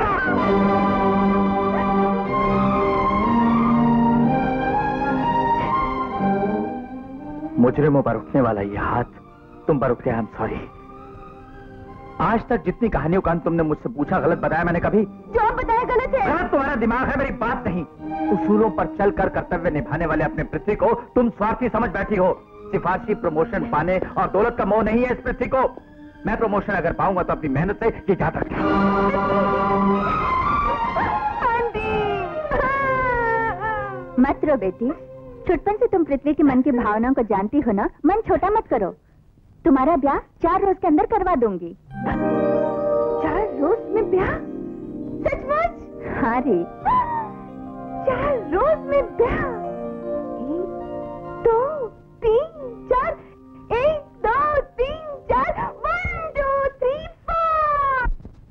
मुजरिमों पर उठने वाला ये हाथ तुम पर उठ गया। I am sorry. आज तक जितनी कहानियों का तुमने मुझसे पूछा, गलत बताया मैंने कभी? जो आप बताया गलत है। गलत तुम्हारा दिमाग है, मेरी बात नहीं। उसूलों पर चलकर कर्तव्य निभाने वाले अपने पृथ्वी को तुम स्वार्थी समझ बैठी हो। सिफारशी प्रमोशन पाने और दौलत का मोह नहीं है इस पृथ्वी को। मैं प्रमोशन अगर पाऊंगा तो अपनी मेहनत से, ये याद रखना। मत रो बेटी, छुटपन से तुम पृथ्वी के मन की भावनाओं को जानती हो ना। मन छोटा मत करो। तुम्हारा ब्याह 4 रोज के अंदर करवा दूंगी। 4 रोज में ब्याह? सचमुच? हाँ रे, 4 रोज में ब्याह। 1 2 3 4, 1 2 3 4, 1 2 3 4।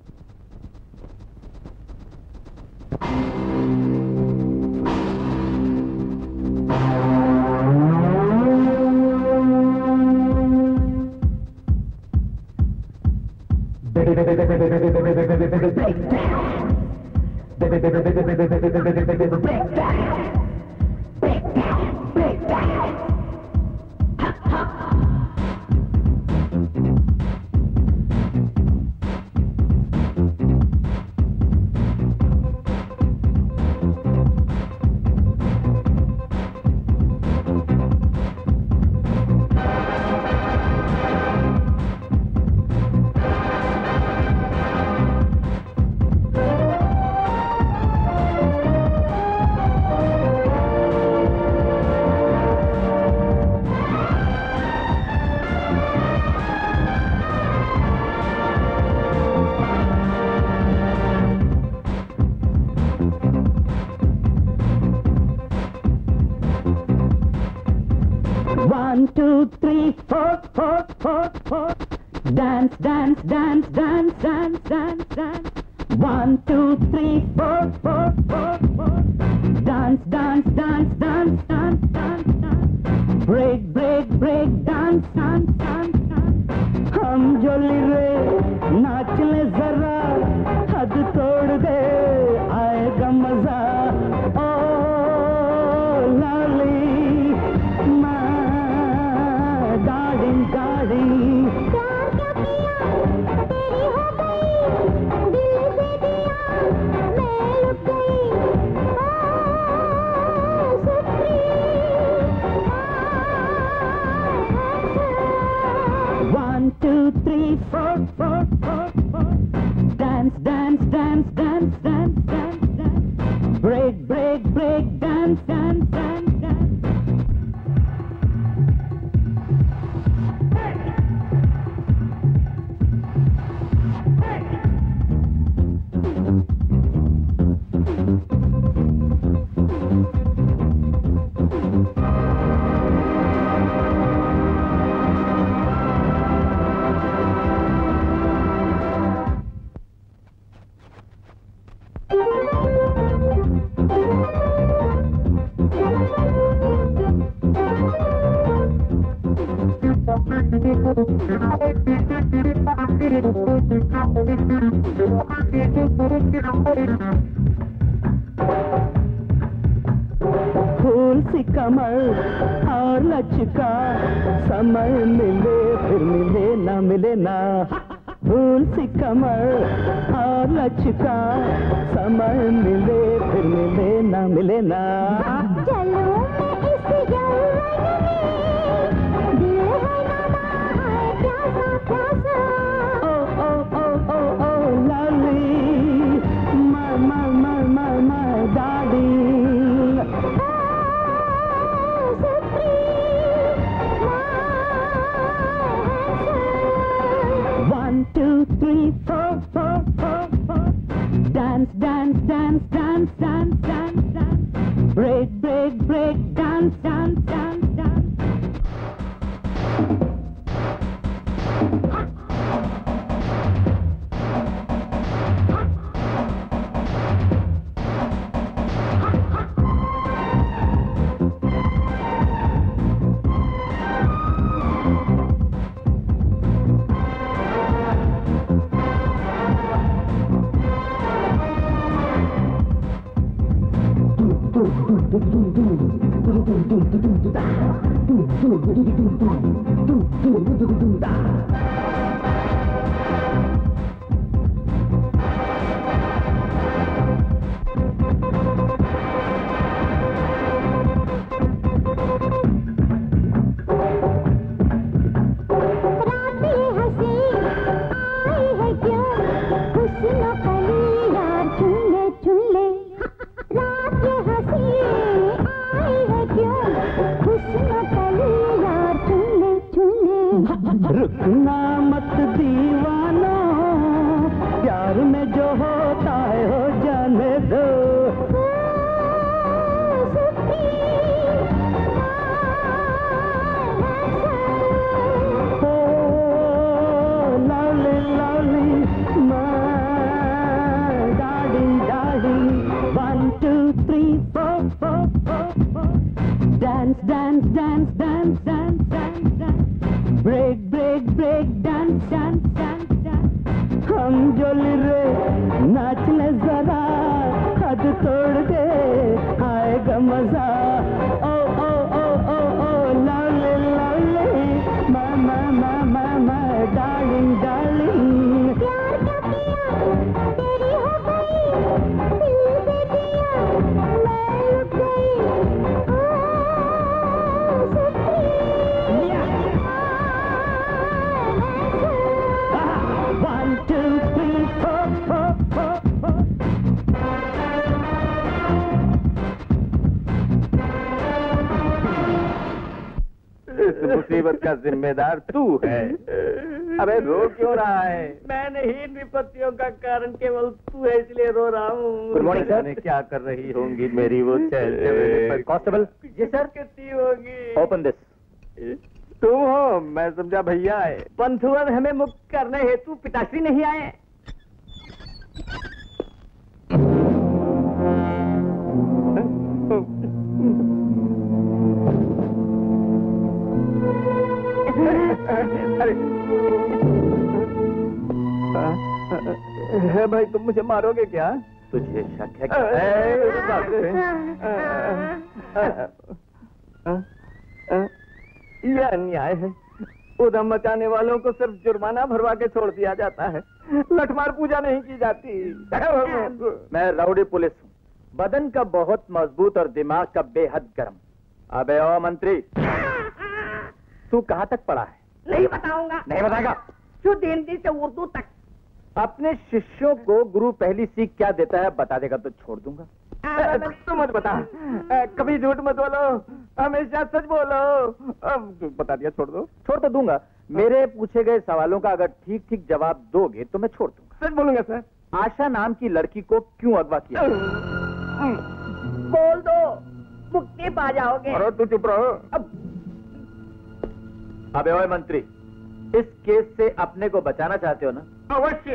Dance, dance, dance, dance, dance, dance, dance. 1 2 3 4 4 4 4. Dance, dance, dance, dance, dance, dance, dance. Break, break, break, dance, dance, dance, dance. हम जोली रे नाच ले जरा, हद तोड़ दे आएगा मजा। ओ लाली माँ darling darling. Dance, dance, dance, dance, dance, dance, dance. Break, break, break, dance, dance, dance, dance. फूल सी कमर और लचका, समय मिले फिर मिले ना मिले ना। फूल सी कमर और लचका, समय मिले फिर मिले ना मिले ना। चलो मैं इस यौवन में, दिल है नवा है प्यासा प्यासा। ओ ओ ओ ओ ओ lovely, my my my my my darling. One, two, three, four, four, four, four. Dance, dance, dance, dance, dance, dance, dance. Break, break, break, dance, dance, dance, dance. रुकना मत दीवाना, प्यार में जो होता है हो जाने दो। Lovely lovely my darling darling. 1 2 3 4 4 4 4। Dance dance dance dance dance dance dance. Break break break dance dance dance dance. हम जोली रे नाच ले जरा, हद तोड़ दे आएगा मजा। ओ ओ ओ ओ ओ lovely lovely my my my my my darling darling. प्यार क्या किया तेरी हो गई, दिल दे दिया मैं लुट गई। One, two, three, four, four, four, four. इस मुसीबत का जिम्मेदार तू है। अबे रो क्यों रहा है? मैं नहीं, इन विपत्तियों का कारण केवल तू है, इसलिए रो रहा हूँ। Good morning sir. क्या कर रही होंगी मेरी वो कांस्टेबल? जी सर। कितनी होगी? Open this. तुम हो? मैं समझा भैया है। पंथुवर हमें मुक्त करने हेतु पिताश्री नहीं आए। अरे भाई, तुम मुझे मारोगे क्या? तुझे शक है यह अन्याय है। उधम मचाने वालों को सिर्फ जुर्माना भरवा के छोड़ दिया जाता है, लठमार पूजा नहीं की जाती। मैं राउडी पुलिस हूँ, बदन का बहुत मजबूत और दिमाग का बेहद गर्म। अबे ओ मंत्री, तू कहाँ तक पढ़ा है? नहीं बताऊंगा। नहीं बताएगा? शुद्ध हिंदी से उर्दू तक। अपने शिष्यों को गुरु पहली सीख क्या देता है बता देगा तो छोड़ दूंगा। तू मत बता, कभी झूठ मत बोलो, हमेशा सच बोलो। बता दिया, छोड़ दो। छोड़ तो दूंगा। मेरे पूछे गए सवालों का अगर ठीक ठीक जवाब दोगे तो मैं छोड़ दूंगा। सच बोलूंगा सर। आशा नाम की लड़की को क्यों अगवा किया? बोल दो, मुक्ति पा जाओगे। अरे तू चुप रहो। अबे ओए मंत्री, इस केस से अपने को बचाना चाहते हो ना? अवश्य।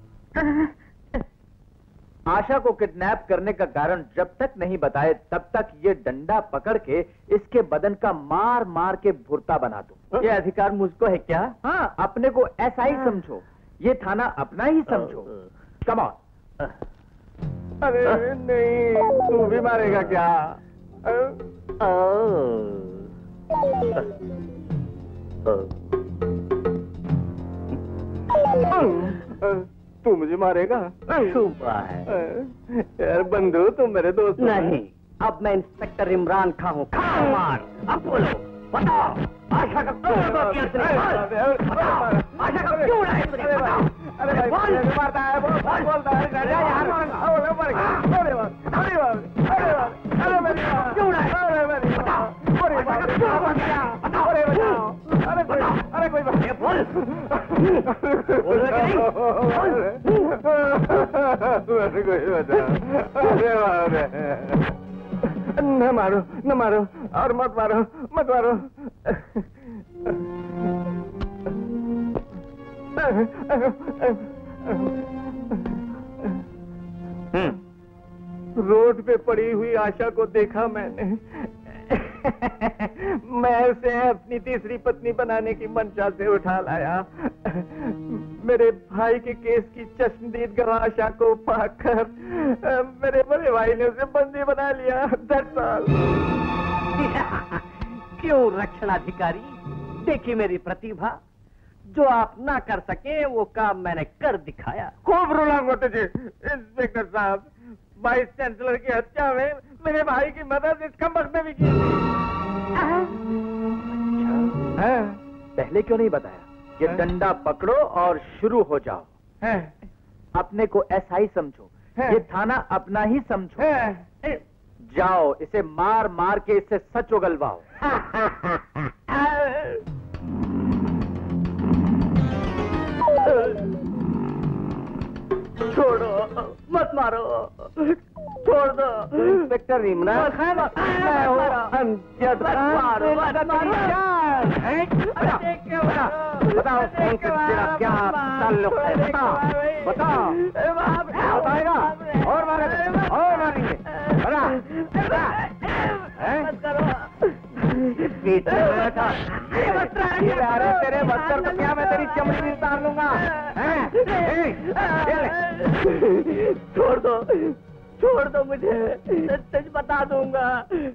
आशा को किडनैप करने का कारण जब तक नहीं बताए तब तक ये डंडा पकड़ के इसके बदन का मार मार के भुरता बना दूं। ये अधिकार मुझको है क्या? हाँ, अपने को ऐसा ही समझो, ये थाना अपना ही समझो। Come on. अरे नहीं, तू भी मारेगा क्या? तू मुझे मारेगा? छुपा है यार बंधु, तुम मेरे दोस्त नहीं। अब मैं इंस्पेक्टर इमरान खां हूँ। खां मार। अब बोलो, बताओ आशा का क्यों किया तूने? आशा का क्यों उड़ाया तूने? अरे भाई मारता है, बोलता है यार, अरे मेरी क्यों उड़ाया? अरे मेरी अरे कोई बात बोल न मारो, न मारो और मत मारो, मत मारो। रोड पे पड़ी हुई आशा को देखा मैंने। मैं उसे अपनी तीसरी पत्नी बनाने की मंशा से उठा लाया। मेरे भाई के केस की चश्मदीद गवाह आशा को पाकर मेरे बड़े भाई ने उसे बंदी बना लिया 10 साल। क्यों रक्षणाधिकारी? देखी मेरी प्रतिभा, जो आप ना कर सके वो काम मैंने कर दिखाया। खूब रुलाऊंगा तुझे इंस्पेक्टर साहब। वाइस चांसलर की हत्या में मेरे भाई की मदद इस कमबख्त ने भी की। पहले क्यों नहीं बताया? ये डंडा पकड़ो और शुरू हो जाओ। अपने को एसआई समझो, ये थाना अपना ही समझो। जाओ, इसे मार मार के इससे सच उगलवाओ। छोड़ो, मत मारो, छोड़ दो। इंस्पेक्टर इमरान खान, मैं हूँ अमजद खान। बताओ उनसे तेरा क्या ताल्लुक है? बताओ, बताओ। बताएगा और मारेंगे, और मारेंगे। बता, तेरे बस्तर को क्या मैं तेरी चमड़ी भी उतार लूंगा। छोड़ दो, छोड़ दो मुझे, सच बता दूंगा।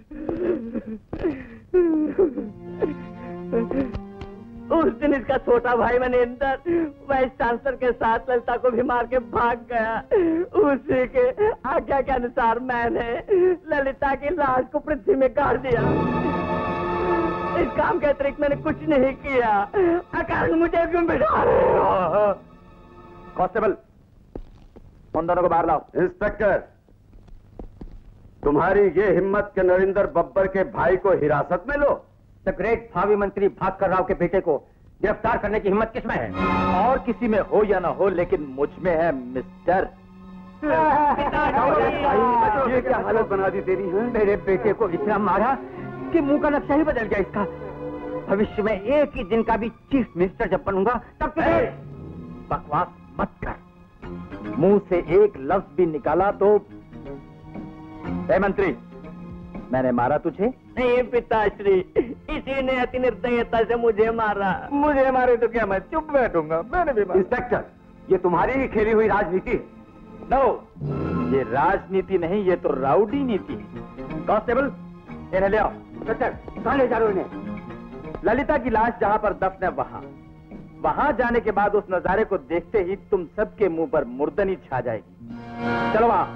उस दिन इसका छोटा भाई मनिंदर वाइस चांसलर के साथ ललिता को भी मार के भाग गया। उसी के आज्ञा के अनुसार मैंने ललिता की लाश को पृथ्वी में गाड़ दिया। इस काम के अतिरिक्त मैंने कुछ नहीं किया। अकारण मुझे क्यों बिठा रहे हो? कांस्टेबल, उन दोनों को बाहर लाओ। इंस्पेक्टर, तुम्हारी ये हिम्मत के नरेंद्र बब्बर के भाई को हिरासत में लो? द ग्रेट भावी मंत्री भास्कर राव के बेटे को गिरफ्तार करने की हिम्मत किसमें है? और किसी में हो या ना हो, लेकिन मुझ में है मिस्टर। ये क्या हालत बना दी तेरी है? मेरे बेटे को इतना मारा कि मुंह का नक्शा ही बदल गया इसका। भविष्य में एक ही दिन का भी चीफ मिनिस्टर जब बनूंगा तब बकवास मत कर। मुंह से एक लफ्ज भी निकाला तो मंत्री, मैंने मारा तुझे? नहीं पिताश्री, इसी ने अति निर्दयता से मुझे मारा। मुझे मारे तो क्या मैं चुप बैठूंगा? मैंने भी मारा। इंस्पेक्टर, ये तुम्हारी ही खेली हुई राजनीति है। नो, ये राजनीति नहीं, ये तो राउडी नीति है। कांस्टेबल, इन्हें ले आओ। कहाँ ले जा रहे हो इन्हें? ललिता की लाश जहां पर दफन है वहां जाने के बाद उस नजारे को देखते ही तुम सबके मुंह पर मुर्दनी छा जाएगी। चलो वहां।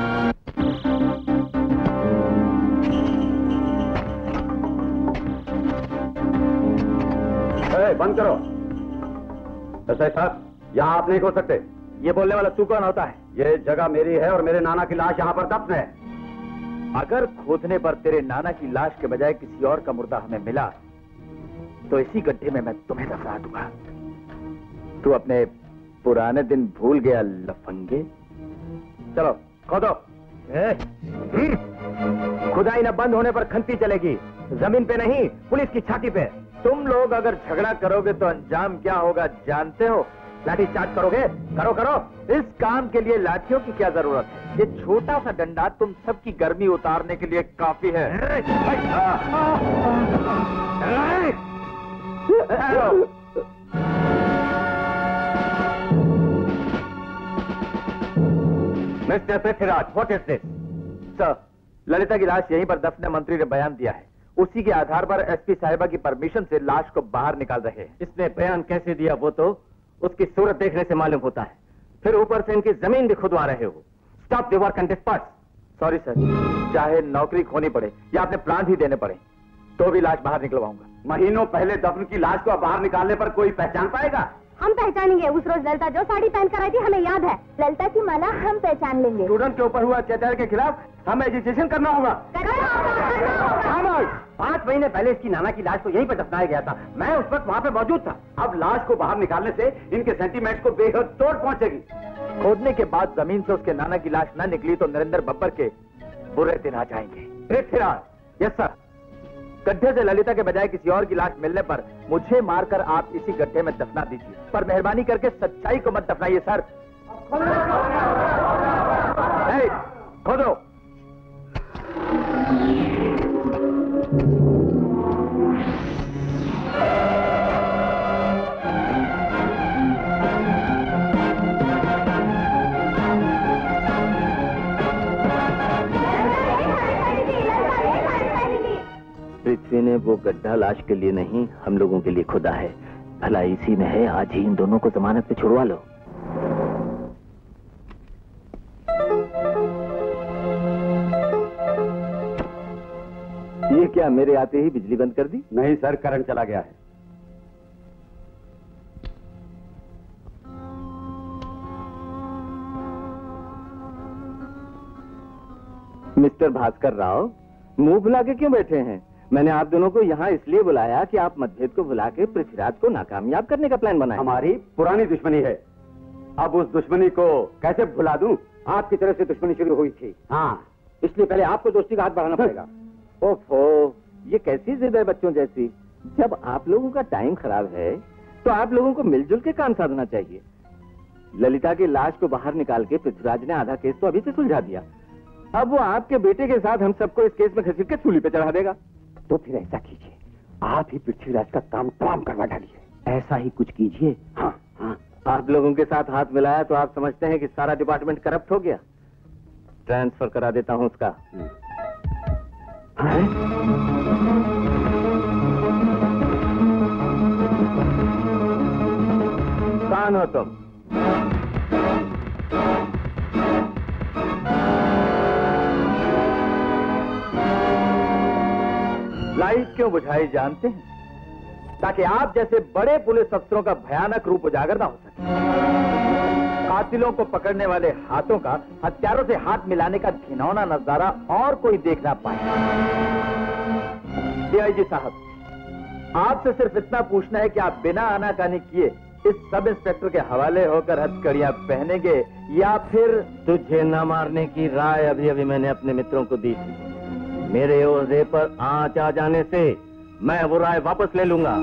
बंद करो। एसआई साहब, यहाँ आप नहीं खोल सकते। ये बोलने वाला तू कौन होता है? ये जगह मेरी है और मेरे नाना की लाश यहाँ पर दफन है। अगर खोदने पर तेरे नाना की लाश के बजाय किसी और का मुर्दा हमें मिला तो इसी गड्ढे में मैं तुम्हें दफना दूंगा। तू अपने पुराने दिन भूल गया लफंगे? चलो खोदो। खुदाई न बंद होने पर खंती चलेगी, जमीन पे नहीं, पुलिस की छाती पे। तुम लोग अगर झगड़ा करोगे तो अंजाम क्या होगा जानते हो? लाठी चार्ज करोगे? करो करो। इस काम के लिए लाठियों की क्या जरूरत है? ये छोटा सा डंडा तुम सबकी गर्मी उतारने के लिए काफी है। Mister Prithviraj, what is this? Sir, Lalita की लाश यहीं पर दफन है, मंत्री ने बयान दिया है। उसी के आधार पर एसपी साहिबा की परमिशन से लाश को बाहर निकाल रहे हैं। इसने बयान कैसे दिया वो तो उसकी सूरत देखने से मालूम होता है, फिर ऊपर से इनकी जमीन भी खुदवा रहे हो। Stop the work and disperse. Sorry sir, चाहे नौकरी खोनी पड़े या अपने प्राण ही देने पड़े तो भी लाश बाहर निकलवाऊंगा। महीनों पहले दफन की लाश को बाहर निकालने पर कोई पहचान पाएगा? हम पहचानेंगे। उस रोज ललिता जो साड़ी पहन कर आई थी हमें याद है। ललिता की माला हम पहचान लेंगे। स्टूडेंट के ऊपर हुआ अत्याचार के खिलाफ हमें एजुकेशन करना होगा। 5 महीने पहले इसकी नाना की लाश को यहीं पर दफनाया गया था। मैं उस वक्त वहाँ पे मौजूद था। अब लाश को बाहर निकालने से इनके सेंटीमेंट्स को बेहद चोट पहुंचेगी। खोदने के बाद जमीन से उसके नाना की लाश न निकली तो नरेंद्र बब्बर के बुरे दिन आ जाएंगे। पृथ्वीराज। Yes sir. गड्ढे से ललिता के बजाय किसी और की लाश मिलने पर मुझे मारकर आप इसी गड्ढे में दफना दीजिए, पर मेहरबानी करके सच्चाई को मत दफनाइए सर। खोदो। पृथ्वी ने वो गड्ढा लाश के लिए नहीं हम लोगों के लिए खुदा है। भला इसी में है, आज ही इन दोनों को जमानत पे छुड़वा लो। ये क्या मेरे आते ही बिजली बंद कर दी? नहीं सर, करंट चला गया है। मिस्टर भास्कर राव, मुंह भुला के क्यों बैठे हैं? मैंने आप दोनों को यहाँ इसलिए बुलाया कि आप मतभेद को भुला के पृथ्वीराज को नाकामयाब करने का प्लान बनाएं। हमारी पुरानी दुश्मनी है, अब उस दुश्मनी को कैसे भुला दूं? आपकी तरफ से दुश्मनी शुरू हुई थी। हाँ, इसलिए पहले आपको दोस्ती का हाथ बढ़ाना पड़ेगा। ओफो, ये कैसी जिद है बच्चों जैसी? जब आप लोगों का टाइम खराब है तो आप लोगों को मिलजुल के काम साधना चाहिए। ललिता की लाश को बाहर निकाल के पृथ्वीराज ने आधा केस तो अभी से सुलझा दिया। अब वो आपके बेटे के साथ हम सबको इस केस में घसीट के सूली पे चढ़ा देगा। तो फिर ऐसा कीजिए, आप ही पृथ्वीराज का काम तमाम करवा डालिए। ऐसा ही कुछ कीजिए। हाँ हाँ, आप लोगों के साथ हाथ मिलाया तो आप समझते हैं कि सारा डिपार्टमेंट करप्ट हो गया। ट्रांसफर करा देता हूं उसका। कौन हो तुम? लाइट क्यों बुझाई जानते हैं? ताकि आप जैसे बड़े पुलिस अफसरों का भयानक रूप उजागर ना हो सके। कातिलों को पकड़ने वाले हाथों का हत्यारों से हाथ मिलाने का घिनौना नजारा और कोई देख ना पाए। डीआईजी साहब, आपसे सिर्फ इतना पूछना है कि आप बिना आनाकानी किए इस सब इंस्पेक्टर के हवाले होकर हथकड़ियां पहनेंगे या फिर? तुझे न मारने की राय अभी अभी मैंने अपने मित्रों को दी थी। मेरे ओहदे पर आंच आ जाने से मैं वो राय वापस ले लूंगा।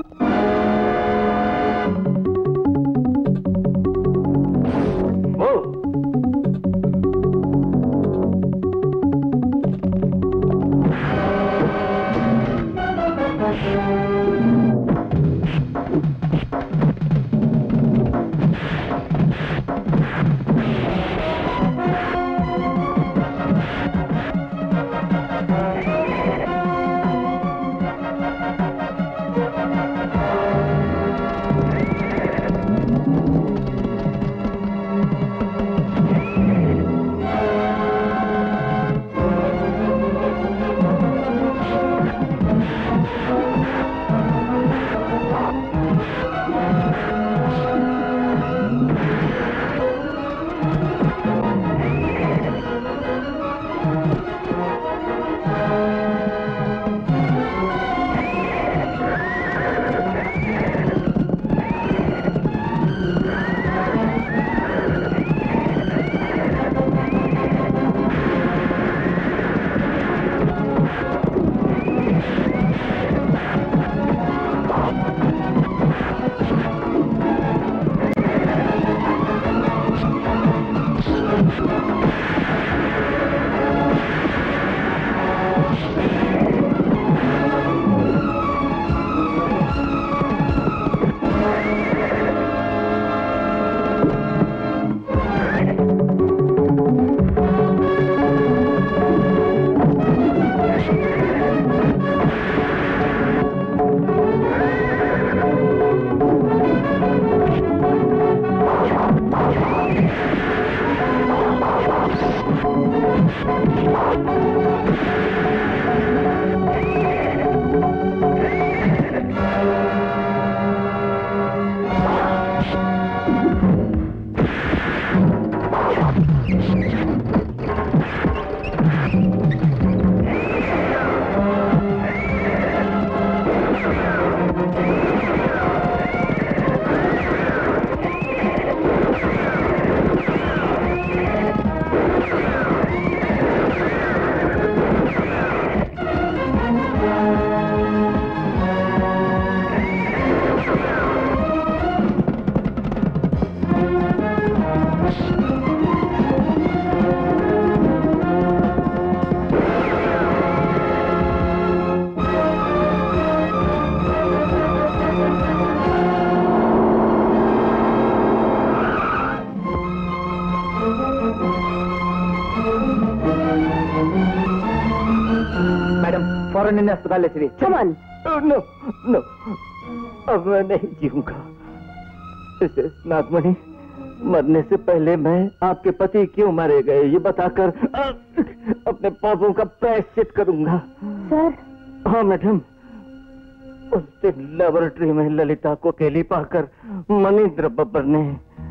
फौरन इन्हें अस्पताल ले चलिए। कमन। नो नो, अब मैं नहीं जीऊंगा। नागमणि, मरने से पहले मैं आपके पति क्यों मारे गए ये बताकर अपने पापों का प्रायश्चित करूंगा। सर। हाँ मैडम, उस दिन लेबोरेटरी में ललिता को अकेली पाकर मनिंद्र बब्बर ने।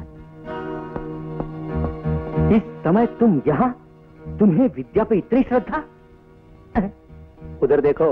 इस समय तुम यहाँ? तुम्हें विद्या पे इतनी श्रद्धा? उधर देखो,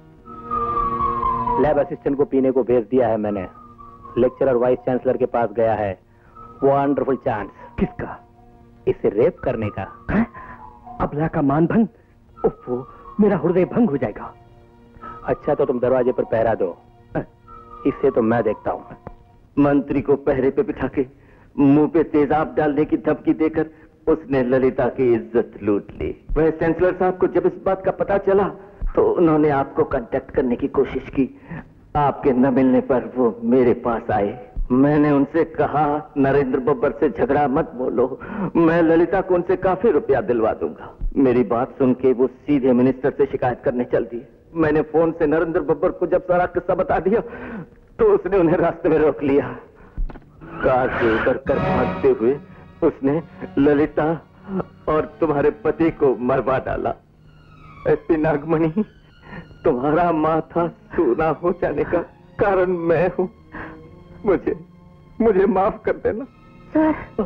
लैब असिस्टेंट को पीने को भेज दिया है मैंने। लेक्चरर वाइस चांसलर के पास गया है। Wonderful chance. किसका? इसे रेप करने का। अबला का मान भंग? ओफो, मेरा हृदय भंग हो जाएगा। अच्छा तो तुम दरवाजे पर पहरा दो, इससे तो मैं देखता हूँ। मंत्री को पहरे पे बिठा के मुंह पे तेजाब डालने की धमकी देकर उसने ललिता की इज्जत लूट ली। वह चांसलर साहब को जब इस बात का पता चला तो उन्होंने आपको कांटेक्ट करने की कोशिश की। आपके न मिलने पर वो मेरे पास आए। मैंने उनसे कहा, नरेंद्र बब्बर से झगड़ा मत बोलो, मैं ललिता को उनसे काफी रुपया दिलवा दूंगा। मेरी बात सुन के वो सीधे मिनिस्टर से शिकायत करने चल दिए। मैंने फोन से नरेंद्र बब्बर को जब सारा किस्सा बता दिया तो उसने उन्हें रास्ते में रोक लिया। कार से उतर कर भागते हुए उसने ललिता और तुम्हारे पति को मरवा डाला। एसपी नागमणि, तुम्हारा माथा सूना हो जाने का कारण मैं हूँ। मुझे माफ कर देना। सर।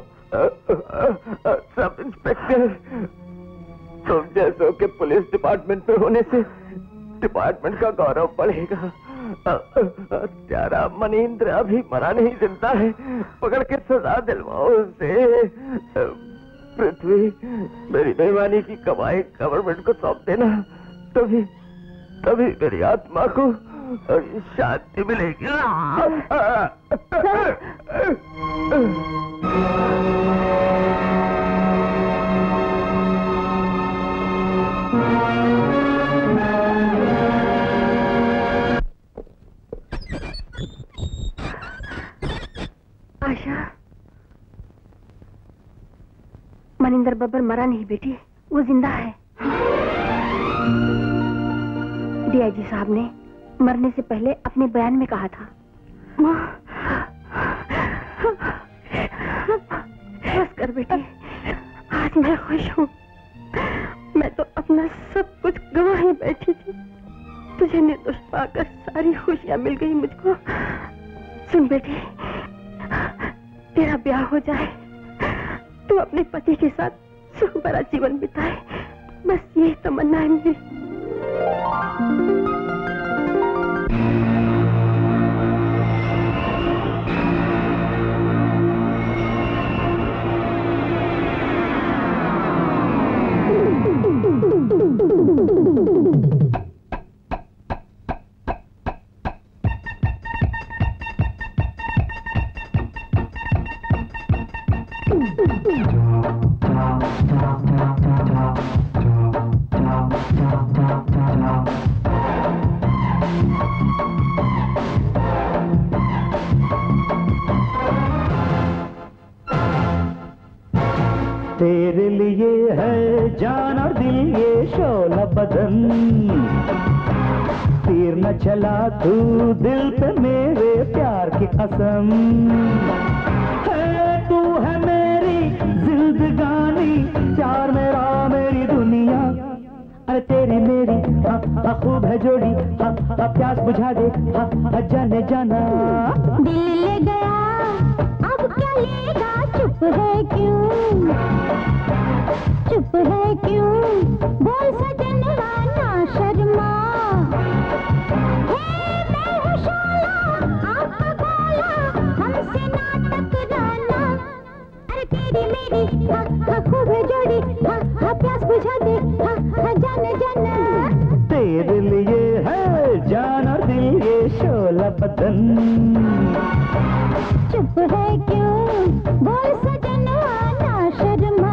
सब इंस्पेक्टर, तुम जैसों के पुलिस डिपार्टमेंट में होने से डिपार्टमेंट का गौरव बढ़ेगा। प्यारा मनिंद्र अभी मरा नहीं, जिंदा है। पकड़ के सजा दिलवाओ उसे। पृथ्वी, मेरी बेईमानी की कमाई गवर्नमेंट को सौंप देना, तभी मेरी आत्मा को शांति मिलेगी। आशा, मनिंदर बब्बर मरा नहीं बेटी, वो जिंदा है। डीआईजी साहब ने मरने से पहले अपने बयान में कहा था। बस कर बेटी, आज मैं खुश हूँ। मैं तो अपना सब कुछ गंवा बैठी थी, तुझे निर्दोष पाकर सारी खुशियां मिल गई मुझको। सुन बेटी, तेरा ब्याह हो जाए, तू अपने पति के साथ सुख भरा जीवन बिताए, बस यही तमन्ना है मेरी। तेरे लिए है जान और दिल ये शोला बदन, तीर न चला तू दिल पे मेरे प्यार की कसम। है तू है मेरी जिंदगानी, प्यार मेरा मेरी दुनिया। प्यास बुझा दे जाने जाना। दिल ले गया अब क्या लेगा, चुप है क्यों, चुप है क्यों, बोल सजनवा ना शर्मा। मैं हूँ शोला आपका गोला, हमसे ना टकराना। अरे तेरी मेरी खूब है जोड़ी, प्यास बुझा दे जाने जाना। तेरे लिए है जान और दिल ये शोला बदन। चुप है क्यों, बोल सजनवा ना शर्मा।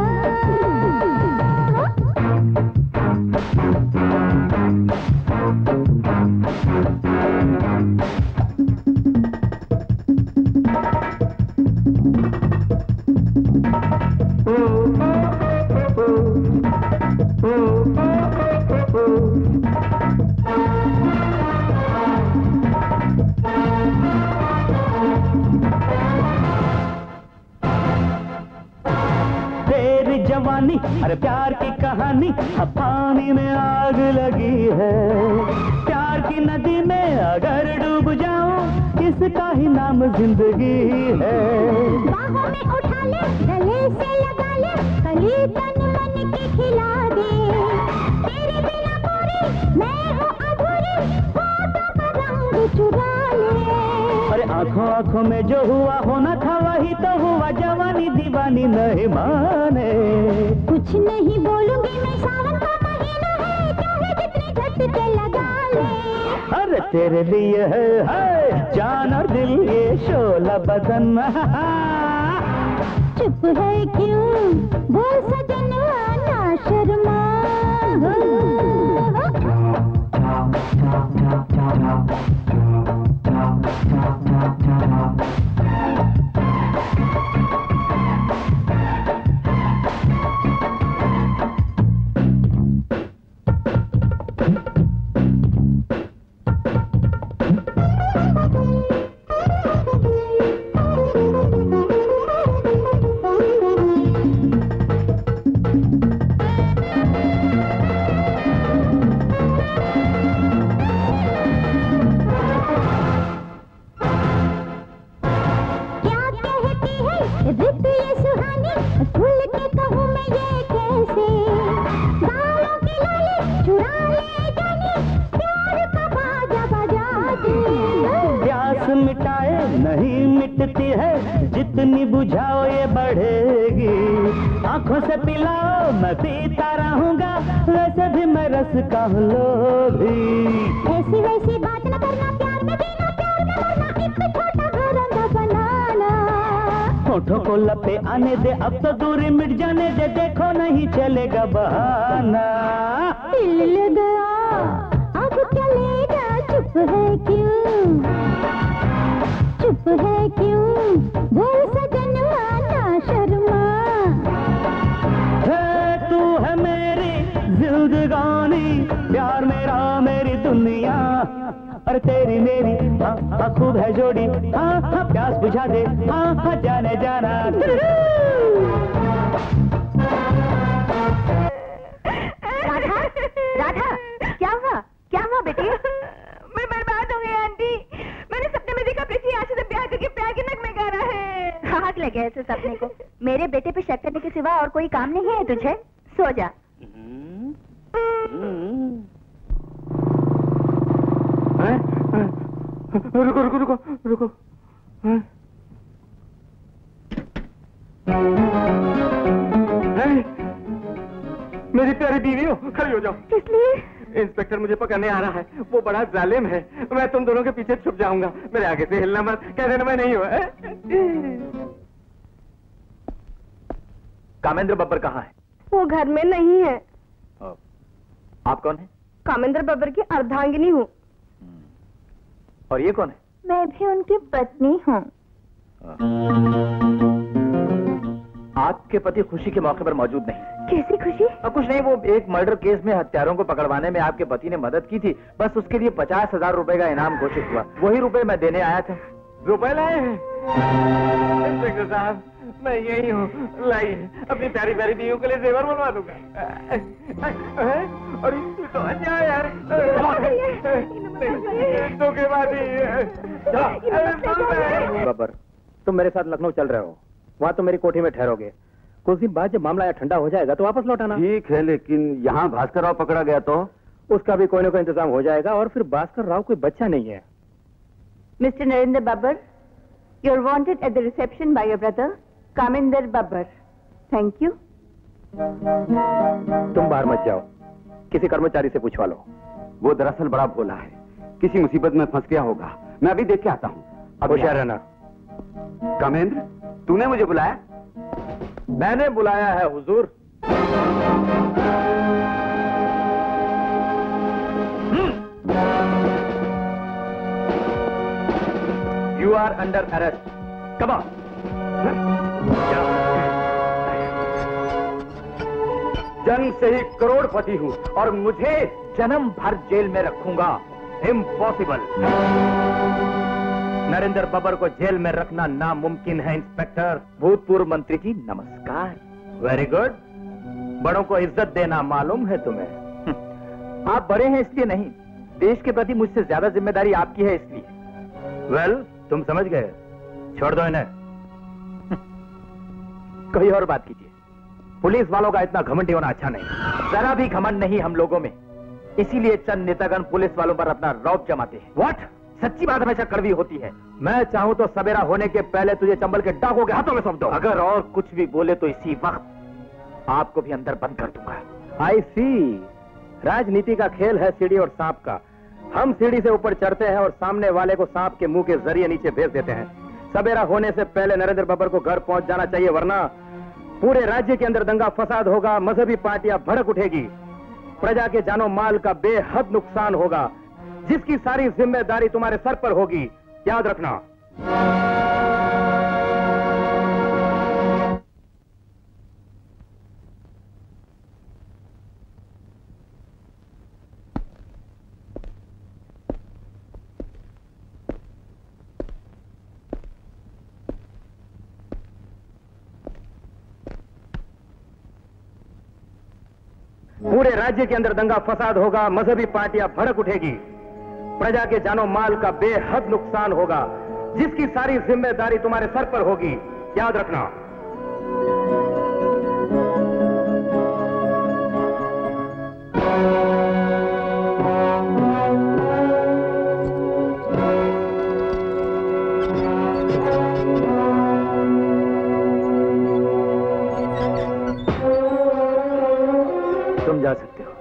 जवानी अरे प्यार की कहानी, अब पानी में आग लगी है। प्यार की नदी में अगर डूब जाऊं, इसका ही नाम जिंदगी है। बाहों में उठा ले, गले से लगा ले, कली तन मन की खिला दे। तेरे बिना पूरी मैं हूँ अधूरी, होठों का रंग चुरा ले। अरे आंखों आंखों में जो हुआ होना था वही तो हुआ, जवानी दीवानी नहीं माने। कुछ नहीं बोलूंगी मैं, सावन का महीना है, चाहे जितने झटके लगा ले। अरे तेरे लिए है जान और दिल ये शोला बदन। चुप है क्यों, बोल सजनवा ना शर्मा। जितनी बुझाओ ये बढ़ेगी, आंखों से पिलाओ मैं पीता रहूंगा, वैसे भी मैं रस का लोभी। ऐसी वैसी बात न करना, प्यार में जीना प्यार में मरना, एक छोटा घरंदा बनाना। होठों को लपे आने दे, अब तो दूरी मिट जाने दे, देखो नहीं चलेगा बहाना। दिल लगा अब क्या लेगा, चुप है क्यों, चुप है क्यों, बोल सजनवा ना शर्मा। तू है मेरी जिंदगानी, प्यार मेरा मेरी दुनिया। और तेरी मेरी खूब है जोड़ी, प्यास बुझा दे जाने जाना। राधा, राधा, क्या हुआ, क्या हुआ बेटी? मैं बर्बाद हो गई आंटी। मैंने सपने में देखा पृथ्वी आशा से ब्याह करके प्यार के नगमे गा रहा है। आग लगे ऐसे सपने को। मेरे बेटे पे शक करने के सिवा और कोई काम नहीं है तुझे, सो जा। रुको रुको रुको रुको। मेरी प्यारी बीवी हो, खड़ी हो जाओ। किस लिए? इंस्पेक्टर मुझे पकड़ने आ रहा है, वो बड़ा जालिम है। मैं तुम दोनों के पीछे छुप जाऊंगा, मेरे आगे से हिलना मत, कह देना मैं नहीं हुआ। कामेंद्र बब्बर कहाँ है? वो घर में नहीं है। आप कौन है? कामेंद्र बब्बर की अर्धांगिनी हूँ। और ये कौन है? मैं भी उनकी पत्नी हूँ। आपके पति खुशी के मौके पर मौजूद नहीं। कैसी खुशी? कुछ नहीं, वो एक मर्डर केस में हत्यारों को पकड़वाने में आपके पति ने मदद की थी, बस उसके लिए 50,000 रुपए का इनाम घोषित हुआ, वही रुपए मैं देने आया था। रुपए लाए हैं? इंस्पेक्टर साहब, मैं यही हूँ, लाइए, अपनी प्यारी प्यारी बीवियों के लिए जेवर बनवा दूंगा। और तो अन्याय यार। बब्बर, तुम मेरे साथ लखनऊ चल रहे हो, वहाँ तुम मेरी कोठी में ठहरोगे। कुछ दिन बाद जब मामला यहाँ ठंडा हो जाएगा तो वापस लौट आना। ठीक है, लेकिन यहाँ भास्कर राव पकड़ा गया तो उसका भी कोई ना कोई इंतजाम हो जाएगा, और फिर भास्कर राव कोई बच्चा नहीं है। Mister Narendra Babbar, you are wanted at the reception by your brother Kamendra Babbar. Thank you. तुम बाहर मत जाओ, किसी कर्मचारी से पूछवा लो। वो दरअसल बड़ा भोला है, किसी मुसीबत में फंस गया होगा। मैं अभी देख के आता हूँ। अब होशियार रहना। कामेंद्र, तूने मुझे बुलाया? मैंने बुलाया है हुजूर। You are under arrest. Come on. जन्म से ही करोड़पति हूँ और मुझे जन्म भर जेल में रखूंगा? इम्पॉसिबल। नरेंद्र बब्बर को जेल में रखना नामुमकिन है इंस्पेक्टर। भूतपूर्व मंत्री जी नमस्कार। Very good. बड़ों को इज्जत देना मालूम है तुम्हें। आप बड़े हैं इसलिए नहीं, देश के प्रति मुझसे ज्यादा जिम्मेदारी आपकी है इसलिए। वेल, तुम समझ गए। छोड़ दो इन्हें। कोई और बात कीजिए। पुलिस वालों का इतना घमंडी होना अच्छा नहीं। जरा भी घमंड नहीं हम लोगों में, इसीलिए चंद नेतागण पुलिस वालों पर अपना रौब जमाते हैं। व्हाट? सच्ची बात हमेशा कड़वी होती है। मैं चाहूं तो सवेरा होने के पहले तुझे चंबल के डाकों के हाथों में सौंप दो। अगर और कुछ भी बोले तो इसी वक्त आपको भी अंदर बंद कर दूंगा। आई सी, राजनीति का खेल है सीढ़ी और सांप का। हम सीढ़ी से ऊपर चढ़ते हैं और सामने वाले को सांप के मुंह के जरिए नीचे भेज देते हैं। सवेरा होने से पहले नरेंद्र बब्बर को घर पहुंच जाना चाहिए, वरना पूरे राज्य के अंदर दंगा फसाद होगा, मजहबी पार्टियां भड़क उठेगी, प्रजा के जानो माल का बेहद नुकसान होगा, जिसकी सारी जिम्मेदारी तुम्हारे सर पर होगी, याद रखना। पूरे राज्य के अंदर दंगा फसाद होगा, मजहबी पार्टियां भड़क उठेगी, प्रजा के जानो माल का बेहद नुकसान होगा, जिसकी सारी जिम्मेदारी तुम्हारे सर पर होगी, याद रखना। तुम जा सकते हो।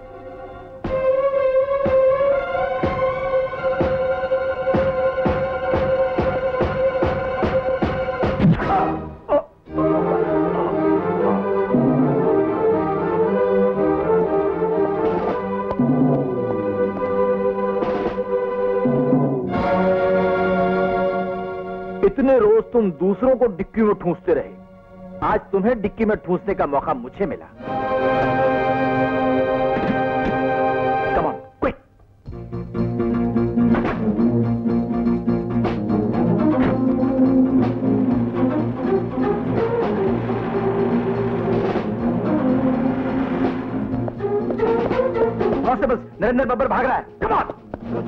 इतने रोज तुम दूसरों को डिक्की में ठूंसते रहे, आज तुम्हें डिक्की में ठूंसने का मौका मुझे मिला। Come on, quick! Constables, Narendra Babbar भाग रहा है। Come on!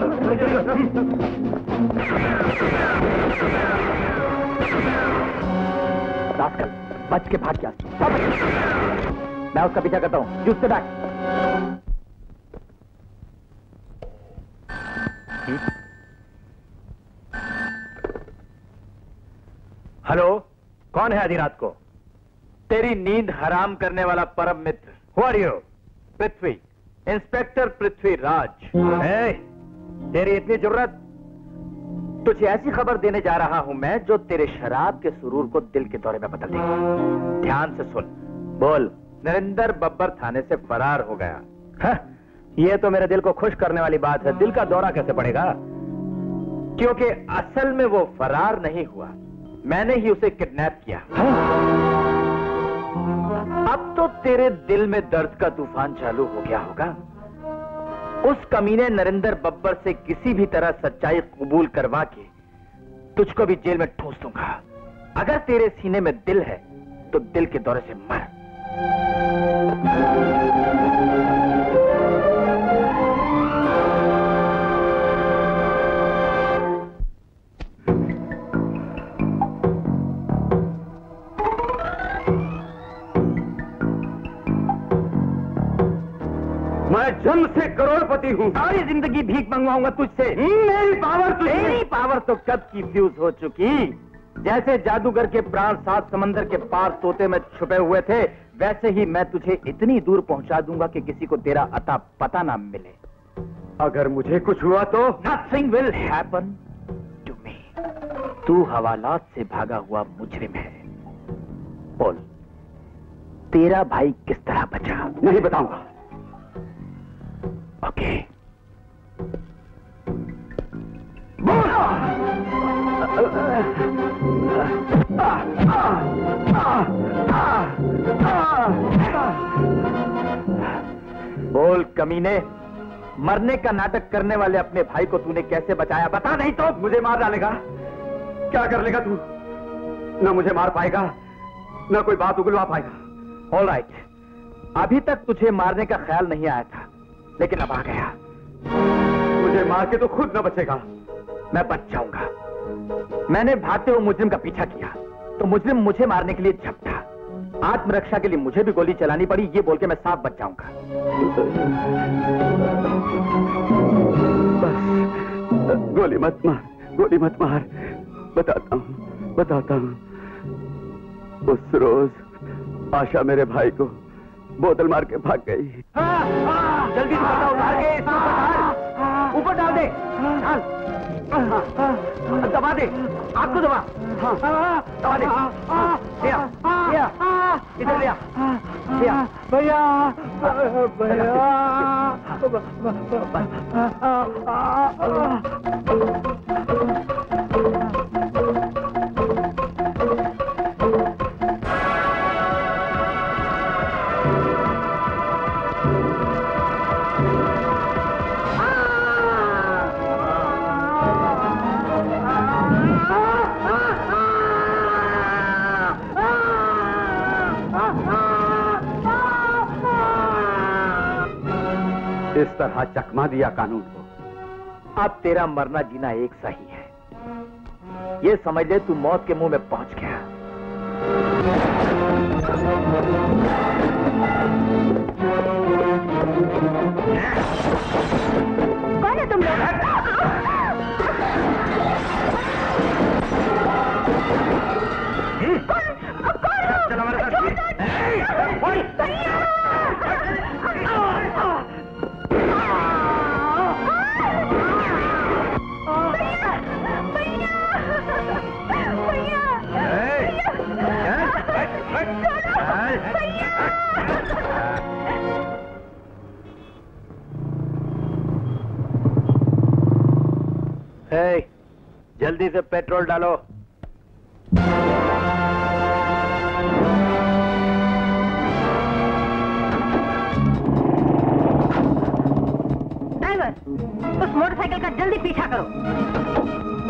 रास्कल, बच के भाग गया। मैं उसका पीछा करता हूँ। You stay back. हेलो, कौन है आधी रात को? तेरी नींद हराम करने वाला परम मित्र। Who are you? Prithvi, inspector Prithvi Raj. तेरी इतनी जरूरत? तुझे ऐसी खबर देने जा रहा हूं मैं जो तेरे शराब के सुरूर को दिल के दौरे में बदल देगी। ध्यान से सुन। बोल। नरेंद्र बब्बर थाने से फरार हो गया। ये तो मेरे दिल को खुश करने वाली बात है। दिल का दौरा कैसे पड़ेगा? क्योंकि असल में वो फरार नहीं हुआ, मैंने ही उसे किडनैप किया। अब तो तेरे दिल में दर्द का तूफान चालू हो गया होगा। उस कमीने नरेंद्र बब्बर से किसी भी तरह सच्चाई कबूल करवा के तुझको भी जेल में ठूंस दूंगा। अगर तेरे सीने में दिल है तो दिल के दौरे से मर। मैं जन्म से करोड़पति हूँ। सारी जिंदगी भीख मंगवाऊंगा तुझसे। मेरी पावर तेरी पावर तो कब की फ्यूज हो चुकी। जैसे जादूगर के प्राण 7 समंदर के पार तोते में छुपे हुए थे, वैसे ही मैं तुझे इतनी दूर पहुंचा दूंगा कि किसी को तेरा अता पता ना मिले। अगर मुझे कुछ हुआ तो? Nothing will happen to me. तू हवालात से भागा हुआ मुजरिम है। बोल, तेरा भाई किस तरह बचा? नहीं बताऊंगा। ओके। बोल कमीने, मरने का नाटक करने वाले अपने भाई को तूने कैसे बचाया? बता, नहीं तो मुझे मार डालेगा। क्या कर लेगा तू? ना मुझे मार पाएगा, ना कोई बात उगलवा पाएगा। ऑल राइट, अभी तक तुझे मारने का ख्याल नहीं आया था, लेकिन अब आ गया। मुझे मार के तो खुद न बचेगा। मैं बच जाऊंगा। मैंने भागते हुए मुजरिम का पीछा किया तो मुजरिम मुझे मारने के लिए झपटा। आत्मरक्षा के लिए मुझे भी गोली चलानी पड़ी, ये बोल के मैं साफ बच जाऊंगा। बस गोली मत मार, गोली मत मार। बताता हूँ। उस रोज आशा मेरे भाई को बोतल मार के भाग गई। जल्दी से पकड़, उतार के इसको ऊपर डाल दे। दबा दे, आपको दबा। दबा दे। इधर लिया भैया। इस तरह चकमा दिया कानून को। अब तेरा मरना जीना एक सा ही है। ये समझ ले तू मौत के मुंह में पहुंच गया। कौन है तुम लोग? चल हमारे साथ। जल्दी से पेट्रोल डालो। ड्राइवर, उस मोटरसाइकिल का जल्दी पीछा करो।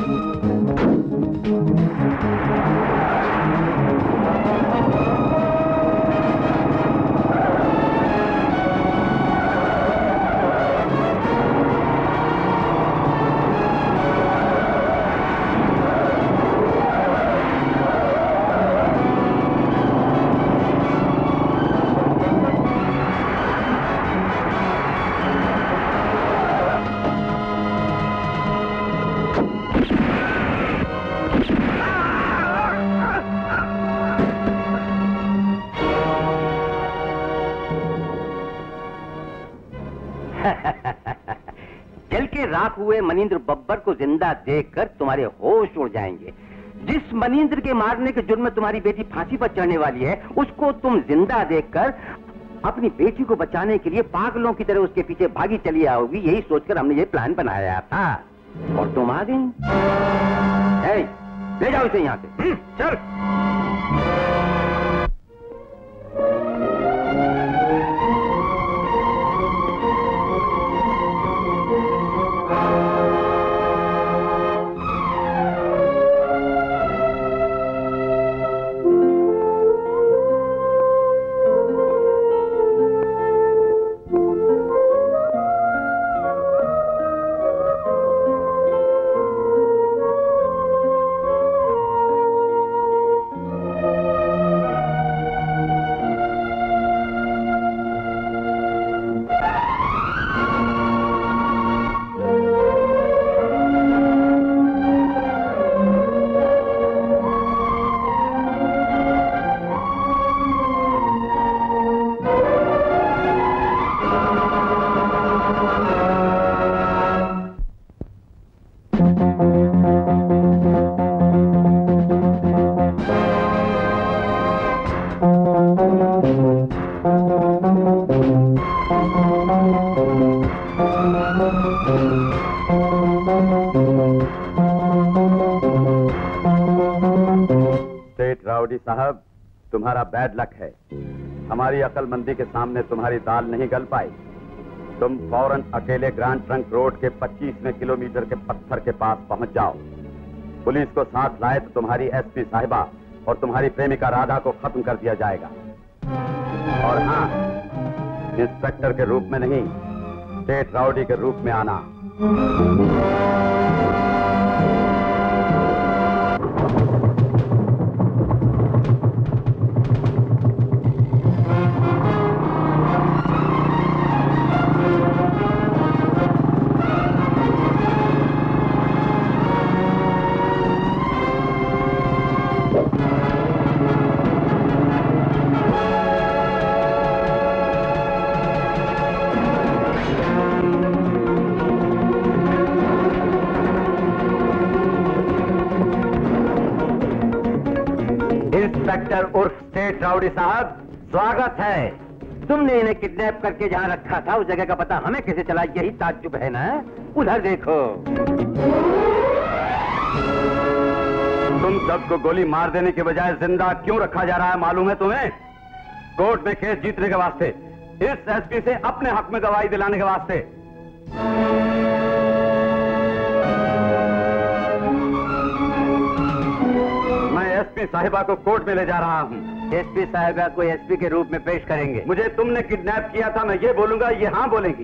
जल के राख हुए मनींद्र बब्बर को जिंदा देखकर तुम्हारे होश उड़ जाएंगे। जिस मनींद्र के मारने के जुर्म में तुम्हारी बेटी फांसी पर चढ़ने वाली है, उसको तुम जिंदा देखकर अपनी बेटी को बचाने के लिए पागलों की तरह उसके पीछे भागी चली आओगी। यही सोचकर हमने ये प्लान बनाया था और तुम आ गई। ले जाओ इसे यहाँ से। चल। साहब, तुम्हारा बैड लक है। हमारी अकलमंदी के सामने तुम्हारी दाल नहीं गल पाई। तुम फौरन अकेले ग्रैंड ट्रंक रोड के 25वें किलोमीटर के पत्थर के पास पहुंच जाओ। पुलिस को साथ लाए तो तुम्हारी एसपी साहिबा और तुम्हारी प्रेमिका राधा को खत्म कर दिया जाएगा। और हाँ, इंस्पेक्टर के रूप में नहीं, स्टेट राउडी के रूप में आना। इंस्पेक्टर उर्फ स्टेट राउडी साहब, स्वागत है। तुमने इन्हें किडनैप करके जहां रखा था उस जगह का पता हमें कैसे चला, यही ताज्जुब है ना? उधर देखो। तुम सबको गोली मार देने के बजाय जिंदा क्यों रखा जा रहा है मालूम है तुम्हें? कोर्ट में केस जीतने के वास्ते, इस एसपी से अपने हक में गवाही दिलाने के वास्ते। एसपी साहिबा को कोर्ट में ले जा रहा हूँ। एसपी साहिबा को एसपी के रूप में पेश करेंगे। मुझे तुमने किडनैप किया था, मैं ये बोलूंगा, ये हाँ बोलेंगी।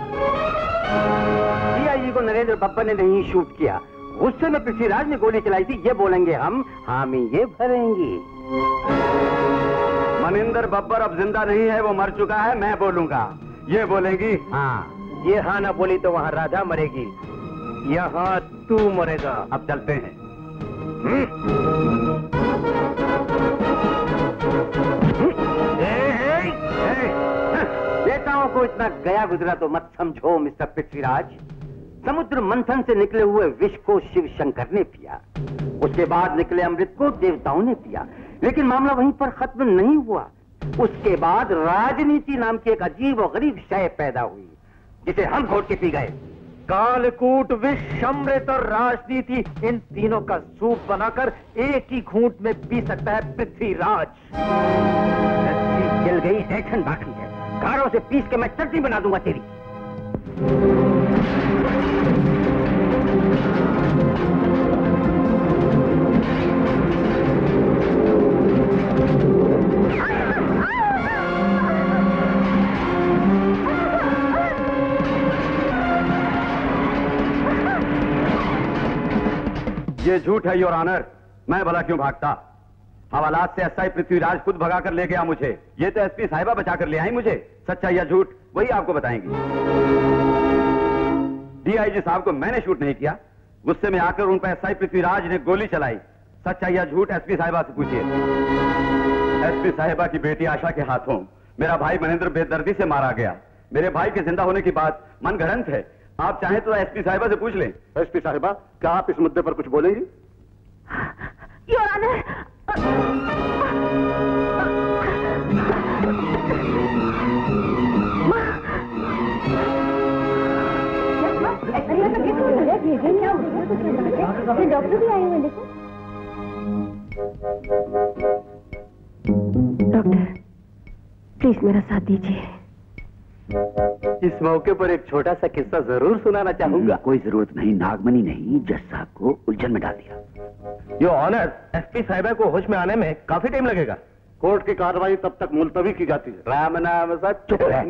डीआईजी को नरेंद्र बब्बर ने नहीं शूट किया, गुस्से में पृथ्वीराज ने गोली चलाई थी, ये बोलेंगे हम। हामी ये भरेंगी। मनिंदर बब्बर अब जिंदा नहीं है, वो मर चुका है, मैं बोलूंगा, ये बोलेंगी हाँ। ये हाँ ना बोली तो वहां राधा मरेगी, यहाँ तू मरेगा। अब चलते हैं। नेताओं को इतना गया गुजरा तो मत समझो मिस्टर पृथ्वीराज। समुद्र मंथन से निकले हुए विष को शिव शंकर ने पिया, उसके बाद निकले अमृत को देवताओं ने पिया, लेकिन मामला वहीं पर खत्म नहीं हुआ। उसके बाद राजनीति नाम की एक अजीब और गरीब शय पैदा हुई, जिसे हम घोट के पी गए। कालकूट, विष, अमृत और राजनीति, इन तीनों का सूप बनाकर एक ही घूंट में पी सकता है पृथ्वीराज। जल गई, एक्शन बाकी है। कारों से पीस के मैं चटनी बना दूंगा तेरी। ये झूठ है योर ऑनर, मैं भला क्यों भागता? हवालात से एसआई पृथ्वीराज खुद भगा कर ले गया मुझे। ये तो एसपी साहिबा बचा कर ले आई मुझे। सच्चा या झूठ वही आपको बताएंगी। डीआईजी साहब को मैंने शूट नहीं किया, गुस्से में आकर उन पर एसआई पृथ्वीराज ने गोली चलाई। सच्चा या झूठ एसपी साहिबा से पूछिए। एसपी साहिबा की बेटी आशा के हाथों मेरा भाई महेंद्र बेदर्दी से मारा गया। मेरे भाई के जिंदा होने की बात मनगढ़ंत है। आप चाहें तो एसपी साहिबा से पूछ लें। एसपी साहिबा, क्या आप इस मुद्दे पर कुछ बोलेंगी? योर ऑनर, डॉक्टर भी आए हैं, देखो। डॉक्टर प्लीज मेरा साथ दीजिए। इस मौके पर एक छोटा सा किस्सा जरूर सुनाना चाहूंगा। कोई जरूरत नहीं, नागमणि नहीं जज साहब को उलझन में डाल दिया। यो ऑनर, एसपी साहिबा को होश में आने में काफी टाइम लगेगा। कोर्ट की कार्रवाई तब तक मुलतवी की जाती है। राम नाम सच। चुप रहे।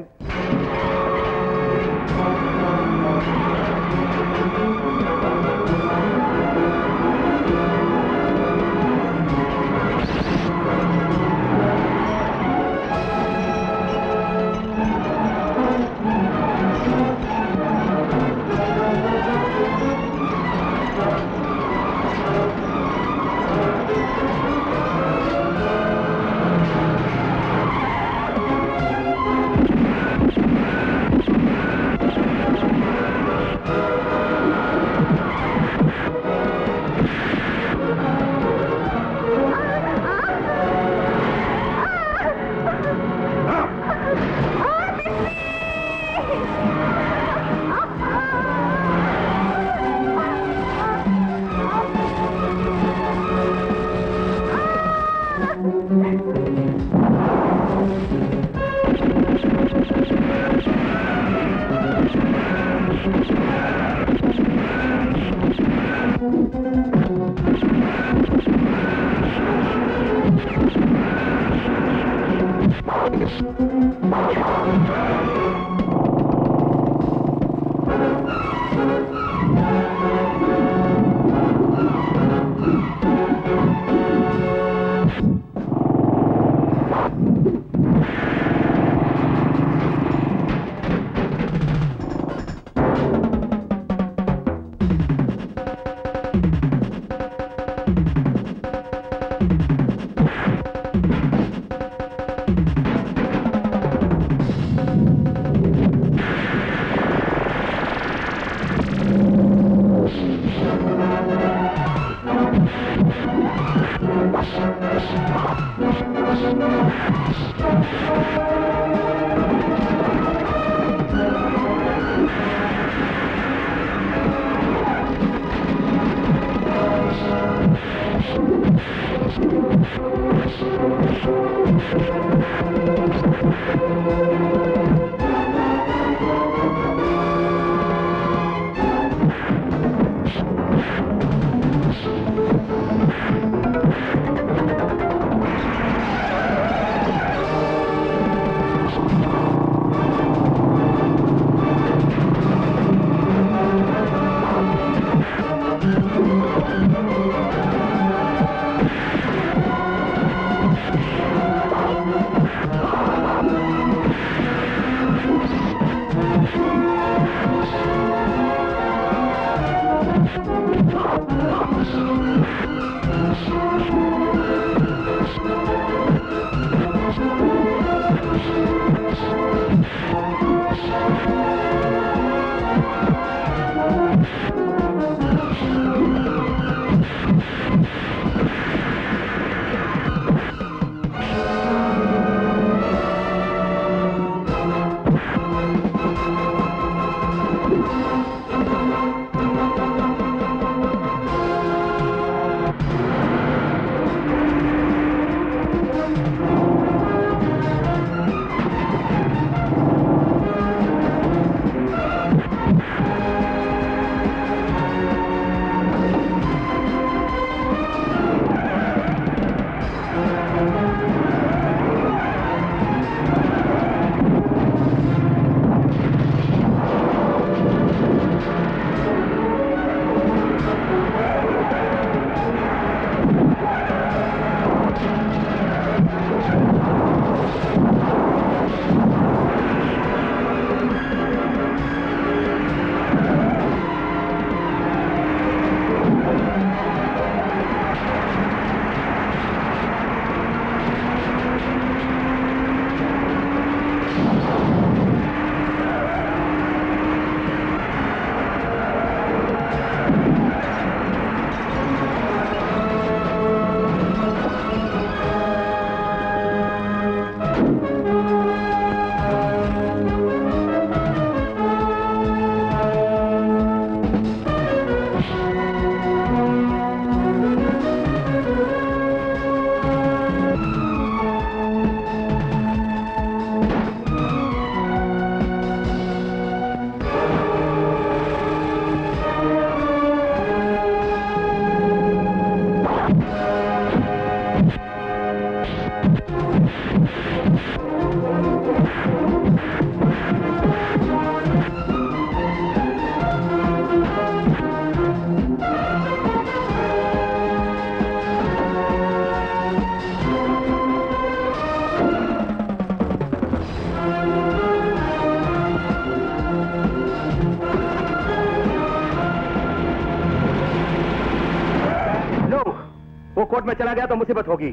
कोर्ट में चला गया तो मुसीबत होगी।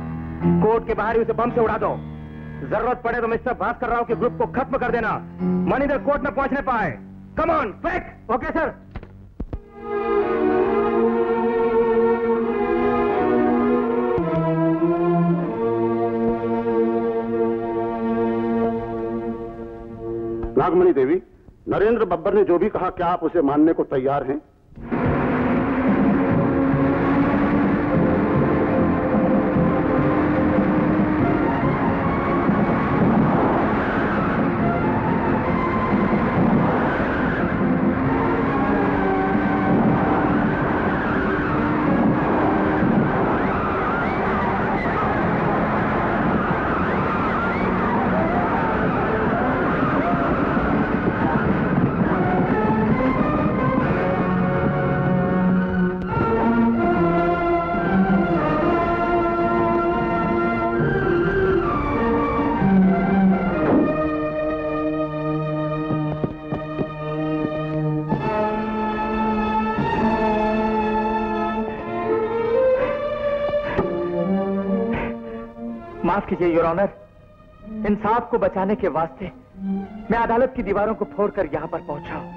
कोर्ट के बाहर ही उसे बम से उड़ा दो। जरूरत पड़े तो मिस्टर भास्कर राव के ग्रुप को खत्म कर देना। मणिधर कोर्ट में पहुंचने पाए। Come on, quick. Okay sir. Nagmani Devi, Narendra Babbar ने जो भी कहा, क्या आप उसे मानने को तैयार हैं? माफ कीजिए योर ऑनर, इंसाफ को बचाने के वास्ते मैं अदालत की दीवारों को फोड़कर यहां पर पहुंचा हूं।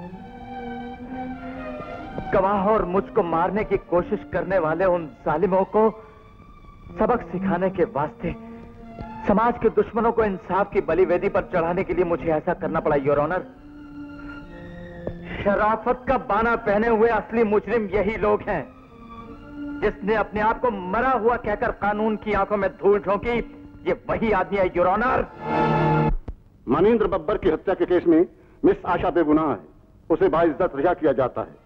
गवाह और मुझको मारने की कोशिश करने वाले उन जालिमों को सबक सिखाने के वास्ते समाज के दुश्मनों को इंसाफ की बलिवेदी पर चढ़ाने के लिए मुझे ऐसा करना पड़ा योर ऑनर। शराफत का बाना पहने हुए असली मुजरिम यही लोग हैं। जिसने अपने आप को मरा हुआ कहकर कानून की आंखों में धूल झोंकी, ये वही आदमी है योर ऑनर। मनीन्द्र बब्बर की हत्या के केस में मिस आशा बेगुनाह है, उसे बाइज्जत रिहा किया जाता है।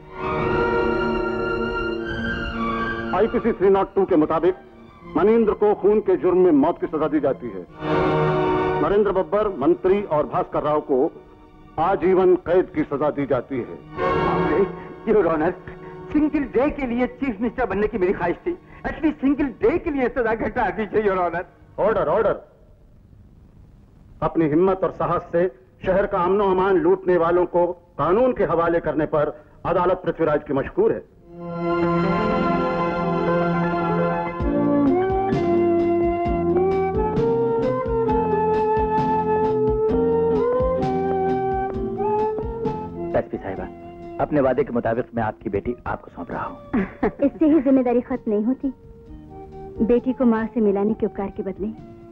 आईपीसी 302 के मुताबिक मनीन्द्र को खून के जुर्म में मौत की सजा दी जाती है। नरेंद्र बब्बर, मंत्री और भास्कर राव को आजीवन कैद की सजा दी जाती है। योर ऑनर, सिंगल डे के लिए चीफ मिनिस्टर बनने की मेरी ख्वाहिश थी। एटलीस्ट सिंगल डे के लिए सजा घटा दीजिए योर ऑनर। Order order. अपनी हिम्मत और साहस से शहर का अमनो अमान लूटने वालों को कानून के हवाले करने पर अदालत पृथ्वीराज की मशकूर है। एसपी साहिबा, अपने वादे के मुताबिक मैं आपकी बेटी आपको सौंप रहा हूँ। इससे ही जिम्मेदारी खत्म नहीं होती। बेटी को माँ से मिलाने के उपकार के बदले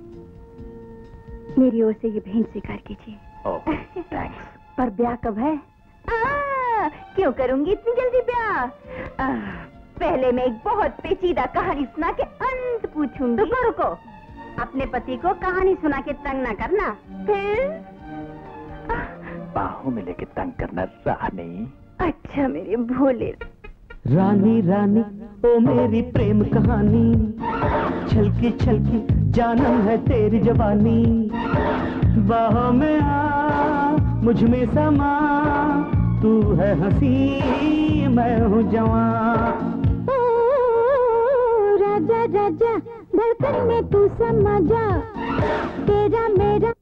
मेरी ओर से ये भेंट स्वीकार कीजिए। Oh, thanks. पर ब्याह कब है? क्यों करूंगी इतनी जल्दी ब्याह? पहले मैं एक बहुत पेचीदा कहानी सुना के अंत पूछूंगी। रुको रुको, अपने पति को कहानी सुना के तंग ना करना। फिर बाहों में लेके तंग करना रानी। अच्छा मेरे भोले। रानी रानी ओ मेरी प्रेम कहानी, छलकी छलकी जानम है तेरी जवानी। बाहों में आ मुझ में समा, तू है हंसी मैं हूँ जवान। राजा राजा धड़कन में तू समा जा, तेरा मेरा